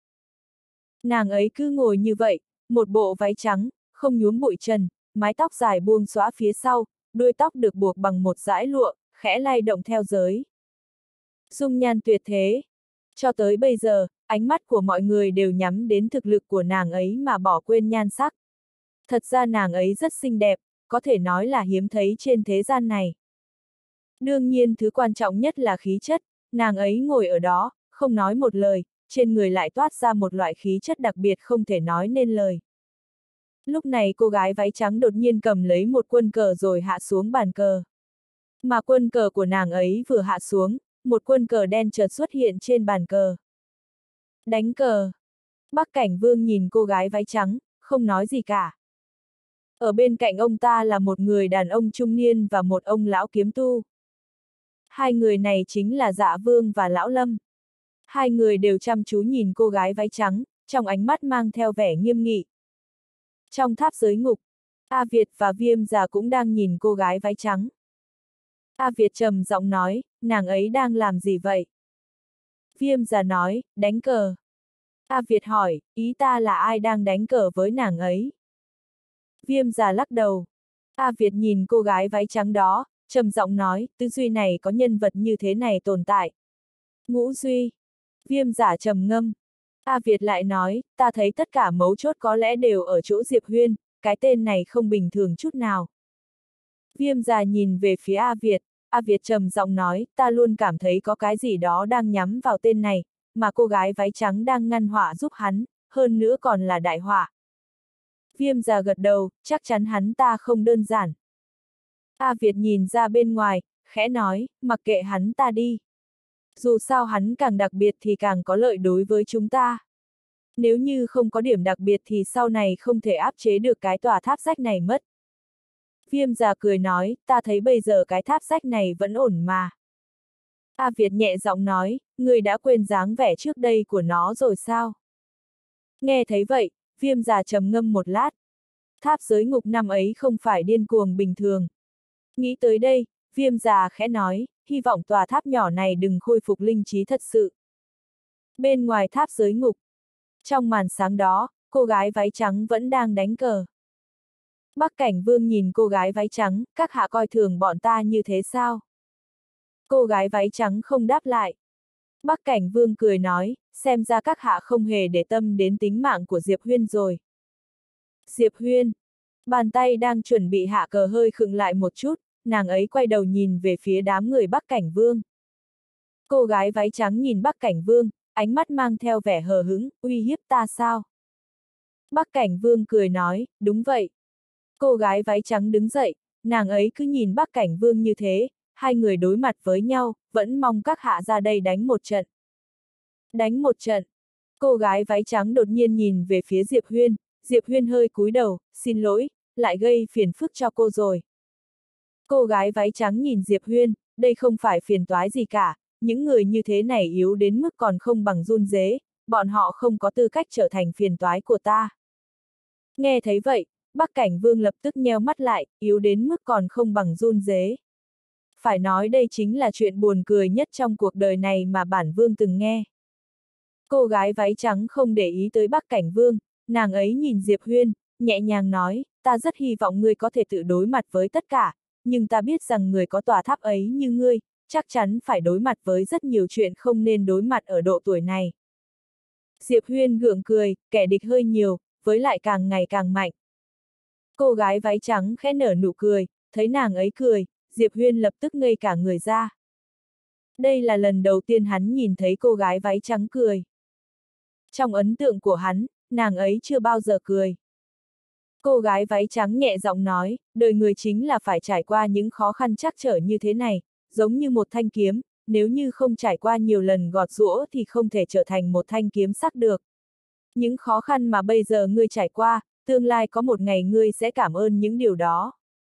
Nàng ấy cứ ngồi như vậy, một bộ váy trắng, không nhuốm bụi trần, mái tóc dài buông xõa phía sau, đuôi tóc được buộc bằng một dải lụa, khẽ lay động theo giới. Dung nhan tuyệt thế. Cho tới bây giờ, ánh mắt của mọi người đều nhắm đến thực lực của nàng ấy mà bỏ quên nhan sắc. Thật ra nàng ấy rất xinh đẹp, có thể nói là hiếm thấy trên thế gian này. Đương nhiên thứ quan trọng nhất là khí chất, nàng ấy ngồi ở đó, không nói một lời, trên người lại toát ra một loại khí chất đặc biệt không thể nói nên lời. Lúc này cô gái váy trắng đột nhiên cầm lấy một quân cờ rồi hạ xuống bàn cờ. Mà quân cờ của nàng ấy vừa hạ xuống, một quân cờ đen chợt xuất hiện trên bàn cờ. Đánh cờ. Bắc Cảnh Vương nhìn cô gái váy trắng, không nói gì cả. Ở bên cạnh ông ta là một người đàn ông trung niên và một ông lão kiếm tu. Hai người này chính là Dạ Vương và Lão Lâm. Hai người đều chăm chú nhìn cô gái váy trắng, trong ánh mắt mang theo vẻ nghiêm nghị. Trong tháp giới ngục, A Việt và Viêm Già cũng đang nhìn cô gái váy trắng. A Việt trầm giọng nói, nàng ấy đang làm gì vậy? Viêm Già nói, đánh cờ. A Việt hỏi, ý ta là ai đang đánh cờ với nàng ấy? Viêm Già lắc đầu. A Việt nhìn cô gái váy trắng đó, trầm giọng nói, tư duy này có nhân vật như thế này tồn tại. Ngũ Duy. Viêm Giả trầm ngâm. A Việt lại nói, ta thấy tất cả mấu chốt có lẽ đều ở chỗ Diệp Huyên, cái tên này không bình thường chút nào. Viêm Già nhìn về phía A Việt trầm giọng nói, ta luôn cảm thấy có cái gì đó đang nhắm vào tên này, mà cô gái váy trắng đang ngăn họa giúp hắn, hơn nữa còn là đại họa. Viêm Già gật đầu, chắc chắn hắn ta không đơn giản. A Việt nhìn ra bên ngoài, khẽ nói, mặc kệ hắn ta đi. Dù sao hắn càng đặc biệt thì càng có lợi đối với chúng ta. Nếu như không có điểm đặc biệt thì sau này không thể áp chế được cái tòa tháp rách này mất. Viêm Già cười nói, ta thấy bây giờ cái tháp rách này vẫn ổn mà. A Việt nhẹ giọng nói, người đã quên dáng vẻ trước đây của nó rồi sao? Nghe thấy vậy, Viêm Già trầm ngâm một lát. Tháp giới ngục năm ấy không phải điên cuồng bình thường. Nghĩ tới đây, Viêm Già khẽ nói, hy vọng tòa tháp nhỏ này đừng khôi phục linh trí thật sự. Bên ngoài tháp giới ngục, trong màn sáng đó, cô gái váy trắng vẫn đang đánh cờ. Bắc Cảnh Vương nhìn cô gái váy trắng, các hạ coi thường bọn ta như thế sao? Cô gái váy trắng không đáp lại. Bắc Cảnh Vương cười nói, xem ra các hạ không hề để tâm đến tính mạng của Diệp Huyên rồi. Diệp Huyên. Bàn tay đang chuẩn bị hạ cờ hơi khựng lại một chút, nàng ấy quay đầu nhìn về phía đám người Bắc Cảnh Vương. Cô gái váy trắng nhìn Bắc Cảnh Vương, ánh mắt mang theo vẻ hờ hững, uy hiếp ta sao? Bắc Cảnh Vương cười nói, đúng vậy. Cô gái váy trắng đứng dậy, nàng ấy cứ nhìn Bắc Cảnh Vương như thế, hai người đối mặt với nhau, vẫn mong các hạ ra đây đánh một trận. Đánh một trận. Cô gái váy trắng đột nhiên nhìn về phía Diệp Huyên, Diệp Huyên hơi cúi đầu, xin lỗi, lại gây phiền phức cho cô rồi. Cô gái váy trắng nhìn Diệp Huyên, đây không phải phiền toái gì cả, những người như thế này yếu đến mức còn không bằng run rế, bọn họ không có tư cách trở thành phiền toái của ta. Nghe thấy vậy, Bắc Cảnh Vương lập tức nheo mắt lại, yếu đến mức còn không bằng run rế. Phải nói đây chính là chuyện buồn cười nhất trong cuộc đời này mà bản vương từng nghe. Cô gái váy trắng không để ý tới Bắc Cảnh Vương, nàng ấy nhìn Diệp Huyên, nhẹ nhàng nói, ta rất hy vọng ngươi có thể tự đối mặt với tất cả, nhưng ta biết rằng người có tòa tháp ấy như ngươi, chắc chắn phải đối mặt với rất nhiều chuyện không nên đối mặt ở độ tuổi này. Diệp Huyên gượng cười, kẻ địch hơi nhiều, với lại càng ngày càng mạnh. Cô gái váy trắng khẽ nở nụ cười, thấy nàng ấy cười, Diệp Huyên lập tức ngây cả người ra. Đây là lần đầu tiên hắn nhìn thấy cô gái váy trắng cười. Trong ấn tượng của hắn, nàng ấy chưa bao giờ cười. Cô gái váy trắng nhẹ giọng nói, đời người chính là phải trải qua những khó khăn trắc trở như thế này, giống như một thanh kiếm, nếu như không trải qua nhiều lần gọt giũa thì không thể trở thành một thanh kiếm sắc được. Những khó khăn mà bây giờ ngươi trải qua, tương lai có một ngày ngươi sẽ cảm ơn những điều đó.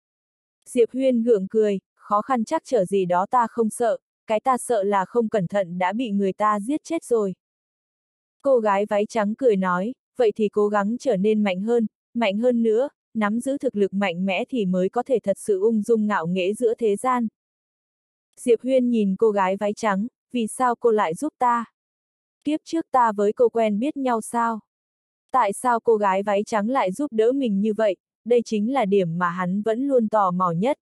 Diệp Huyên gượng cười, khó khăn trắc trở gì đó ta không sợ, cái ta sợ là không cẩn thận đã bị người ta giết chết rồi. Cô gái váy trắng cười nói, vậy thì cố gắng trở nên mạnh hơn nữa, nắm giữ thực lực mạnh mẽ thì mới có thể thật sự ung dung ngạo nghễ giữa thế gian. Diệp Huyên nhìn cô gái váy trắng, vì sao cô lại giúp ta? Kiếp trước ta với cô quen biết nhau sao? Tại sao cô gái váy trắng lại giúp đỡ mình như vậy? Đây chính là điểm mà hắn vẫn luôn tò mò nhất.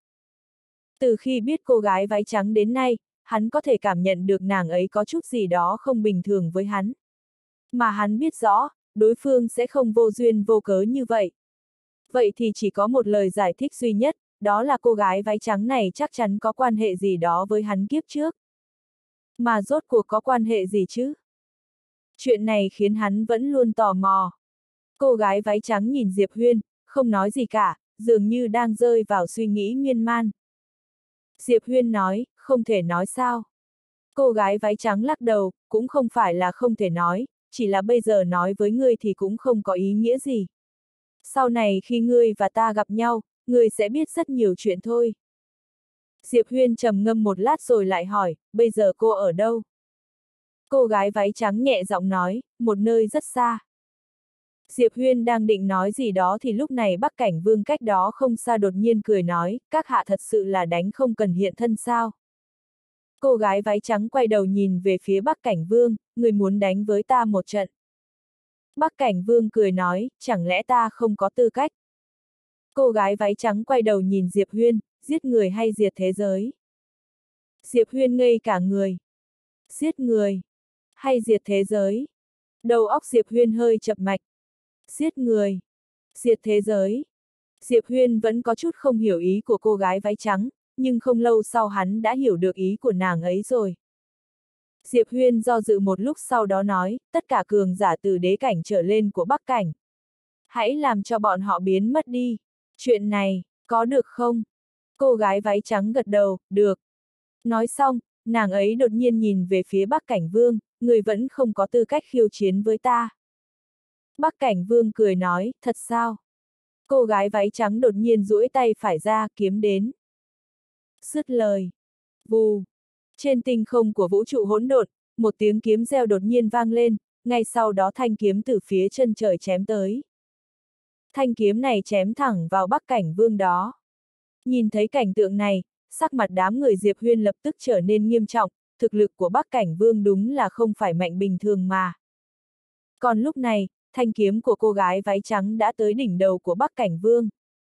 Từ khi biết cô gái váy trắng đến nay, hắn có thể cảm nhận được nàng ấy có chút gì đó không bình thường với hắn. Mà hắn biết rõ, đối phương sẽ không vô duyên vô cớ như vậy. Vậy thì chỉ có một lời giải thích duy nhất, đó là cô gái váy trắng này chắc chắn có quan hệ gì đó với hắn kiếp trước. Mà rốt cuộc có quan hệ gì chứ? Chuyện này khiến hắn vẫn luôn tò mò. Cô gái váy trắng nhìn Diệp Huyên, không nói gì cả, dường như đang rơi vào suy nghĩ miên man. Diệp Huyên nói, không thể nói sao. Cô gái váy trắng lắc đầu, cũng không phải là không thể nói, chỉ là bây giờ nói với ngươi thì cũng không có ý nghĩa gì. Sau này khi ngươi và ta gặp nhau, ngươi sẽ biết rất nhiều chuyện thôi. Diệp Huyên trầm ngâm một lát rồi lại hỏi, bây giờ cô ở đâu? Cô gái váy trắng nhẹ giọng nói, một nơi rất xa. Diệp Huyên đang định nói gì đó thì lúc này Bắc Cảnh Vương cách đó không xa đột nhiên cười nói, các hạ thật sự là đánh không cần hiện thân sao? Cô gái váy trắng quay đầu nhìn về phía Bắc Cảnh Vương, người muốn đánh với ta một trận. Bắc Cảnh Vương cười nói, chẳng lẽ ta không có tư cách? Cô gái váy trắng quay đầu nhìn Diệp Huyên, giết người hay diệt thế giới? Diệp Huyên ngây cả người. Giết người? Hay diệt thế giới? Đầu óc Diệp Huyên hơi chập mạch. Giết người? Diệt thế giới? Diệp Huyên vẫn có chút không hiểu ý của cô gái váy trắng, nhưng không lâu sau hắn đã hiểu được ý của nàng ấy rồi. Diệp Huyên do dự một lúc sau đó nói, tất cả cường giả từ đế cảnh trở lên của Bắc Cảnh. Hãy làm cho bọn họ biến mất đi. Chuyện này, có được không? Cô gái váy trắng gật đầu, được. Nói xong, nàng ấy đột nhiên nhìn về phía Bắc Cảnh Vương, người vẫn không có tư cách khiêu chiến với ta. Bắc Cảnh Vương cười nói, thật sao? Cô gái váy trắng đột nhiên duỗi tay phải ra, kiếm đến. Dứt lời. Vù. Trên tinh không của vũ trụ hỗn độn, một tiếng kiếm reo đột nhiên vang lên, ngay sau đó thanh kiếm từ phía chân trời chém tới. Thanh kiếm này chém thẳng vào Bắc Cảnh Vương đó. Nhìn thấy cảnh tượng này, sắc mặt đám người Diệp Huyên lập tức trở nên nghiêm trọng, thực lực của Bắc Cảnh Vương đúng là không phải mạnh bình thường mà. Còn lúc này, thanh kiếm của cô gái váy trắng đã tới đỉnh đầu của Bắc Cảnh Vương.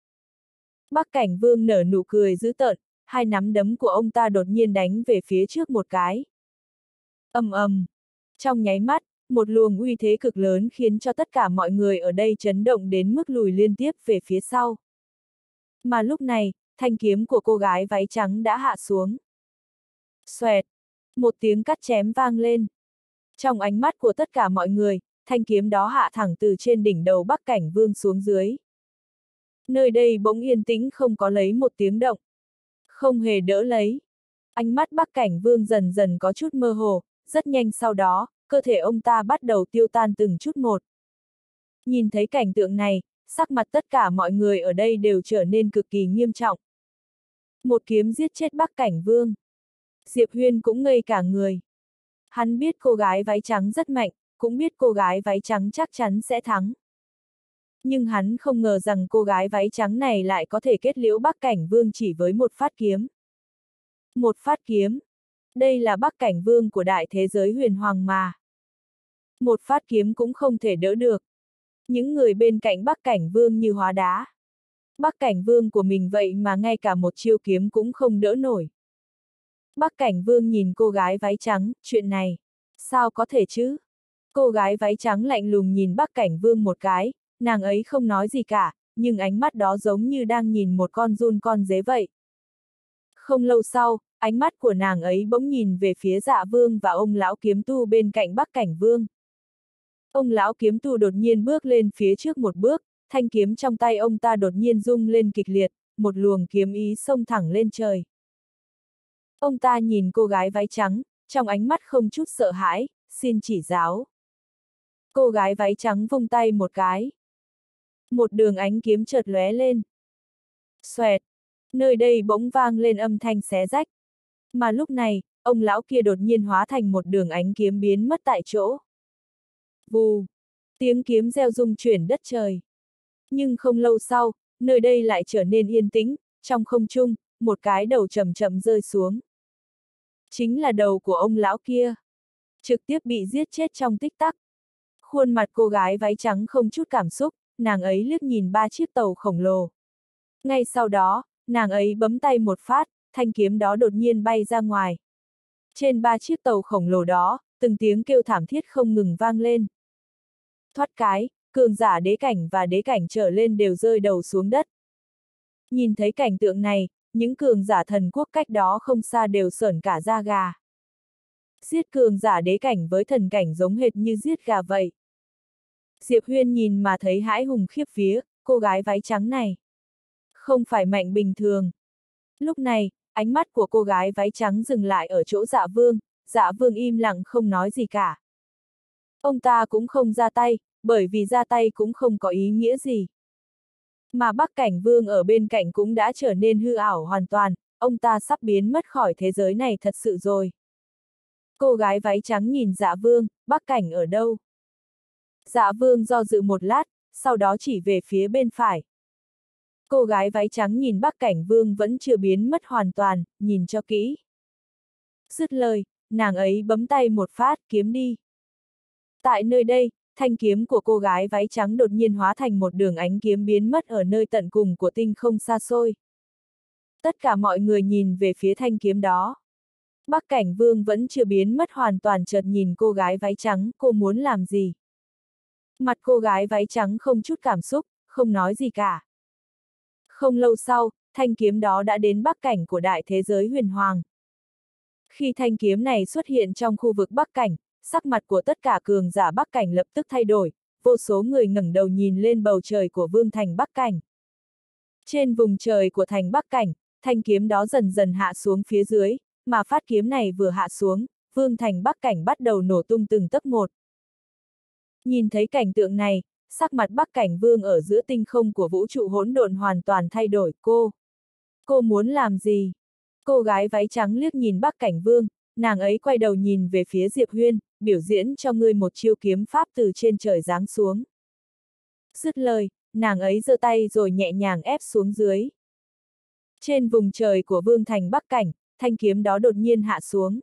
Bắc Cảnh Vương nở nụ cười dữ tợn, hai nắm đấm của ông ta đột nhiên đánh về phía trước một cái. Ầm ầm. Trong nháy mắt, một luồng uy thế cực lớn khiến cho tất cả mọi người ở đây chấn động đến mức lùi liên tiếp về phía sau. Mà lúc này, thanh kiếm của cô gái váy trắng đã hạ xuống. Xoẹt. Một tiếng cắt chém vang lên. Trong ánh mắt của tất cả mọi người, thanh kiếm đó hạ thẳng từ trên đỉnh đầu Bắc Cảnh Vương xuống dưới. Nơi đây bỗng yên tĩnh không có lấy một tiếng động. Không hề đỡ lấy. Ánh mắt Bắc Cảnh Vương dần dần có chút mơ hồ, rất nhanh sau đó, cơ thể ông ta bắt đầu tiêu tan từng chút một. Nhìn thấy cảnh tượng này, sắc mặt tất cả mọi người ở đây đều trở nên cực kỳ nghiêm trọng. Một kiếm giết chết Bắc Cảnh Vương. Diệp Huyên cũng ngây cả người. Hắn biết cô gái váy trắng rất mạnh, cũng biết cô gái váy trắng chắc chắn sẽ thắng. Nhưng hắn không ngờ rằng cô gái váy trắng này lại có thể kết liễu Bắc Cảnh Vương chỉ với một phát kiếm. Một phát kiếm. Đây là Bắc Cảnh Vương của đại thế giới huyền hoàng mà. Một phát kiếm cũng không thể đỡ được. Những người bên cạnh Bắc Cảnh Vương như hóa đá. Bắc Cảnh Vương của mình vậy mà ngay cả một chiêu kiếm cũng không đỡ nổi. Bắc Cảnh Vương nhìn cô gái váy trắng, chuyện này, sao có thể chứ? Cô gái váy trắng lạnh lùng nhìn Bắc Cảnh Vương một cái, nàng ấy không nói gì cả, nhưng ánh mắt đó giống như đang nhìn một con giun con dế vậy. Không lâu sau, ánh mắt của nàng ấy bỗng nhìn về phía Dạ Vương và ông lão kiếm tu bên cạnh Bắc Cảnh Vương. Ông lão kiếm tu đột nhiên bước lên phía trước một bước, thanh kiếm trong tay ông ta đột nhiên rung lên kịch liệt, một luồng kiếm ý xông thẳng lên trời. Ông ta nhìn cô gái váy trắng, trong ánh mắt không chút sợ hãi, xin chỉ giáo. Cô gái váy trắng vung tay một cái. Một đường ánh kiếm chợt lóe lên. Xoẹt, nơi đây bỗng vang lên âm thanh xé rách. Mà lúc này, ông lão kia đột nhiên hóa thành một đường ánh kiếm biến mất tại chỗ. Vù, tiếng kiếm reo rung chuyển đất trời. Nhưng không lâu sau, nơi đây lại trở nên yên tĩnh, trong không trung, một cái đầu chậm chậm rơi xuống. Chính là đầu của ông lão kia. Trực tiếp bị giết chết trong tích tắc. Khuôn mặt cô gái váy trắng không chút cảm xúc, nàng ấy liếc nhìn ba chiếc tàu khổng lồ. Ngay sau đó, nàng ấy bấm tay một phát, thanh kiếm đó đột nhiên bay ra ngoài. Trên ba chiếc tàu khổng lồ đó, từng tiếng kêu thảm thiết không ngừng vang lên. Thoát cái, cường giả đế cảnh và đế cảnh trở lên đều rơi đầu xuống đất. Nhìn thấy cảnh tượng này, những cường giả thần quốc cách đó không xa đều sởn cả da gà. Giết cường giả đế cảnh với thần cảnh giống hệt như giết gà vậy. Diệp Huyên nhìn mà thấy hãi hùng khiếp vía, cô gái váy trắng này. Không phải mạnh bình thường. Lúc này, ánh mắt của cô gái váy trắng dừng lại ở chỗ Dạ Vương im lặng không nói gì cả. Ông ta cũng không ra tay, bởi vì ra tay cũng không có ý nghĩa gì. Mà Bắc Cảnh Vương ở bên cạnh cũng đã trở nên hư ảo hoàn toàn, ông ta sắp biến mất khỏi thế giới này thật sự rồi. Cô gái váy trắng nhìn Dạ Vương, Bắc Cảnh ở đâu? Dạ Vương do dự một lát, sau đó chỉ về phía bên phải. Cô gái váy trắng nhìn Bắc Cảnh Vương vẫn chưa biến mất hoàn toàn, nhìn cho kỹ. Dứt lời, nàng ấy bấm tay một phát, kiếm đi. Tại nơi đây, thanh kiếm của cô gái váy trắng đột nhiên hóa thành một đường ánh kiếm biến mất ở nơi tận cùng của tinh không xa xôi. Tất cả mọi người nhìn về phía thanh kiếm đó. Bắc Cảnh Vương vẫn chưa biến mất hoàn toàn, chợt nhìn cô gái váy trắng, cô muốn làm gì? Mặt cô gái váy trắng không chút cảm xúc, không nói gì cả. Không lâu sau, thanh kiếm đó đã đến Bắc Cảnh của đại thế giới huyền hoàng. Khi thanh kiếm này xuất hiện trong khu vực Bắc Cảnh, sắc mặt của tất cả cường giả Bắc Cảnh lập tức thay đổi, vô số người ngẩng đầu nhìn lên bầu trời của vương thành Bắc Cảnh. Trên vùng trời của thành Bắc Cảnh, thanh kiếm đó dần dần hạ xuống phía dưới, mà phát kiếm này vừa hạ xuống, vương thành Bắc Cảnh bắt đầu nổ tung từng tấc một. Nhìn thấy cảnh tượng này, sắc mặt Bắc Cảnh Vương ở giữa tinh không của vũ trụ hỗn độn hoàn toàn thay đổi. Cô muốn làm gì? Cô gái váy trắng liếc nhìn Bắc Cảnh Vương, nàng ấy quay đầu nhìn về phía Diệp Huyên, biểu diễn cho ngươi một chiêu kiếm pháp từ trên trời giáng xuống. Dứt lời, nàng ấy giơ tay rồi nhẹ nhàng ép xuống dưới. Trên vùng trời của vương thành Bắc Cảnh, thanh kiếm đó đột nhiên hạ xuống.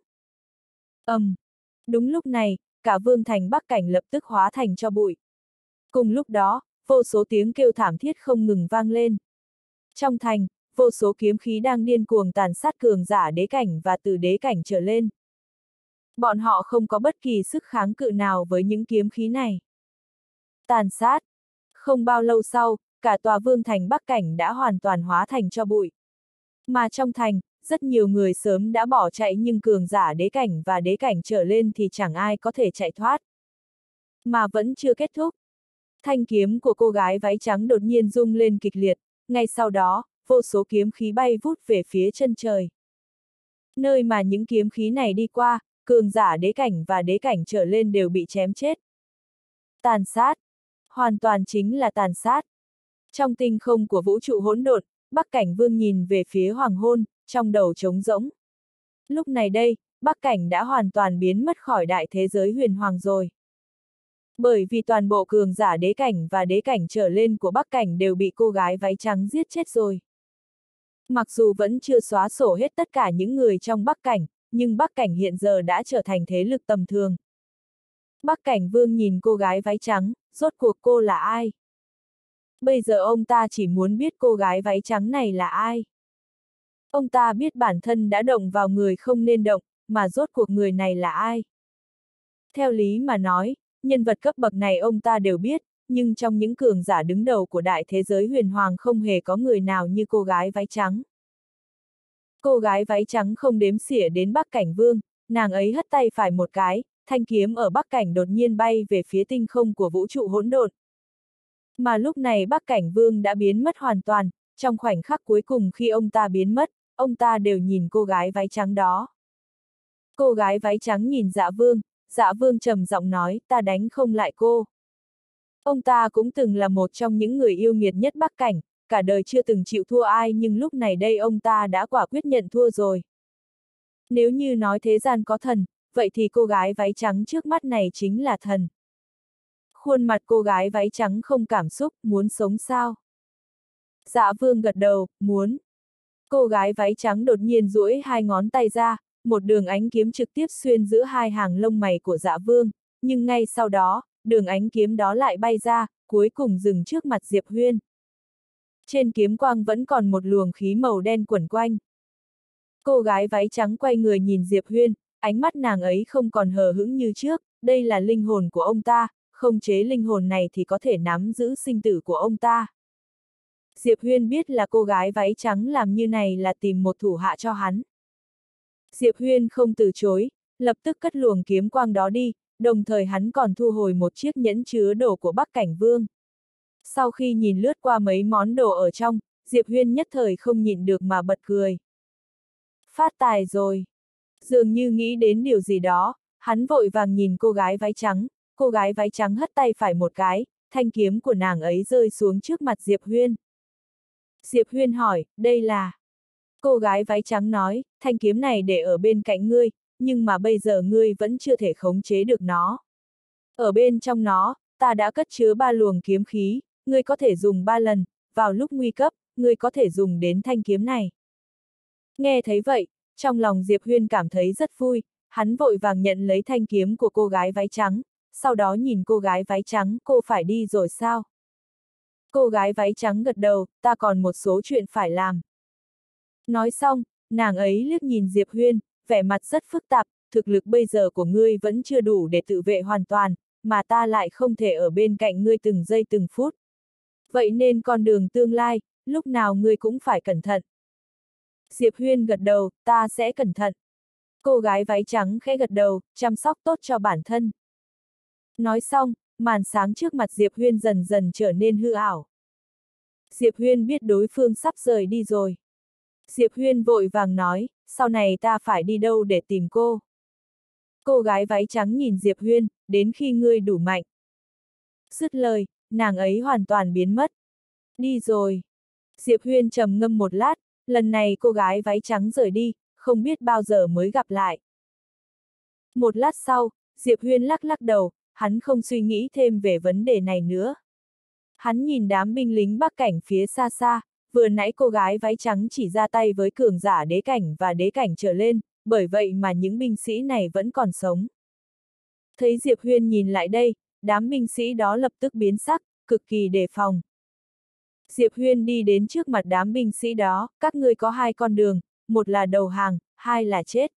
Đúng lúc này, cả vương thành Bắc Cảnh lập tức hóa thành tro bụi. Cùng lúc đó, vô số tiếng kêu thảm thiết không ngừng vang lên. Trong thành, vô số kiếm khí đang điên cuồng tàn sát cường giả đế cảnh và từ đế cảnh trở lên. Bọn họ không có bất kỳ sức kháng cự nào với những kiếm khí này. Tàn sát. Không bao lâu sau, cả tòa vương thành Bắc Cảnh đã hoàn toàn hóa thành tro bụi. Mà trong thành, rất nhiều người sớm đã bỏ chạy, nhưng cường giả đế cảnh và đế cảnh trở lên thì chẳng ai có thể chạy thoát. Mà vẫn chưa kết thúc. Thanh kiếm của cô gái váy trắng đột nhiên rung lên kịch liệt, ngay sau đó, vô số kiếm khí bay vút về phía chân trời. Nơi mà những kiếm khí này đi qua, cường giả đế cảnh và đế cảnh trở lên đều bị chém chết. Tàn sát. Hoàn toàn chính là tàn sát. Trong tinh không của vũ trụ hỗn độn, Bắc Cảnh Vương nhìn về phía hoàng hôn, trong đầu trống rỗng. Lúc này đây, Bắc Cảnh đã hoàn toàn biến mất khỏi đại thế giới huyền hoàng rồi. Bởi vì toàn bộ cường giả đế cảnh và đế cảnh trở lên của Bắc Cảnh đều bị cô gái váy trắng giết chết rồi. Mặc dù vẫn chưa xóa sổ hết tất cả những người trong Bắc Cảnh, nhưng Bắc Cảnh hiện giờ đã trở thành thế lực tầm thường. Bắc Cảnh Vương nhìn cô gái váy trắng, rốt cuộc cô là ai? Bây giờ ông ta chỉ muốn biết cô gái váy trắng này là ai. Ông ta biết bản thân đã động vào người không nên động, mà rốt cuộc người này là ai? Theo lý mà nói, nhân vật cấp bậc này ông ta đều biết, nhưng trong những cường giả đứng đầu của đại thế giới huyền hoàng không hề có người nào như cô gái váy trắng. Cô gái váy trắng không đếm xỉa đến Bắc Cảnh Vương, nàng ấy hất tay phải một cái, thanh kiếm ở Bắc Cảnh đột nhiên bay về phía tinh không của vũ trụ hỗn độn. Mà lúc này Bắc Cảnh Vương đã biến mất hoàn toàn, trong khoảnh khắc cuối cùng khi ông ta biến mất, ông ta đều nhìn cô gái váy trắng đó. Cô gái váy trắng nhìn Dạ Vương trầm giọng nói, ta đánh không lại cô. Ông ta cũng từng là một trong những người yêu nghiệt nhất Bắc Cảnh, cả đời chưa từng chịu thua ai, nhưng lúc này đây ông ta đã quả quyết nhận thua rồi. Nếu như nói thế gian có thần, vậy thì cô gái váy trắng trước mắt này chính là thần. Khuôn mặt cô gái váy trắng không cảm xúc, muốn sống sao? Dạ Vương gật đầu, muốn. Cô gái váy trắng đột nhiên duỗi hai ngón tay ra, một đường ánh kiếm trực tiếp xuyên giữa hai hàng lông mày của Dạ Vương, nhưng ngay sau đó, đường ánh kiếm đó lại bay ra, cuối cùng dừng trước mặt Diệp Huyên. Trên kiếm quang vẫn còn một luồng khí màu đen quẩn quanh. Cô gái váy trắng quay người nhìn Diệp Huyên, ánh mắt nàng ấy không còn hờ hững như trước, đây là linh hồn của ông ta, không chế linh hồn này thì có thể nắm giữ sinh tử của ông ta. Diệp Huyên biết là cô gái váy trắng làm như này là tìm một thủ hạ cho hắn. Diệp Huyên không từ chối, lập tức cất luồng kiếm quang đó đi, đồng thời hắn còn thu hồi một chiếc nhẫn chứa đồ của Bắc Cảnh Vương. Sau khi nhìn lướt qua mấy món đồ ở trong, Diệp Huyên nhất thời không nhịn được mà bật cười. Phát tài rồi. Dường như nghĩ đến điều gì đó, hắn vội vàng nhìn cô gái váy trắng hất tay phải một cái, thanh kiếm của nàng ấy rơi xuống trước mặt Diệp Huyên. Diệp Huyên hỏi, đây là... Cô gái váy trắng nói, thanh kiếm này để ở bên cạnh ngươi, nhưng mà bây giờ ngươi vẫn chưa thể khống chế được nó. Ở bên trong nó, ta đã cất chứa 3 luồng kiếm khí, ngươi có thể dùng 3 lần, vào lúc nguy cấp, ngươi có thể dùng đến thanh kiếm này. Nghe thấy vậy, trong lòng Diệp Huyên cảm thấy rất vui, hắn vội vàng nhận lấy thanh kiếm của cô gái váy trắng, sau đó nhìn cô gái váy trắng, cô phải đi rồi sao? Cô gái váy trắng gật đầu, ta còn một số chuyện phải làm. Nói xong, nàng ấy liếc nhìn Diệp Huyên, vẻ mặt rất phức tạp, thực lực bây giờ của ngươi vẫn chưa đủ để tự vệ hoàn toàn, mà ta lại không thể ở bên cạnh ngươi từng giây từng phút. Vậy nên con đường tương lai, lúc nào ngươi cũng phải cẩn thận. Diệp Huyên gật đầu, ta sẽ cẩn thận. Cô gái váy trắng khẽ gật đầu, chăm sóc tốt cho bản thân. Nói xong, màn sáng trước mặt Diệp Huyên dần dần trở nên hư ảo. Diệp Huyên biết đối phương sắp rời đi rồi. Diệp Huyên vội vàng nói, sau này ta phải đi đâu để tìm cô? Cô gái váy trắng nhìn Diệp Huyên, đến khi ngươi đủ mạnh. Dứt lời, nàng ấy hoàn toàn biến mất. Đi rồi. Diệp Huyên trầm ngâm một lát, lần này cô gái váy trắng rời đi, không biết bao giờ mới gặp lại. Một lát sau, Diệp Huyên lắc lắc đầu, hắn không suy nghĩ thêm về vấn đề này nữa. Hắn nhìn đám binh lính Bắc Cảnh phía xa xa, vừa nãy cô gái váy trắng chỉ ra tay với cường giả đế cảnh và đế cảnh trở lên, bởi vậy mà những binh sĩ này vẫn còn sống. Thấy Diệp Huyên nhìn lại đây, đám binh sĩ đó lập tức biến sắc, cực kỳ đề phòng. Diệp Huyên đi đến trước mặt đám binh sĩ đó, các ngươi có 2 con đường, một là đầu hàng, 2 là chết.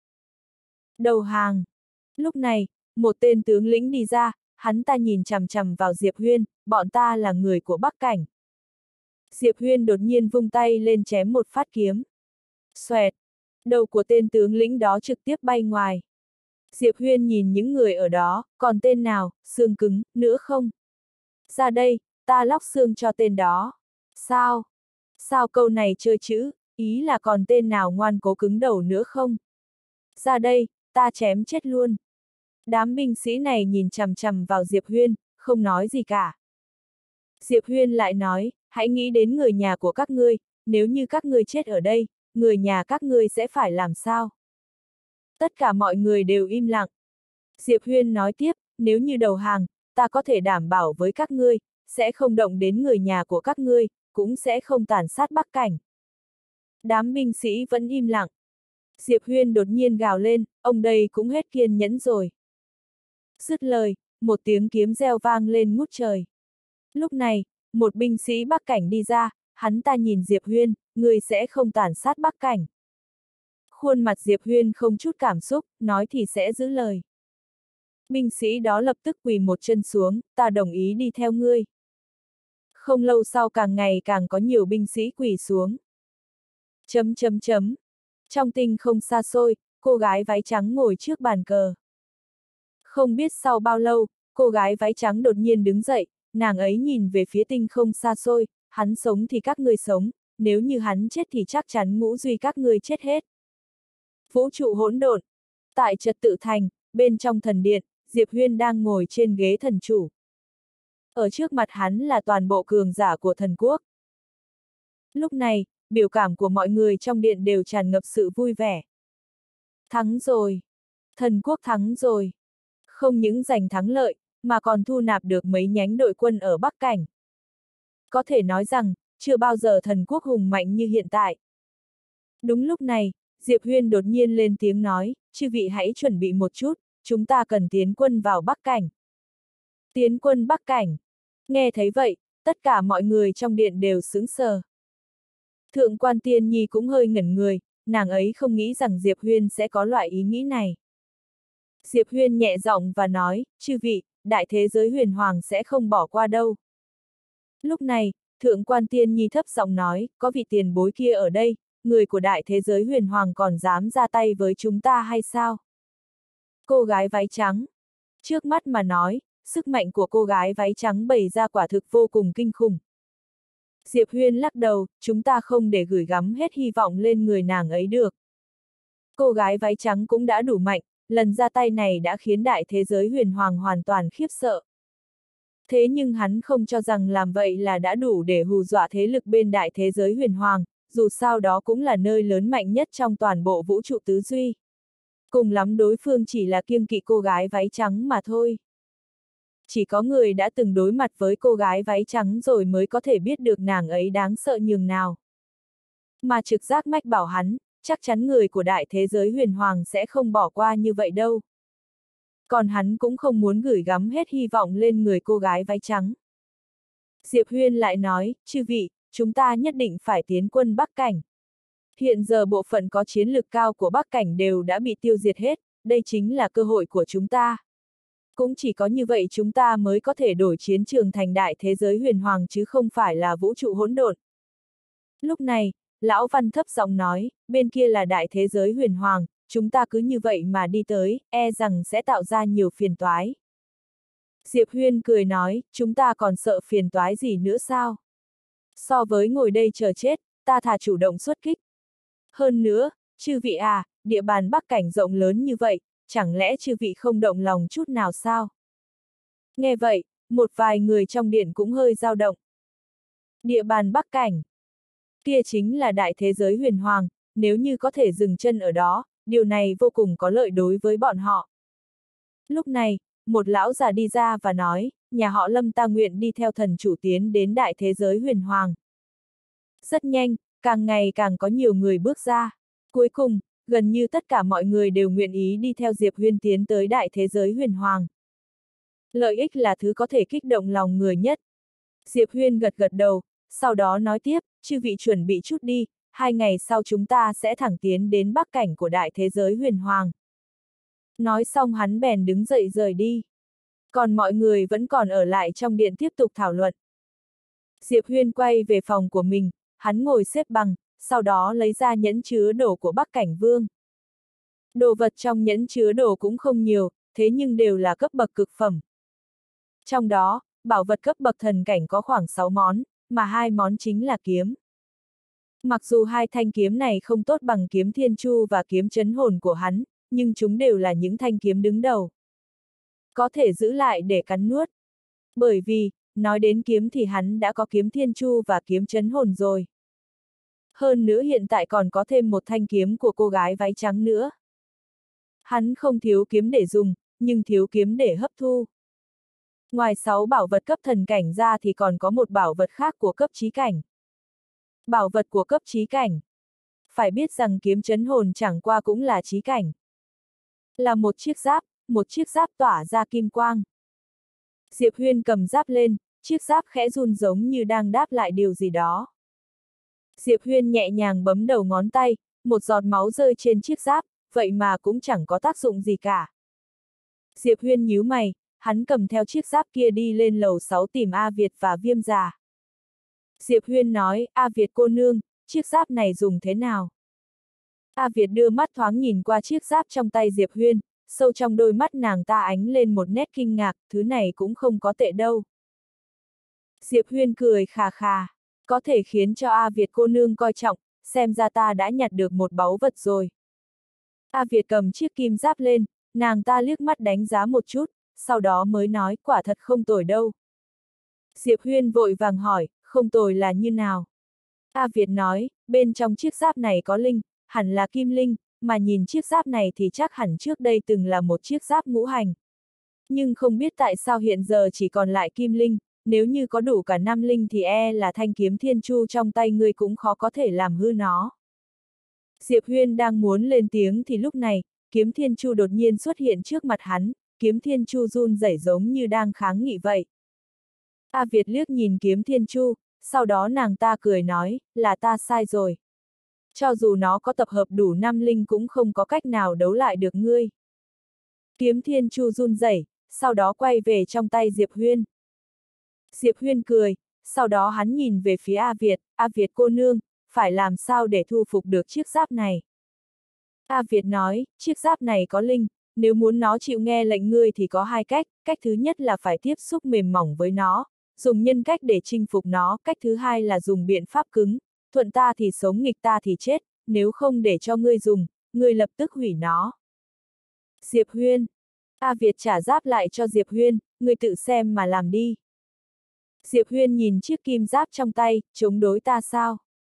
Đầu hàng. Lúc này, một tên tướng lĩnh đi ra, hắn ta nhìn chằm chằm vào Diệp Huyên, bọn ta là người của Bắc Cảnh. Diệp Huyên đột nhiên vung tay lên chém một phát kiếm. Xoẹt. Đầu của tên tướng lĩnh đó trực tiếp bay ngoài. Diệp Huyên nhìn những người ở đó, còn tên nào, xương cứng, nữa không? Ra đây, ta lóc xương cho tên đó. Sao? Sao câu này chơi chữ, ý là còn tên nào ngoan cố cứng đầu nữa không? Ra đây, ta chém chết luôn. Đám binh sĩ này nhìn chằm chằm vào Diệp Huyên, không nói gì cả. Diệp Huyên lại nói, hãy nghĩ đến người nhà của các ngươi, nếu như các ngươi chết ở đây, người nhà các ngươi sẽ phải làm sao? Tất cả mọi người đều im lặng. Diệp Huyên nói tiếp, nếu như đầu hàng, ta có thể đảm bảo với các ngươi, sẽ không động đến người nhà của các ngươi, cũng sẽ không tàn sát Bắc Cảnh. Đám binh sĩ vẫn im lặng. Diệp Huyên đột nhiên gào lên, ông đây cũng hết kiên nhẫn rồi. Dứt lời, một tiếng kiếm reo vang lên ngút trời. Lúc này, một binh sĩ Bắc Cảnh đi ra, hắn ta nhìn Diệp Huyên, người sẽ không tàn sát Bắc Cảnh. Khuôn mặt Diệp Huyên không chút cảm xúc, nói thì sẽ giữ lời. Binh sĩ đó lập tức quỳ một chân xuống, ta đồng ý đi theo ngươi. Không lâu sau càng ngày càng có nhiều binh sĩ quỳ xuống. Chấm chấm chấm. Trong tinh không xa xôi, cô gái váy trắng ngồi trước bàn cờ. Không biết sau bao lâu, cô gái váy trắng đột nhiên đứng dậy, nàng ấy nhìn về phía tinh không xa xôi, hắn sống thì các ngươi sống, nếu như hắn chết thì chắc chắn ngũ duy các ngươi chết hết. Vũ trụ hỗn độn. Tại Trật Tự Thành, bên trong thần điện, Diệp Huyên đang ngồi trên ghế thần chủ. ở trước mặt hắn là toàn bộ cường giả của thần quốc. Lúc này, biểu cảm của mọi người trong điện đều tràn ngập sự vui vẻ. Thắng rồi! Thần quốc thắng rồi! Không những giành thắng lợi, mà còn thu nạp được mấy nhánh đội quân ở Bắc Cảnh. Có thể nói rằng, chưa bao giờ thần quốc hùng mạnh như hiện tại. Đúng lúc này, Diệp Huyên đột nhiên lên tiếng nói, chư vị hãy chuẩn bị một chút, chúng ta cần tiến quân vào Bắc Cảnh. Tiến quân Bắc Cảnh. Nghe thấy vậy, tất cả mọi người trong điện đều sững sờ. Thượng quan Tiên Nhi cũng hơi ngẩn người, nàng ấy không nghĩ rằng Diệp Huyên sẽ có loại ý nghĩ này. Diệp Huyên nhẹ giọng và nói, chư vị, đại thế giới huyền hoàng sẽ không bỏ qua đâu. Lúc này, Thượng quan Tiên Nhi thấp giọng nói, có vị tiền bối kia ở đây, người của đại thế giới huyền hoàng còn dám ra tay với chúng ta hay sao? Cô gái váy trắng. Trước mắt mà nói, sức mạnh của cô gái váy trắng bày ra quả thực vô cùng kinh khủng. Diệp Huyên lắc đầu, chúng ta không để gửi gắm hết hy vọng lên người nàng ấy được. Cô gái váy trắng cũng đã đủ mạnh, lần ra tay này đã khiến đại thế giới huyền hoàng hoàn toàn khiếp sợ. Thế nhưng hắn không cho rằng làm vậy là đã đủ để hù dọa thế lực bên đại thế giới huyền hoàng, dù sao đó cũng là nơi lớn mạnh nhất trong toàn bộ vũ trụ tứ duy. Cùng lắm đối phương chỉ là kiêng kỵ cô gái váy trắng mà thôi. Chỉ có người đã từng đối mặt với cô gái váy trắng rồi mới có thể biết được nàng ấy đáng sợ nhường nào. Mà trực giác mách bảo hắn, chắc chắn người của đại thế giới huyền hoàng sẽ không bỏ qua như vậy đâu. Còn hắn cũng không muốn gửi gắm hết hy vọng lên người cô gái váy trắng. Diệp Huyên lại nói, chư vị, chúng ta nhất định phải tiến quân Bắc Cảnh. Hiện giờ bộ phận có chiến lực cao của Bắc Cảnh đều đã bị tiêu diệt hết, đây chính là cơ hội của chúng ta. Cũng chỉ có như vậy chúng ta mới có thể đổi chiến trường thành đại thế giới huyền hoàng chứ không phải là vũ trụ hỗn độn. Lúc này, Lão Văn thấp giọng nói, bên kia là đại thế giới huyền hoàng, chúng ta cứ như vậy mà đi tới, e rằng sẽ tạo ra nhiều phiền toái. Diệp Huyên cười nói, chúng ta còn sợ phiền toái gì nữa sao? So với ngồi đây chờ chết, ta thà chủ động xuất kích. Hơn nữa, chư vị à, địa bàn Bắc Cảnh rộng lớn như vậy, chẳng lẽ chư vị không động lòng chút nào sao? Nghe vậy, một vài người trong điện cũng hơi dao động. Địa bàn Bắc Cảnh. Kia chính là đại thế giới huyền hoàng, nếu như có thể dừng chân ở đó, điều này vô cùng có lợi đối với bọn họ. Lúc này, một lão già đi ra và nói, nhà họ Lâm ta nguyện đi theo thần chủ tiến đến đại thế giới huyền hoàng. Rất nhanh, càng ngày càng có nhiều người bước ra. Cuối cùng, gần như tất cả mọi người đều nguyện ý đi theo Diệp Huyên tiến tới đại thế giới huyền hoàng. Lợi ích là thứ có thể kích động lòng người nhất. Diệp Huyên gật gật đầu, sau đó nói tiếp, chư vị chuẩn bị chút đi, 2 ngày sau chúng ta sẽ thẳng tiến đến Bắc Cảnh của đại thế giới huyền hoàng. Nói xong hắn bèn đứng dậy rời đi. Còn mọi người vẫn còn ở lại trong điện tiếp tục thảo luận. Diệp Huyên quay về phòng của mình, hắn ngồi xếp bằng, sau đó lấy ra nhẫn chứa đồ của Bắc Cảnh Vương. Đồ vật trong nhẫn chứa đồ cũng không nhiều, thế nhưng đều là cấp bậc cực phẩm. Trong đó, bảo vật cấp bậc thần cảnh có khoảng 6 món, mà 2 món chính là kiếm. Mặc dù 2 thanh kiếm này không tốt bằng kiếm thiên chu và kiếm chấn hồn của hắn, nhưng chúng đều là những thanh kiếm đứng đầu. Có thể giữ lại để cắn nuốt. Bởi vì, nói đến kiếm thì hắn đã có kiếm thiên chu và kiếm chấn hồn rồi. Hơn nữa hiện tại còn có thêm một thanh kiếm của cô gái váy trắng nữa. Hắn không thiếu kiếm để dùng, nhưng thiếu kiếm để hấp thu. Ngoài 6 bảo vật cấp thần cảnh ra thì còn có một bảo vật khác của cấp chí cảnh. Bảo vật của cấp chí cảnh. Phải biết rằng kiếm chấn hồn chẳng qua cũng là chí cảnh. Là một chiếc giáp tỏa ra kim quang. Diệp Huyên cầm giáp lên, chiếc giáp khẽ run giống như đang đáp lại điều gì đó. Diệp Huyên nhẹ nhàng bấm đầu ngón tay, một giọt máu rơi trên chiếc giáp, vậy mà cũng chẳng có tác dụng gì cả. Diệp Huyên nhíu mày, hắn cầm theo chiếc giáp kia đi lên lầu 6 tìm A Việt và Viêm Già. Diệp Huyên nói, A Việt cô nương, chiếc giáp này dùng thế nào? A Việt đưa mắt thoáng nhìn qua chiếc giáp trong tay Diệp Huyên, sâu trong đôi mắt nàng ta ánh lên một nét kinh ngạc, thứ này cũng không có tệ đâu. Diệp Huyên cười khà khà, có thể khiến cho A Việt cô nương coi trọng, xem ra ta đã nhặt được một báu vật rồi. A Việt cầm chiếc kim giáp lên, nàng ta liếc mắt đánh giá một chút, sau đó mới nói quả thật không tồi đâu. Diệp Huyên vội vàng hỏi, không tồi là như nào? A Việt nói, bên trong chiếc giáp này có linh, hẳn là kim linh, mà nhìn chiếc giáp này thì chắc hẳn trước đây từng là một chiếc giáp ngũ hành. Nhưng không biết tại sao hiện giờ chỉ còn lại kim linh, nếu như có đủ cả năm linh thì là thanh kiếm thiên chu trong tay ngươi cũng khó có thể làm hư nó. Diệp Huyên đang muốn lên tiếng thì lúc này, kiếm thiên chu đột nhiên xuất hiện trước mặt hắn, kiếm thiên chu run rẩy giống như đang kháng nghị vậy. A Việt liếc nhìn kiếm thiên chu, sau đó nàng ta cười nói, là ta sai rồi. Cho dù nó có tập hợp đủ năm linh cũng không có cách nào đấu lại được ngươi. Kiếm thiên chu run rẩy, sau đó quay về trong tay Diệp Huyên. Diệp Huyên cười, sau đó hắn nhìn về phía A Việt cô nương, phải làm sao để thu phục được chiếc giáp này. A Việt nói, chiếc giáp này có linh, nếu muốn nó chịu nghe lệnh ngươi thì có hai cách, cách thứ nhất là phải tiếp xúc mềm mỏng với nó, dùng nhân cách để chinh phục nó, cách thứ hai là dùng biện pháp cứng, thuận ta thì sống nghịch ta thì chết, nếu không để cho ngươi dùng, ngươi lập tức hủy nó. Diệp Huyên. A Việt trả giáp lại cho Diệp Huyên, ngươi tự xem mà làm đi. Diệp Huyên nhìn chiếc kim giáp trong tay, chống đối ta sao?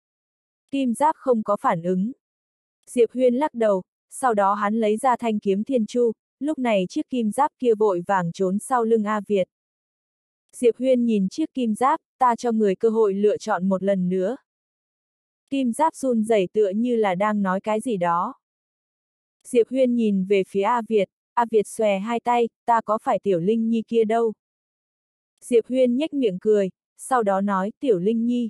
Kim giáp không có phản ứng. Diệp Huyên lắc đầu, sau đó hắn lấy ra thanh kiếm thiên chu, lúc này chiếc kim giáp kia vội vàng trốn sau lưng A Việt. Diệp Huyên nhìn chiếc kim giáp, ta cho người cơ hội lựa chọn một lần nữa. Kim giáp run rẩy tựa như là đang nói cái gì đó. Diệp Huyên nhìn về phía A Việt xòe hai tay, ta có phải Tiểu Linh Nhi kia đâu. Diệp Huyên nhếch miệng cười, sau đó nói, Tiểu Linh Nhi.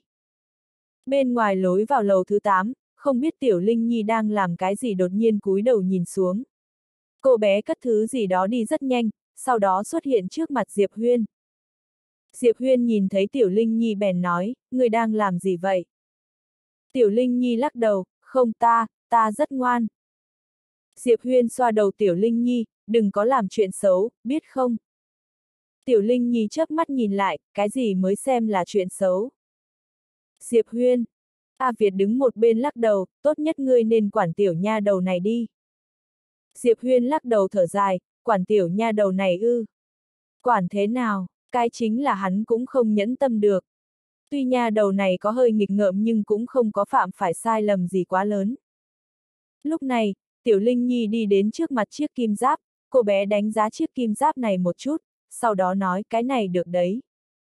Bên ngoài lối vào lầu thứ 8, không biết Tiểu Linh Nhi đang làm cái gì đột nhiên cúi đầu nhìn xuống. Cô bé cất thứ gì đó đi rất nhanh, sau đó xuất hiện trước mặt Diệp Huyên. Diệp Huyên nhìn thấy Tiểu Linh Nhi bèn nói, người đang làm gì vậy? Tiểu Linh Nhi lắc đầu, không ta rất ngoan. Diệp Huyên xoa đầu Tiểu Linh Nhi, đừng có làm chuyện xấu, biết không? Tiểu Linh Nhi chớp mắt nhìn lại, cái gì mới xem là chuyện xấu? Diệp Huyên. A Việt đứng một bên lắc đầu, tốt nhất ngươi nên quản tiểu nha đầu này đi. Diệp Huyên lắc đầu thở dài, quản tiểu nha đầu này ư. Quản thế nào, cái chính là hắn cũng không nhẫn tâm được. Tuy nha đầu này có hơi nghịch ngợm nhưng cũng không có phạm phải sai lầm gì quá lớn. Lúc này, Tiểu Linh Nhi đi đến trước mặt chiếc kim giáp, cô bé đánh giá chiếc kim giáp này một chút, sau đó nói cái này được đấy.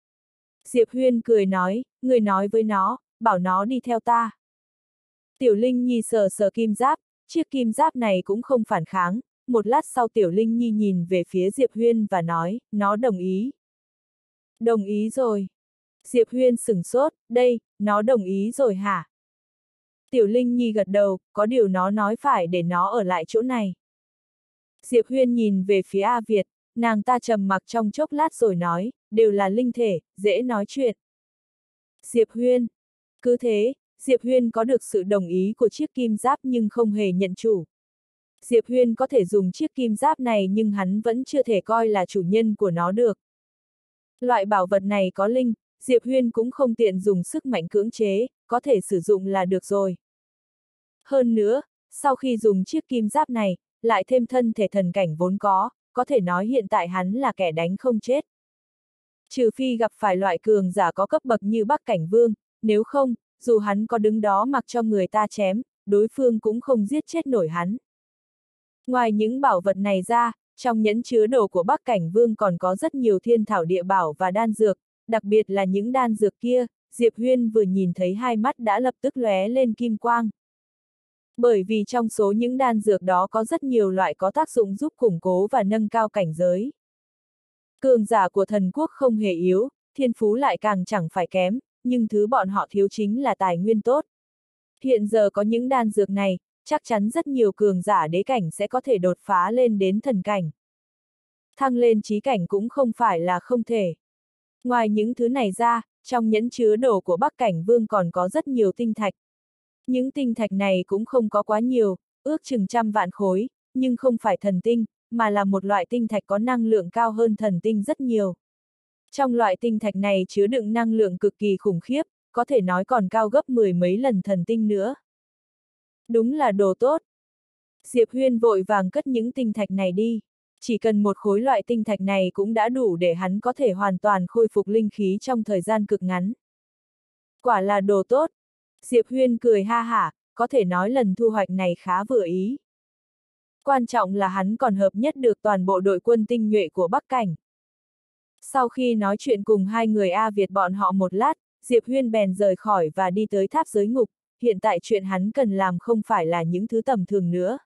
Diệp Huyên cười nói, người nói với nó, bảo nó đi theo ta. Tiểu Linh Nhi sờ sờ kim giáp, chiếc kim giáp này cũng không phản kháng, một lát sau Tiểu Linh Nhi nhìn về phía Diệp Huyên và nói, nó đồng ý. Đồng ý rồi. Diệp Huyên sửng sốt, đây, nó đồng ý rồi hả? Tiểu Linh Nhi gật đầu, có điều nó nói phải để nó ở lại chỗ này. Diệp Huyên nhìn về phía A Việt, nàng ta trầm mặc trong chốc lát rồi nói, đều là linh thể, dễ nói chuyện. Diệp Huyên. Cứ thế, Diệp Huyên có được sự đồng ý của chiếc kim giáp nhưng không hề nhận chủ. Diệp Huyên có thể dùng chiếc kim giáp này nhưng hắn vẫn chưa thể coi là chủ nhân của nó được. Loại bảo vật này có linh, Diệp Huyên cũng không tiện dùng sức mạnh cưỡng chế, có thể sử dụng là được rồi. Hơn nữa, sau khi dùng chiếc kim giáp này, lại thêm thân thể thần cảnh vốn có thể nói hiện tại hắn là kẻ đánh không chết. Trừ phi gặp phải loại cường giả có cấp bậc như Bắc Cảnh Vương, nếu không, dù hắn có đứng đó mặc cho người ta chém, đối phương cũng không giết chết nổi hắn. Ngoài những bảo vật này ra, trong nhẫn chứa đồ của Bắc Cảnh Vương còn có rất nhiều thiên thảo địa bảo và đan dược, đặc biệt là những đan dược kia, Diệp Huyên vừa nhìn thấy hai mắt đã lập tức lóe lên kim quang. Bởi vì trong số những đan dược đó có rất nhiều loại có tác dụng giúp củng cố và nâng cao cảnh giới. Cường giả của thần quốc không hề yếu, thiên phú lại càng chẳng phải kém, nhưng thứ bọn họ thiếu chính là tài nguyên tốt. Hiện giờ có những đan dược này, chắc chắn rất nhiều cường giả đế cảnh sẽ có thể đột phá lên đến thần cảnh. Thăng lên chí cảnh cũng không phải là không thể. Ngoài những thứ này ra, trong nhẫn chứa đồ của Bắc Cảnh Vương còn có rất nhiều tinh thạch. Những tinh thạch này cũng không có quá nhiều, ước chừng 100 vạn khối, nhưng không phải thần tinh, mà là một loại tinh thạch có năng lượng cao hơn thần tinh rất nhiều. Trong loại tinh thạch này chứa đựng năng lượng cực kỳ khủng khiếp, có thể nói còn cao gấp 10 mấy lần thần tinh nữa. Đúng là đồ tốt. Diệp Huyên vội vàng cất những tinh thạch này đi. Chỉ cần một khối loại tinh thạch này cũng đã đủ để hắn có thể hoàn toàn khôi phục linh khí trong thời gian cực ngắn. Quả là đồ tốt. Diệp Huyên cười ha hả, có thể nói lần thu hoạch này khá vừa ý. Quan trọng là hắn còn hợp nhất được toàn bộ đội quân tinh nhuệ của Bắc Cảnh. Sau khi nói chuyện cùng hai người A Việt bọn họ một lát, Diệp Huyên bèn rời khỏi và đi tới tháp giới ngục, hiện tại chuyện hắn cần làm không phải là những thứ tầm thường nữa.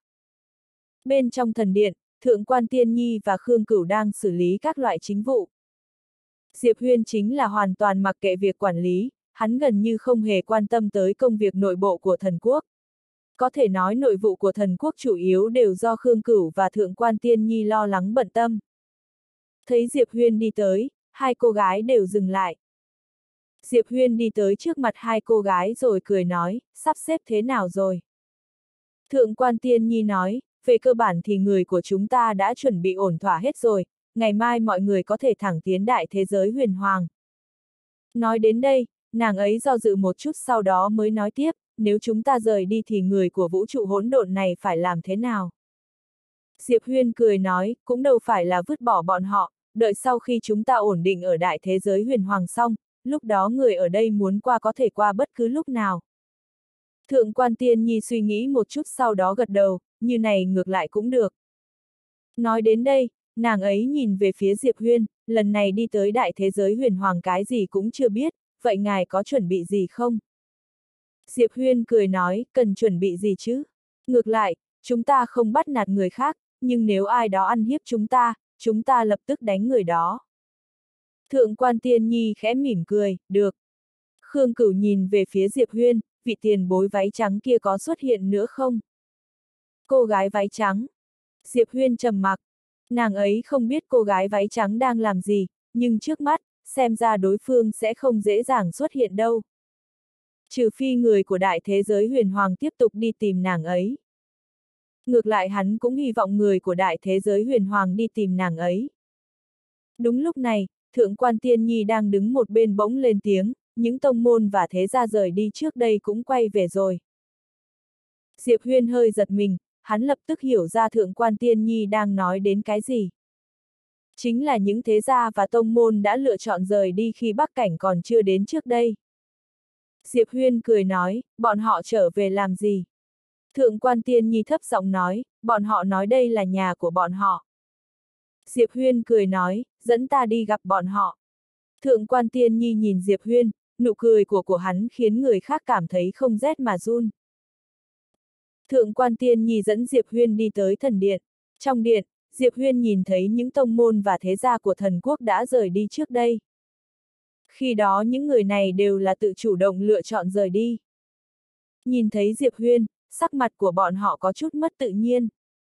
Bên trong thần điện, Thượng quan Tiên Nhi và Khương Cửu đang xử lý các loại chính vụ. Diệp Huyên chính là hoàn toàn mặc kệ việc quản lý, hắn gần như không hề quan tâm tới công việc nội bộ của thần quốc. Có thể nói nội vụ của thần quốc chủ yếu đều do Khương Cửu và Thượng quan Tiên Nhi lo lắng bận tâm. Thấy Diệp Huyên đi tới, hai cô gái đều dừng lại. Diệp Huyên đi tới trước mặt hai cô gái rồi cười nói, sắp xếp thế nào rồi? Thượng quan Tiên Nhi nói, về cơ bản thì người của chúng ta đã chuẩn bị ổn thỏa hết rồi, ngày mai mọi người có thể thẳng tiến đại thế giới huyền hoàng. Nói đến đây, nàng ấy do dự một chút sau đó mới nói tiếp, nếu chúng ta rời đi thì người của vũ trụ hỗn độn này phải làm thế nào? Diệp Huyên cười nói, cũng đâu phải là vứt bỏ bọn họ, đợi sau khi chúng ta ổn định ở đại thế giới huyền hoàng xong, lúc đó người ở đây muốn qua có thể qua bất cứ lúc nào. Thượng quan Tiên Nhi suy nghĩ một chút sau đó gật đầu, như này ngược lại cũng được. Nói đến đây, nàng ấy nhìn về phía Diệp Huyên, lần này đi tới đại thế giới huyền hoàng cái gì cũng chưa biết, vậy ngài có chuẩn bị gì không? Diệp Huyên cười nói, cần chuẩn bị gì chứ? Ngược lại, chúng ta không bắt nạt người khác, nhưng nếu ai đó ăn hiếp chúng ta lập tức đánh người đó. Thượng quan Tiên Nhi khẽ mỉm cười, được. Khương Cửu nhìn về phía Diệp Huyên, vị tiền bối váy trắng kia có xuất hiện nữa không? Cô gái váy trắng. Diệp Huyên trầm mặc. Nàng ấy không biết cô gái váy trắng đang làm gì, nhưng trước mắt, xem ra đối phương sẽ không dễ dàng xuất hiện đâu. Trừ phi người của đại thế giới huyền hoàng tiếp tục đi tìm nàng ấy. Ngược lại hắn cũng hy vọng người của đại thế giới huyền hoàng đi tìm nàng ấy. Đúng lúc này, Thượng quan Tiên Nhi đang đứng một bên bỗng lên tiếng, những tông môn và thế gia rời đi trước đây cũng quay về rồi. Diệp Huyên hơi giật mình, hắn lập tức hiểu ra Thượng quan Tiên Nhi đang nói đến cái gì. Chính là những thế gia và tông môn đã lựa chọn rời đi khi Bắc Cảnh còn chưa đến trước đây. Diệp Huyên cười nói, bọn họ trở về làm gì? Thượng quan Tiên Nhi thấp giọng nói, bọn họ nói đây là nhà của bọn họ. Diệp Huyên cười nói, dẫn ta đi gặp bọn họ. Thượng quan Tiên Nhi nhìn Diệp Huyên, nụ cười của hắn khiến người khác cảm thấy không rét mà run. Thượng quan Tiên Nhi dẫn Diệp Huyên đi tới thần điện. Trong điện, Diệp Huyên nhìn thấy những tông môn và thế gia của thần quốc đã rời đi trước đây. Khi đó những người này đều là tự chủ động lựa chọn rời đi. Nhìn thấy Diệp Huyên, sắc mặt của bọn họ có chút mất tự nhiên.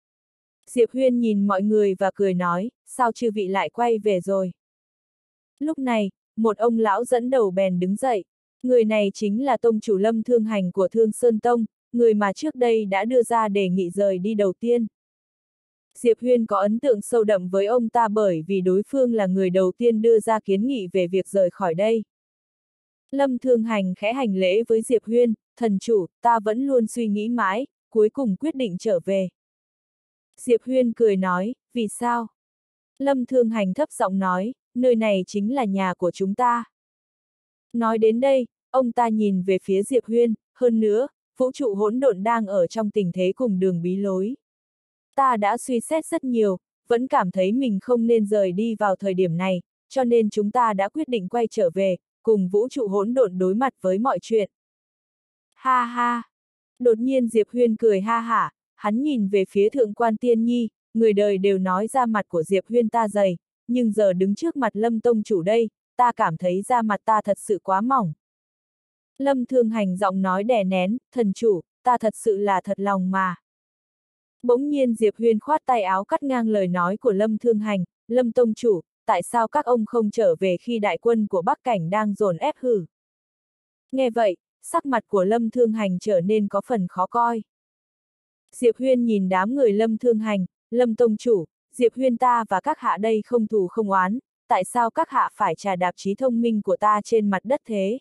Diệp Huyên nhìn mọi người và cười nói, sao chư vị lại quay về rồi? Lúc này, một ông lão dẫn đầu bèn đứng dậy. Người này chính là tông chủ Lâm Thương Hành của Thương Sơn Tông, người mà trước đây đã đưa ra đề nghị rời đi đầu tiên. Diệp Huyên có ấn tượng sâu đậm với ông ta bởi vì đối phương là người đầu tiên đưa ra kiến nghị về việc rời khỏi đây. Lâm Thương Hành khẽ hành lễ với Diệp Huyên, thần chủ, ta vẫn luôn suy nghĩ mãi, cuối cùng quyết định trở về. Diệp Huyên cười nói, vì sao? Lâm Thương Hành thấp giọng nói, nơi này chính là nhà của chúng ta. Nói đến đây, ông ta nhìn về phía Diệp Huyên, hơn nữa, vũ trụ hỗn độn đang ở trong tình thế cùng đường bí lối. Ta đã suy xét rất nhiều, vẫn cảm thấy mình không nên rời đi vào thời điểm này, cho nên chúng ta đã quyết định quay trở về, cùng vũ trụ hỗn độn đối mặt với mọi chuyện. Ha ha! Đột nhiên Diệp Huyên cười ha hả, hắn nhìn về phía Thượng quan Tiên Nhi, người đời đều nói da mặt của Diệp Huyên ta dày, nhưng giờ đứng trước mặt Lâm tông chủ đây, ta cảm thấy da mặt ta thật sự quá mỏng. Lâm Thương Hành giọng nói đè nén, thần chủ, ta thật sự là thật lòng mà. Bỗng nhiên Diệp Huyên khoát tay áo cắt ngang lời nói của Lâm Thương Hành, Lâm tông chủ, tại sao các ông không trở về khi đại quân của Bắc Cảnh đang dồn ép hử? Nghe vậy, sắc mặt của Lâm Thương Hành trở nên có phần khó coi. Diệp Huyên nhìn đám người Lâm Thương Hành, Lâm tông chủ, Diệp Huyên ta và các hạ đây không thù không oán, tại sao các hạ phải trà đạp trí thông minh của ta trên mặt đất thế?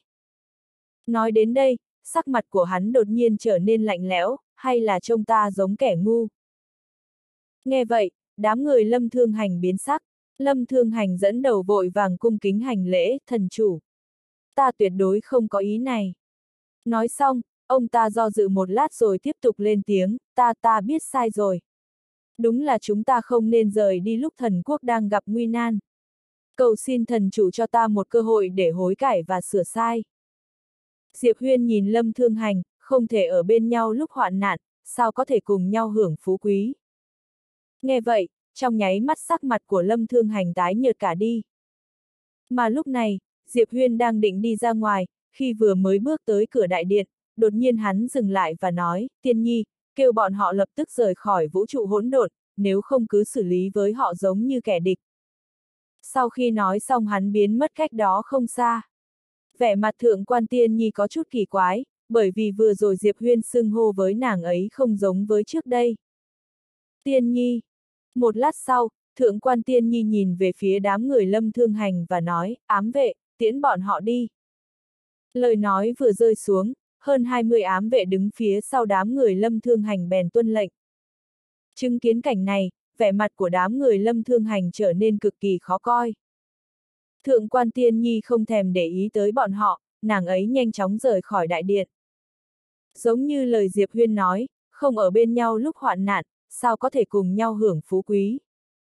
Nói đến đây, sắc mặt của hắn đột nhiên trở nên lạnh lẽo, hay là trông ta giống kẻ ngu? Nghe vậy, Đám người Lâm Thương Hành biến sắc, Lâm Thương Hành dẫn đầu vội vàng cung kính hành lễ, thần chủ. Ta tuyệt đối không có ý này. Nói xong, ông ta do dự một lát rồi tiếp tục lên tiếng, ta biết sai rồi. Đúng là chúng ta không nên rời đi lúc thần quốc đang gặp nguy nan. Cầu xin thần chủ cho ta một cơ hội để hối cải và sửa sai. Diệp Huyên nhìn Lâm Thương Hành, không thể ở bên nhau lúc hoạn nạn, sao có thể cùng nhau hưởng phú quý. Nghe vậy, trong nháy mắt sắc mặt của Lâm Thương Hành tái nhợt cả đi. Mà lúc này, Diệp Huyên đang định đi ra ngoài, khi vừa mới bước tới cửa đại điện, đột nhiên hắn dừng lại và nói, Tiên Nhi, kêu bọn họ lập tức rời khỏi vũ trụ hỗn độn, nếu không cứ xử lý với họ giống như kẻ địch. Sau khi nói xong hắn biến mất cách đó không xa. Vẻ mặt Thượng Quan Tiên Nhi có chút kỳ quái, bởi vì vừa rồi Diệp Huyên xưng hô với nàng ấy không giống với trước đây. Tiên Nhi. Một lát sau, Thượng Quan Tiên Nhi nhìn về phía đám người Lâm Thương Hành và nói, ám vệ, tiễn bọn họ đi. Lời nói vừa rơi xuống, hơn 20 ám vệ đứng phía sau đám người Lâm Thương Hành bèn tuân lệnh. Chứng kiến cảnh này, vẻ mặt của đám người Lâm Thương Hành trở nên cực kỳ khó coi. Thượng Quan Tiên Nhi không thèm để ý tới bọn họ, nàng ấy nhanh chóng rời khỏi đại điện. Giống như lời Diệp Huyên nói, không ở bên nhau lúc hoạn nạn, sao có thể cùng nhau hưởng phú quý.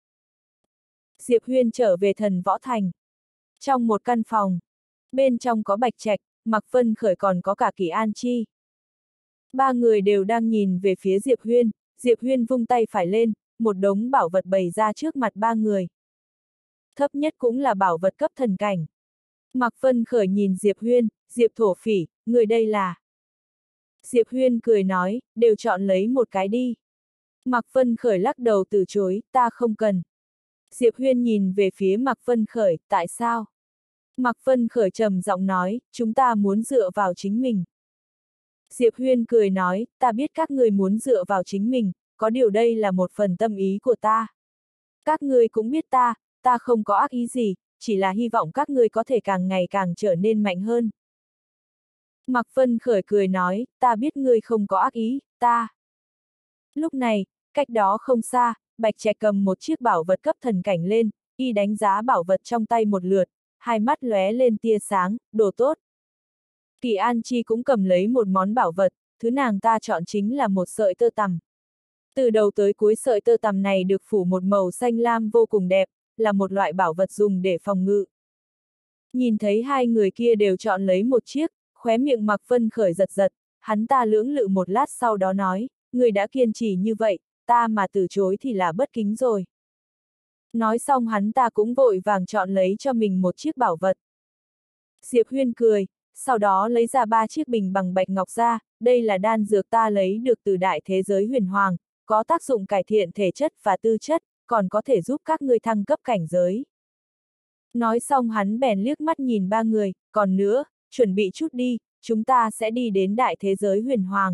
Diệp Huyên trở về Thần Võ Thành. Trong một căn phòng, bên trong có Bạch Trạch, Mạc Vân Khởi còn có cả Kỳ An Chi. Ba người đều đang nhìn về phía Diệp Huyên vung tay phải lên, một đống bảo vật bày ra trước mặt ba người. Thấp nhất cũng là bảo vật cấp thần cảnh. Mạc Vân Khởi nhìn Diệp thổ phỉ, người đây là. Diệp Huyên cười nói, đều chọn lấy một cái đi. Mạc Vân Khởi lắc đầu từ chối, ta không cần. Diệp Huyên nhìn về phía Mạc Vân Khởi, tại sao? Mạc Vân Khởi trầm giọng nói, chúng ta muốn dựa vào chính mình. Diệp Huyên cười nói, ta biết các người muốn dựa vào chính mình, có điều đây là một phần tâm ý của ta. Các người cũng biết ta không có ác ý gì, chỉ là hy vọng các người có thể càng ngày càng trở nên mạnh hơn. Mạc Vân Khởi cười nói, ta biết ngươi không có ác ý, ta. Lúc này, cách đó không xa, Bạch Trạch cầm một chiếc bảo vật cấp thần cảnh lên, y đánh giá bảo vật trong tay một lượt, hai mắt lóe lên tia sáng, đồ tốt. Kỳ An Chi cũng cầm lấy một món bảo vật, thứ nàng ta chọn chính là một sợi tơ tằm. Từ đầu tới cuối sợi tơ tằm này được phủ một màu xanh lam vô cùng đẹp, là một loại bảo vật dùng để phòng ngự. Nhìn thấy hai người kia đều chọn lấy một chiếc, khóe miệng Mạc Vân Khởi giật giật, hắn ta lưỡng lự một lát sau đó nói, người đã kiên trì như vậy, ta mà từ chối thì là bất kính rồi. Nói xong hắn ta cũng vội vàng chọn lấy cho mình một chiếc bảo vật. Diệp Huyên cười, sau đó lấy ra 3 chiếc bình bằng bạch ngọc ra, đây là đan dược ta lấy được từ đại thế giới huyền hoàng, có tác dụng cải thiện thể chất và tư chất, còn có thể giúp các ngươi thăng cấp cảnh giới. Nói xong hắn bèn liếc mắt nhìn ba người, còn nữa, chuẩn bị chút đi, chúng ta sẽ đi đến đại thế giới huyền hoàng.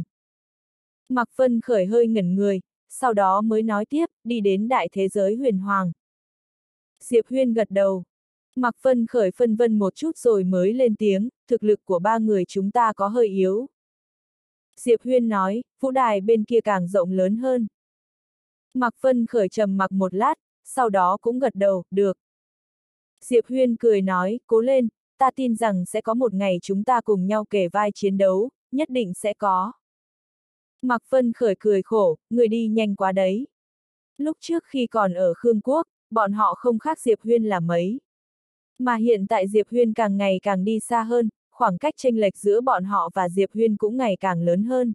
Mạc Vân Khởi hơi ngẩn người, sau đó mới nói tiếp, đi đến đại thế giới huyền hoàng. Diệp Huyên gật đầu. Mạc Vân Khởi phân vân một chút rồi mới lên tiếng, thực lực của ba người chúng ta có hơi yếu. Diệp Huyên nói, vũ đài bên kia càng rộng lớn hơn. Mạc Vân Khởi trầm mặc một lát, sau đó cũng gật đầu, được. Diệp Huyên cười nói, cố lên, ta tin rằng sẽ có một ngày chúng ta cùng nhau kề vai chiến đấu, nhất định sẽ có. Mạc Vân Khởi cười khổ, người đi nhanh quá đấy. Lúc trước khi còn ở Khương Quốc, bọn họ không khác Diệp Huyên là mấy. Mà hiện tại Diệp Huyên càng ngày càng đi xa hơn, khoảng cách chênh lệch giữa bọn họ và Diệp Huyên cũng ngày càng lớn hơn.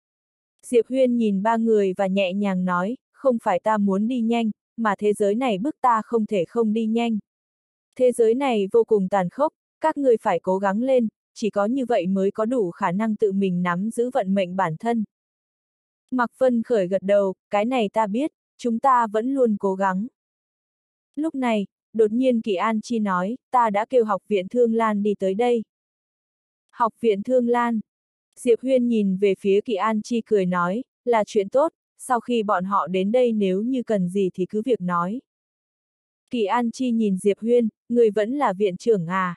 Diệp Huyên nhìn ba người và nhẹ nhàng nói, không phải ta muốn đi nhanh, mà thế giới này bức ta không thể không đi nhanh. Thế giới này vô cùng tàn khốc, các người phải cố gắng lên, chỉ có như vậy mới có đủ khả năng tự mình nắm giữ vận mệnh bản thân. Mạc Vân Khởi gật đầu, cái này ta biết, chúng ta vẫn luôn cố gắng. Lúc này, đột nhiên Kỳ An Chi nói, ta đã kêu học viện Thương Lan đi tới đây. Học viện Thương Lan. Diệp Huyên nhìn về phía Kỳ An Chi cười nói, là chuyện tốt, sau khi bọn họ đến đây nếu như cần gì thì cứ việc nói. Kỳ An Chi nhìn Diệp Huyên, người vẫn là viện trưởng à?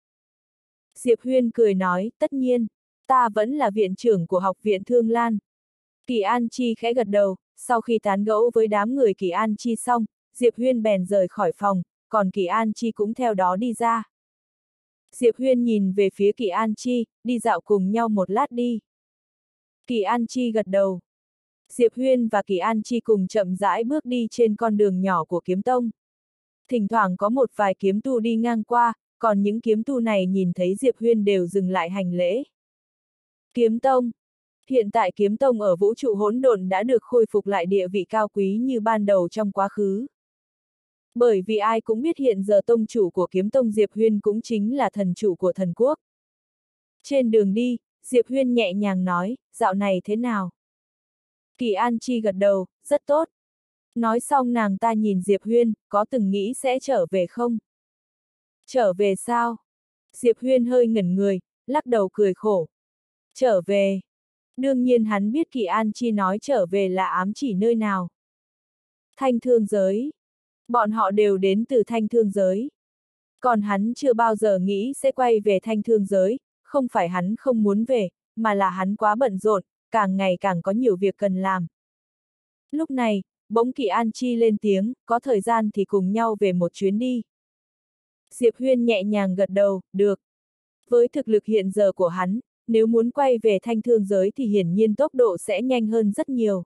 Diệp Huyên cười nói, tất nhiên, ta vẫn là viện trưởng của học viện Thương Lan. Kỳ An Chi khẽ gật đầu, sau khi tán gẫu với đám người Kỳ An Chi xong, Diệp Huyên bèn rời khỏi phòng, còn Kỳ An Chi cũng theo đó đi ra. Diệp Huyên nhìn về phía Kỳ An Chi, đi dạo cùng nhau một lát đi. Kỳ An Chi gật đầu. Diệp Huyên và Kỳ An Chi cùng chậm rãi bước đi trên con đường nhỏ của kiếm tông. Thỉnh thoảng có một vài kiếm tu đi ngang qua, còn những kiếm tu này nhìn thấy Diệp Huyên đều dừng lại hành lễ. Kiếm tông. Hiện tại kiếm tông ở vũ trụ hỗn độn đã được khôi phục lại địa vị cao quý như ban đầu trong quá khứ. Bởi vì ai cũng biết hiện giờ tông chủ của kiếm tông Diệp Huyên cũng chính là thần chủ của thần quốc. Trên đường đi, Diệp Huyên nhẹ nhàng nói, dạo này thế nào? Kỳ An Chi gật đầu, rất tốt. Nói xong nàng ta nhìn Diệp Huyên, có từng nghĩ sẽ trở về không? Trở về sao? Diệp Huyên hơi ngẩn người, lắc đầu cười khổ. Trở về. Đương nhiên hắn biết Kỳ An Chi nói trở về là ám chỉ nơi nào. Thanh thương giới. Bọn họ đều đến từ thanh thương giới. Còn hắn chưa bao giờ nghĩ sẽ quay về thanh thương giới, không phải hắn không muốn về, mà là hắn quá bận rộn, càng ngày càng có nhiều việc cần làm. Lúc này, bỗng Kỳ An Chi lên tiếng, có thời gian thì cùng nhau về một chuyến đi. Diệp Huyên nhẹ nhàng gật đầu, được. Với thực lực hiện giờ của hắn, nếu muốn quay về thanh thương giới thì hiển nhiên tốc độ sẽ nhanh hơn rất nhiều.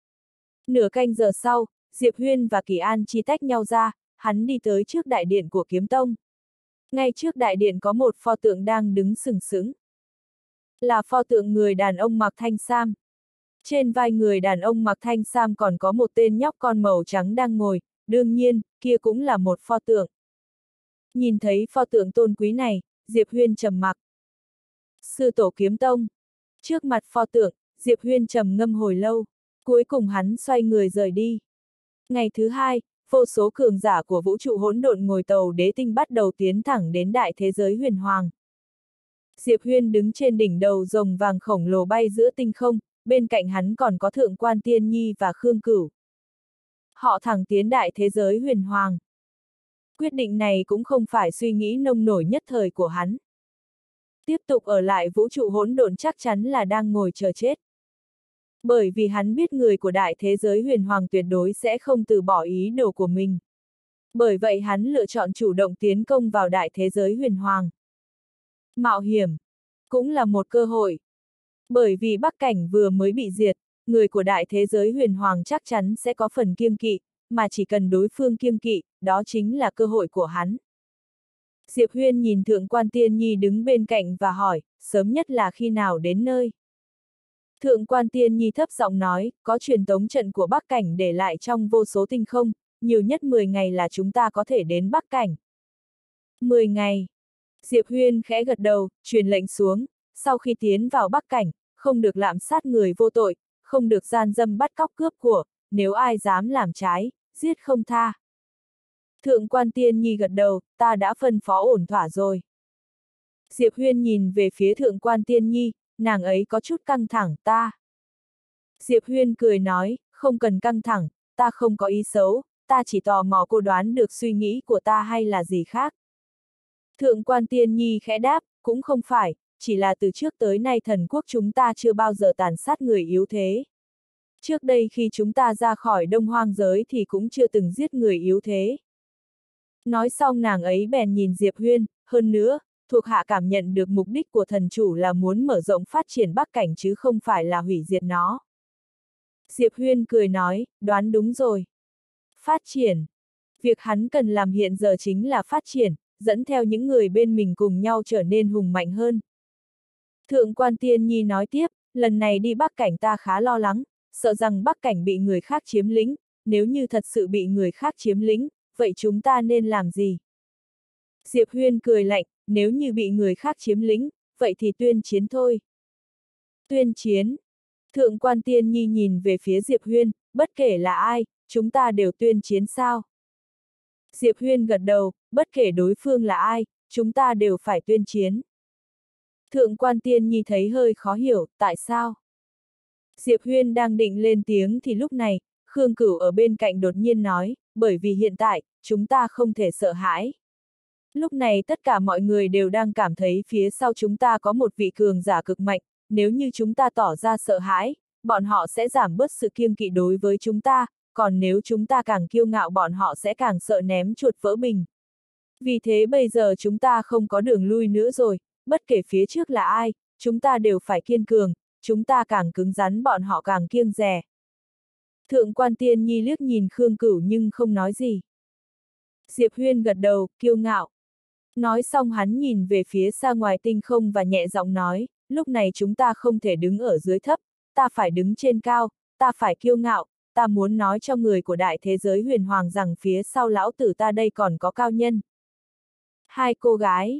Nửa canh giờ sau, Diệp Huyên và Kỳ An Chi tách nhau ra, hắn đi tới trước đại điện của kiếm tông. Ngay trước đại điện có một pho tượng đang đứng sừng sững. Là pho tượng người đàn ông mặc thanh sam. Trên vai người đàn ông mặc thanh sam còn có một tên nhóc con màu trắng đang ngồi, đương nhiên, kia cũng là một pho tượng. Nhìn thấy pho tượng tôn quý này, Diệp Huyên trầm mặc. Sư tổ kiếm tông. Trước mặt pho tượng, Diệp Huyên trầm ngâm hồi lâu, cuối cùng hắn xoay người rời đi. Ngày thứ hai, vô số cường giả của vũ trụ hỗn độn ngồi tàu đế tinh bắt đầu tiến thẳng đến đại thế giới huyền hoàng. Diệp Huyên đứng trên đỉnh đầu rồng vàng khổng lồ bay giữa tinh không, bên cạnh hắn còn có Thượng Quan Tiên Nhi và Khương Cửu. Họ thẳng tiến đại thế giới huyền hoàng. Quyết định này cũng không phải suy nghĩ nông nổi nhất thời của hắn. Tiếp tục ở lại vũ trụ hỗn độn chắc chắn là đang ngồi chờ chết. Bởi vì hắn biết người của đại thế giới huyền hoàng tuyệt đối sẽ không từ bỏ ý đồ của mình. Bởi vậy hắn lựa chọn chủ động tiến công vào đại thế giới huyền hoàng. Mạo hiểm cũng là một cơ hội. Bởi vì Bắc Cảnh vừa mới bị diệt, người của đại thế giới huyền hoàng chắc chắn sẽ có phần kiêng kỵ, mà chỉ cần đối phương kiêng kỵ, đó chính là cơ hội của hắn. Diệp Huyên nhìn Thượng Quan Tiên Nhi đứng bên cạnh và hỏi, sớm nhất là khi nào đến nơi? Thượng Quan Tiên Nhi thấp giọng nói, có truyền tống trận của Bắc Cảnh để lại trong vô số tinh không, nhiều nhất 10 ngày là chúng ta có thể đến Bắc Cảnh. 10 ngày. Diệp Huyên khẽ gật đầu, truyền lệnh xuống, sau khi tiến vào Bắc Cảnh, không được lạm sát người vô tội, không được gian dâm bắt cóc cướp của, nếu ai dám làm trái, giết không tha. Thượng Quan Tiên Nhi gật đầu, ta đã phân phó ổn thỏa rồi. Diệp Huyên nhìn về phía Thượng Quan Tiên Nhi, nàng ấy có chút căng thẳng, ta. Diệp Huyên cười nói, không cần căng thẳng, ta không có ý xấu, ta chỉ tò mò cô đoán được suy nghĩ của ta hay là gì khác. Thượng Quan Tiên Nhi khẽ đáp, cũng không phải, chỉ là từ trước tới nay thần quốc chúng ta chưa bao giờ tàn sát người yếu thế. Trước đây khi chúng ta ra khỏi Đông Hoang giới thì cũng chưa từng giết người yếu thế. Nói xong nàng ấy bèn nhìn Diệp Huyên, hơn nữa, thuộc hạ cảm nhận được mục đích của thần chủ là muốn mở rộng phát triển Bắc Cảnh chứ không phải là hủy diệt nó. Diệp Huyên cười nói, đoán đúng rồi. Phát triển. Việc hắn cần làm hiện giờ chính là phát triển, dẫn theo những người bên mình cùng nhau trở nên hùng mạnh hơn. Thượng Quan Tiên Nhi nói tiếp, lần này đi Bắc Cảnh ta khá lo lắng, sợ rằng Bắc Cảnh bị người khác chiếm lĩnh, nếu như thật sự bị người khác chiếm lĩnh, vậy chúng ta nên làm gì? Diệp Huyên cười lạnh, nếu như bị người khác chiếm lĩnh, vậy thì tuyên chiến thôi. Tuyên chiến. Thượng Quan Tiên Nhi nhìn về phía Diệp Huyên, bất kể là ai, chúng ta đều tuyên chiến sao? Diệp Huyên gật đầu, bất kể đối phương là ai, chúng ta đều phải tuyên chiến. Thượng Quan Tiên Nhi thấy hơi khó hiểu, tại sao? Diệp Huyên đang định lên tiếng thì lúc này, Khương Cửu ở bên cạnh đột nhiên nói, bởi vì hiện tại, chúng ta không thể sợ hãi. Lúc này tất cả mọi người đều đang cảm thấy phía sau chúng ta có một vị cường giả cực mạnh, nếu như chúng ta tỏ ra sợ hãi, bọn họ sẽ giảm bớt sự kiêng kỵ đối với chúng ta, còn nếu chúng ta càng kiêu ngạo bọn họ sẽ càng sợ ném chuột vỡ bình. Vì thế bây giờ chúng ta không có đường lui nữa rồi, bất kể phía trước là ai, chúng ta đều phải kiên cường, chúng ta càng cứng rắn bọn họ càng kiêng dè. Thượng quan Tiên Nhi liếc nhìn Khương Cửu nhưng không nói gì. Diệp Huyên gật đầu, kiêu ngạo. Nói xong hắn nhìn về phía xa ngoài tinh không và nhẹ giọng nói, lúc này chúng ta không thể đứng ở dưới thấp, ta phải đứng trên cao, ta phải kiêu ngạo, ta muốn nói cho người của đại thế giới huyền hoàng rằng phía sau lão tử ta đây còn có cao nhân. Hai cô gái.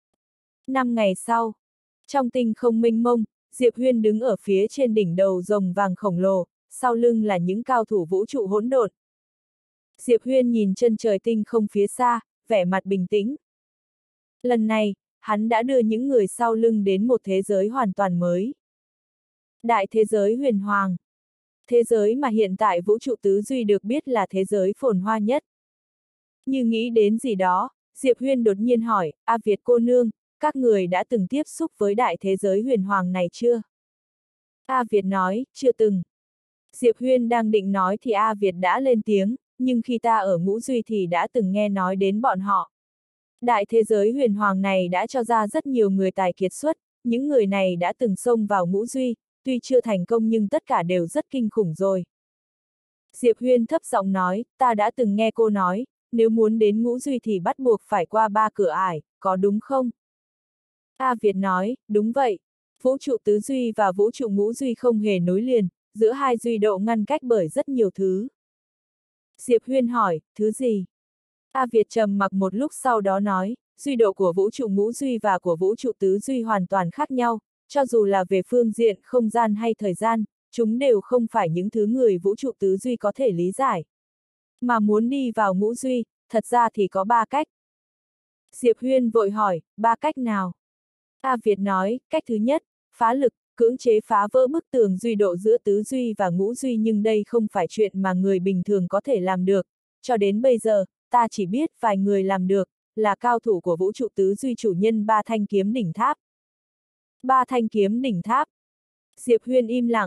5 ngày sau, trong tinh không mênh mông, Diệp Huyên đứng ở phía trên đỉnh đầu rồng vàng khổng lồ, sau lưng là những cao thủ vũ trụ hỗn độn. Diệp Huyên nhìn chân trời tinh không phía xa, vẻ mặt bình tĩnh. Lần này, hắn đã đưa những người sau lưng đến một thế giới hoàn toàn mới. Đại thế giới huyền hoàng. Thế giới mà hiện tại vũ trụ tứ duy được biết là thế giới phồn hoa nhất. Như nghĩ đến gì đó, Diệp Huyên đột nhiên hỏi, A Việt cô nương, các người đã từng tiếp xúc với đại thế giới huyền hoàng này chưa? A Việt nói, chưa từng. Diệp Huyên đang định nói thì A Việt đã lên tiếng, nhưng khi ta ở ngũ duy thì đã từng nghe nói đến bọn họ. Đại thế giới huyền hoàng này đã cho ra rất nhiều người tài kiệt xuất, những người này đã từng xông vào ngũ duy, tuy chưa thành công nhưng tất cả đều rất kinh khủng rồi. Diệp Huyên thấp giọng nói, ta đã từng nghe cô nói, nếu muốn đến ngũ duy thì bắt buộc phải qua 3 cửa ải, có đúng không? A Việt nói, đúng vậy. Vũ trụ tứ duy và vũ trụ ngũ duy không hề nối liền, giữa hai duy độ ngăn cách bởi rất nhiều thứ. Diệp Huyên hỏi, thứ gì? A Việt trầm mặc một lúc sau đó nói, duy độ của vũ trụ ngũ duy và của vũ trụ tứ duy hoàn toàn khác nhau, cho dù là về phương diện không gian hay thời gian, chúng đều không phải những thứ người vũ trụ tứ duy có thể lý giải. Mà muốn đi vào ngũ duy, thật ra thì có 3 cách. Diệp Huyên vội hỏi, 3 cách nào? A Việt nói, cách thứ nhất, phá lực, cưỡng chế phá vỡ bức tường duy độ giữa tứ duy và ngũ duy nhưng đây không phải chuyện mà người bình thường có thể làm được. Cho đến bây giờ, ta chỉ biết vài người làm được, là cao thủ của vũ trụ tứ duy chủ nhân 3 thanh kiếm đỉnh tháp. 3 thanh kiếm đỉnh tháp. Diệp Huyên im lặng.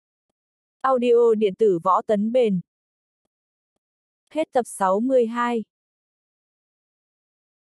Audio điện tử Võ Tấn Bền. Hết tập 62.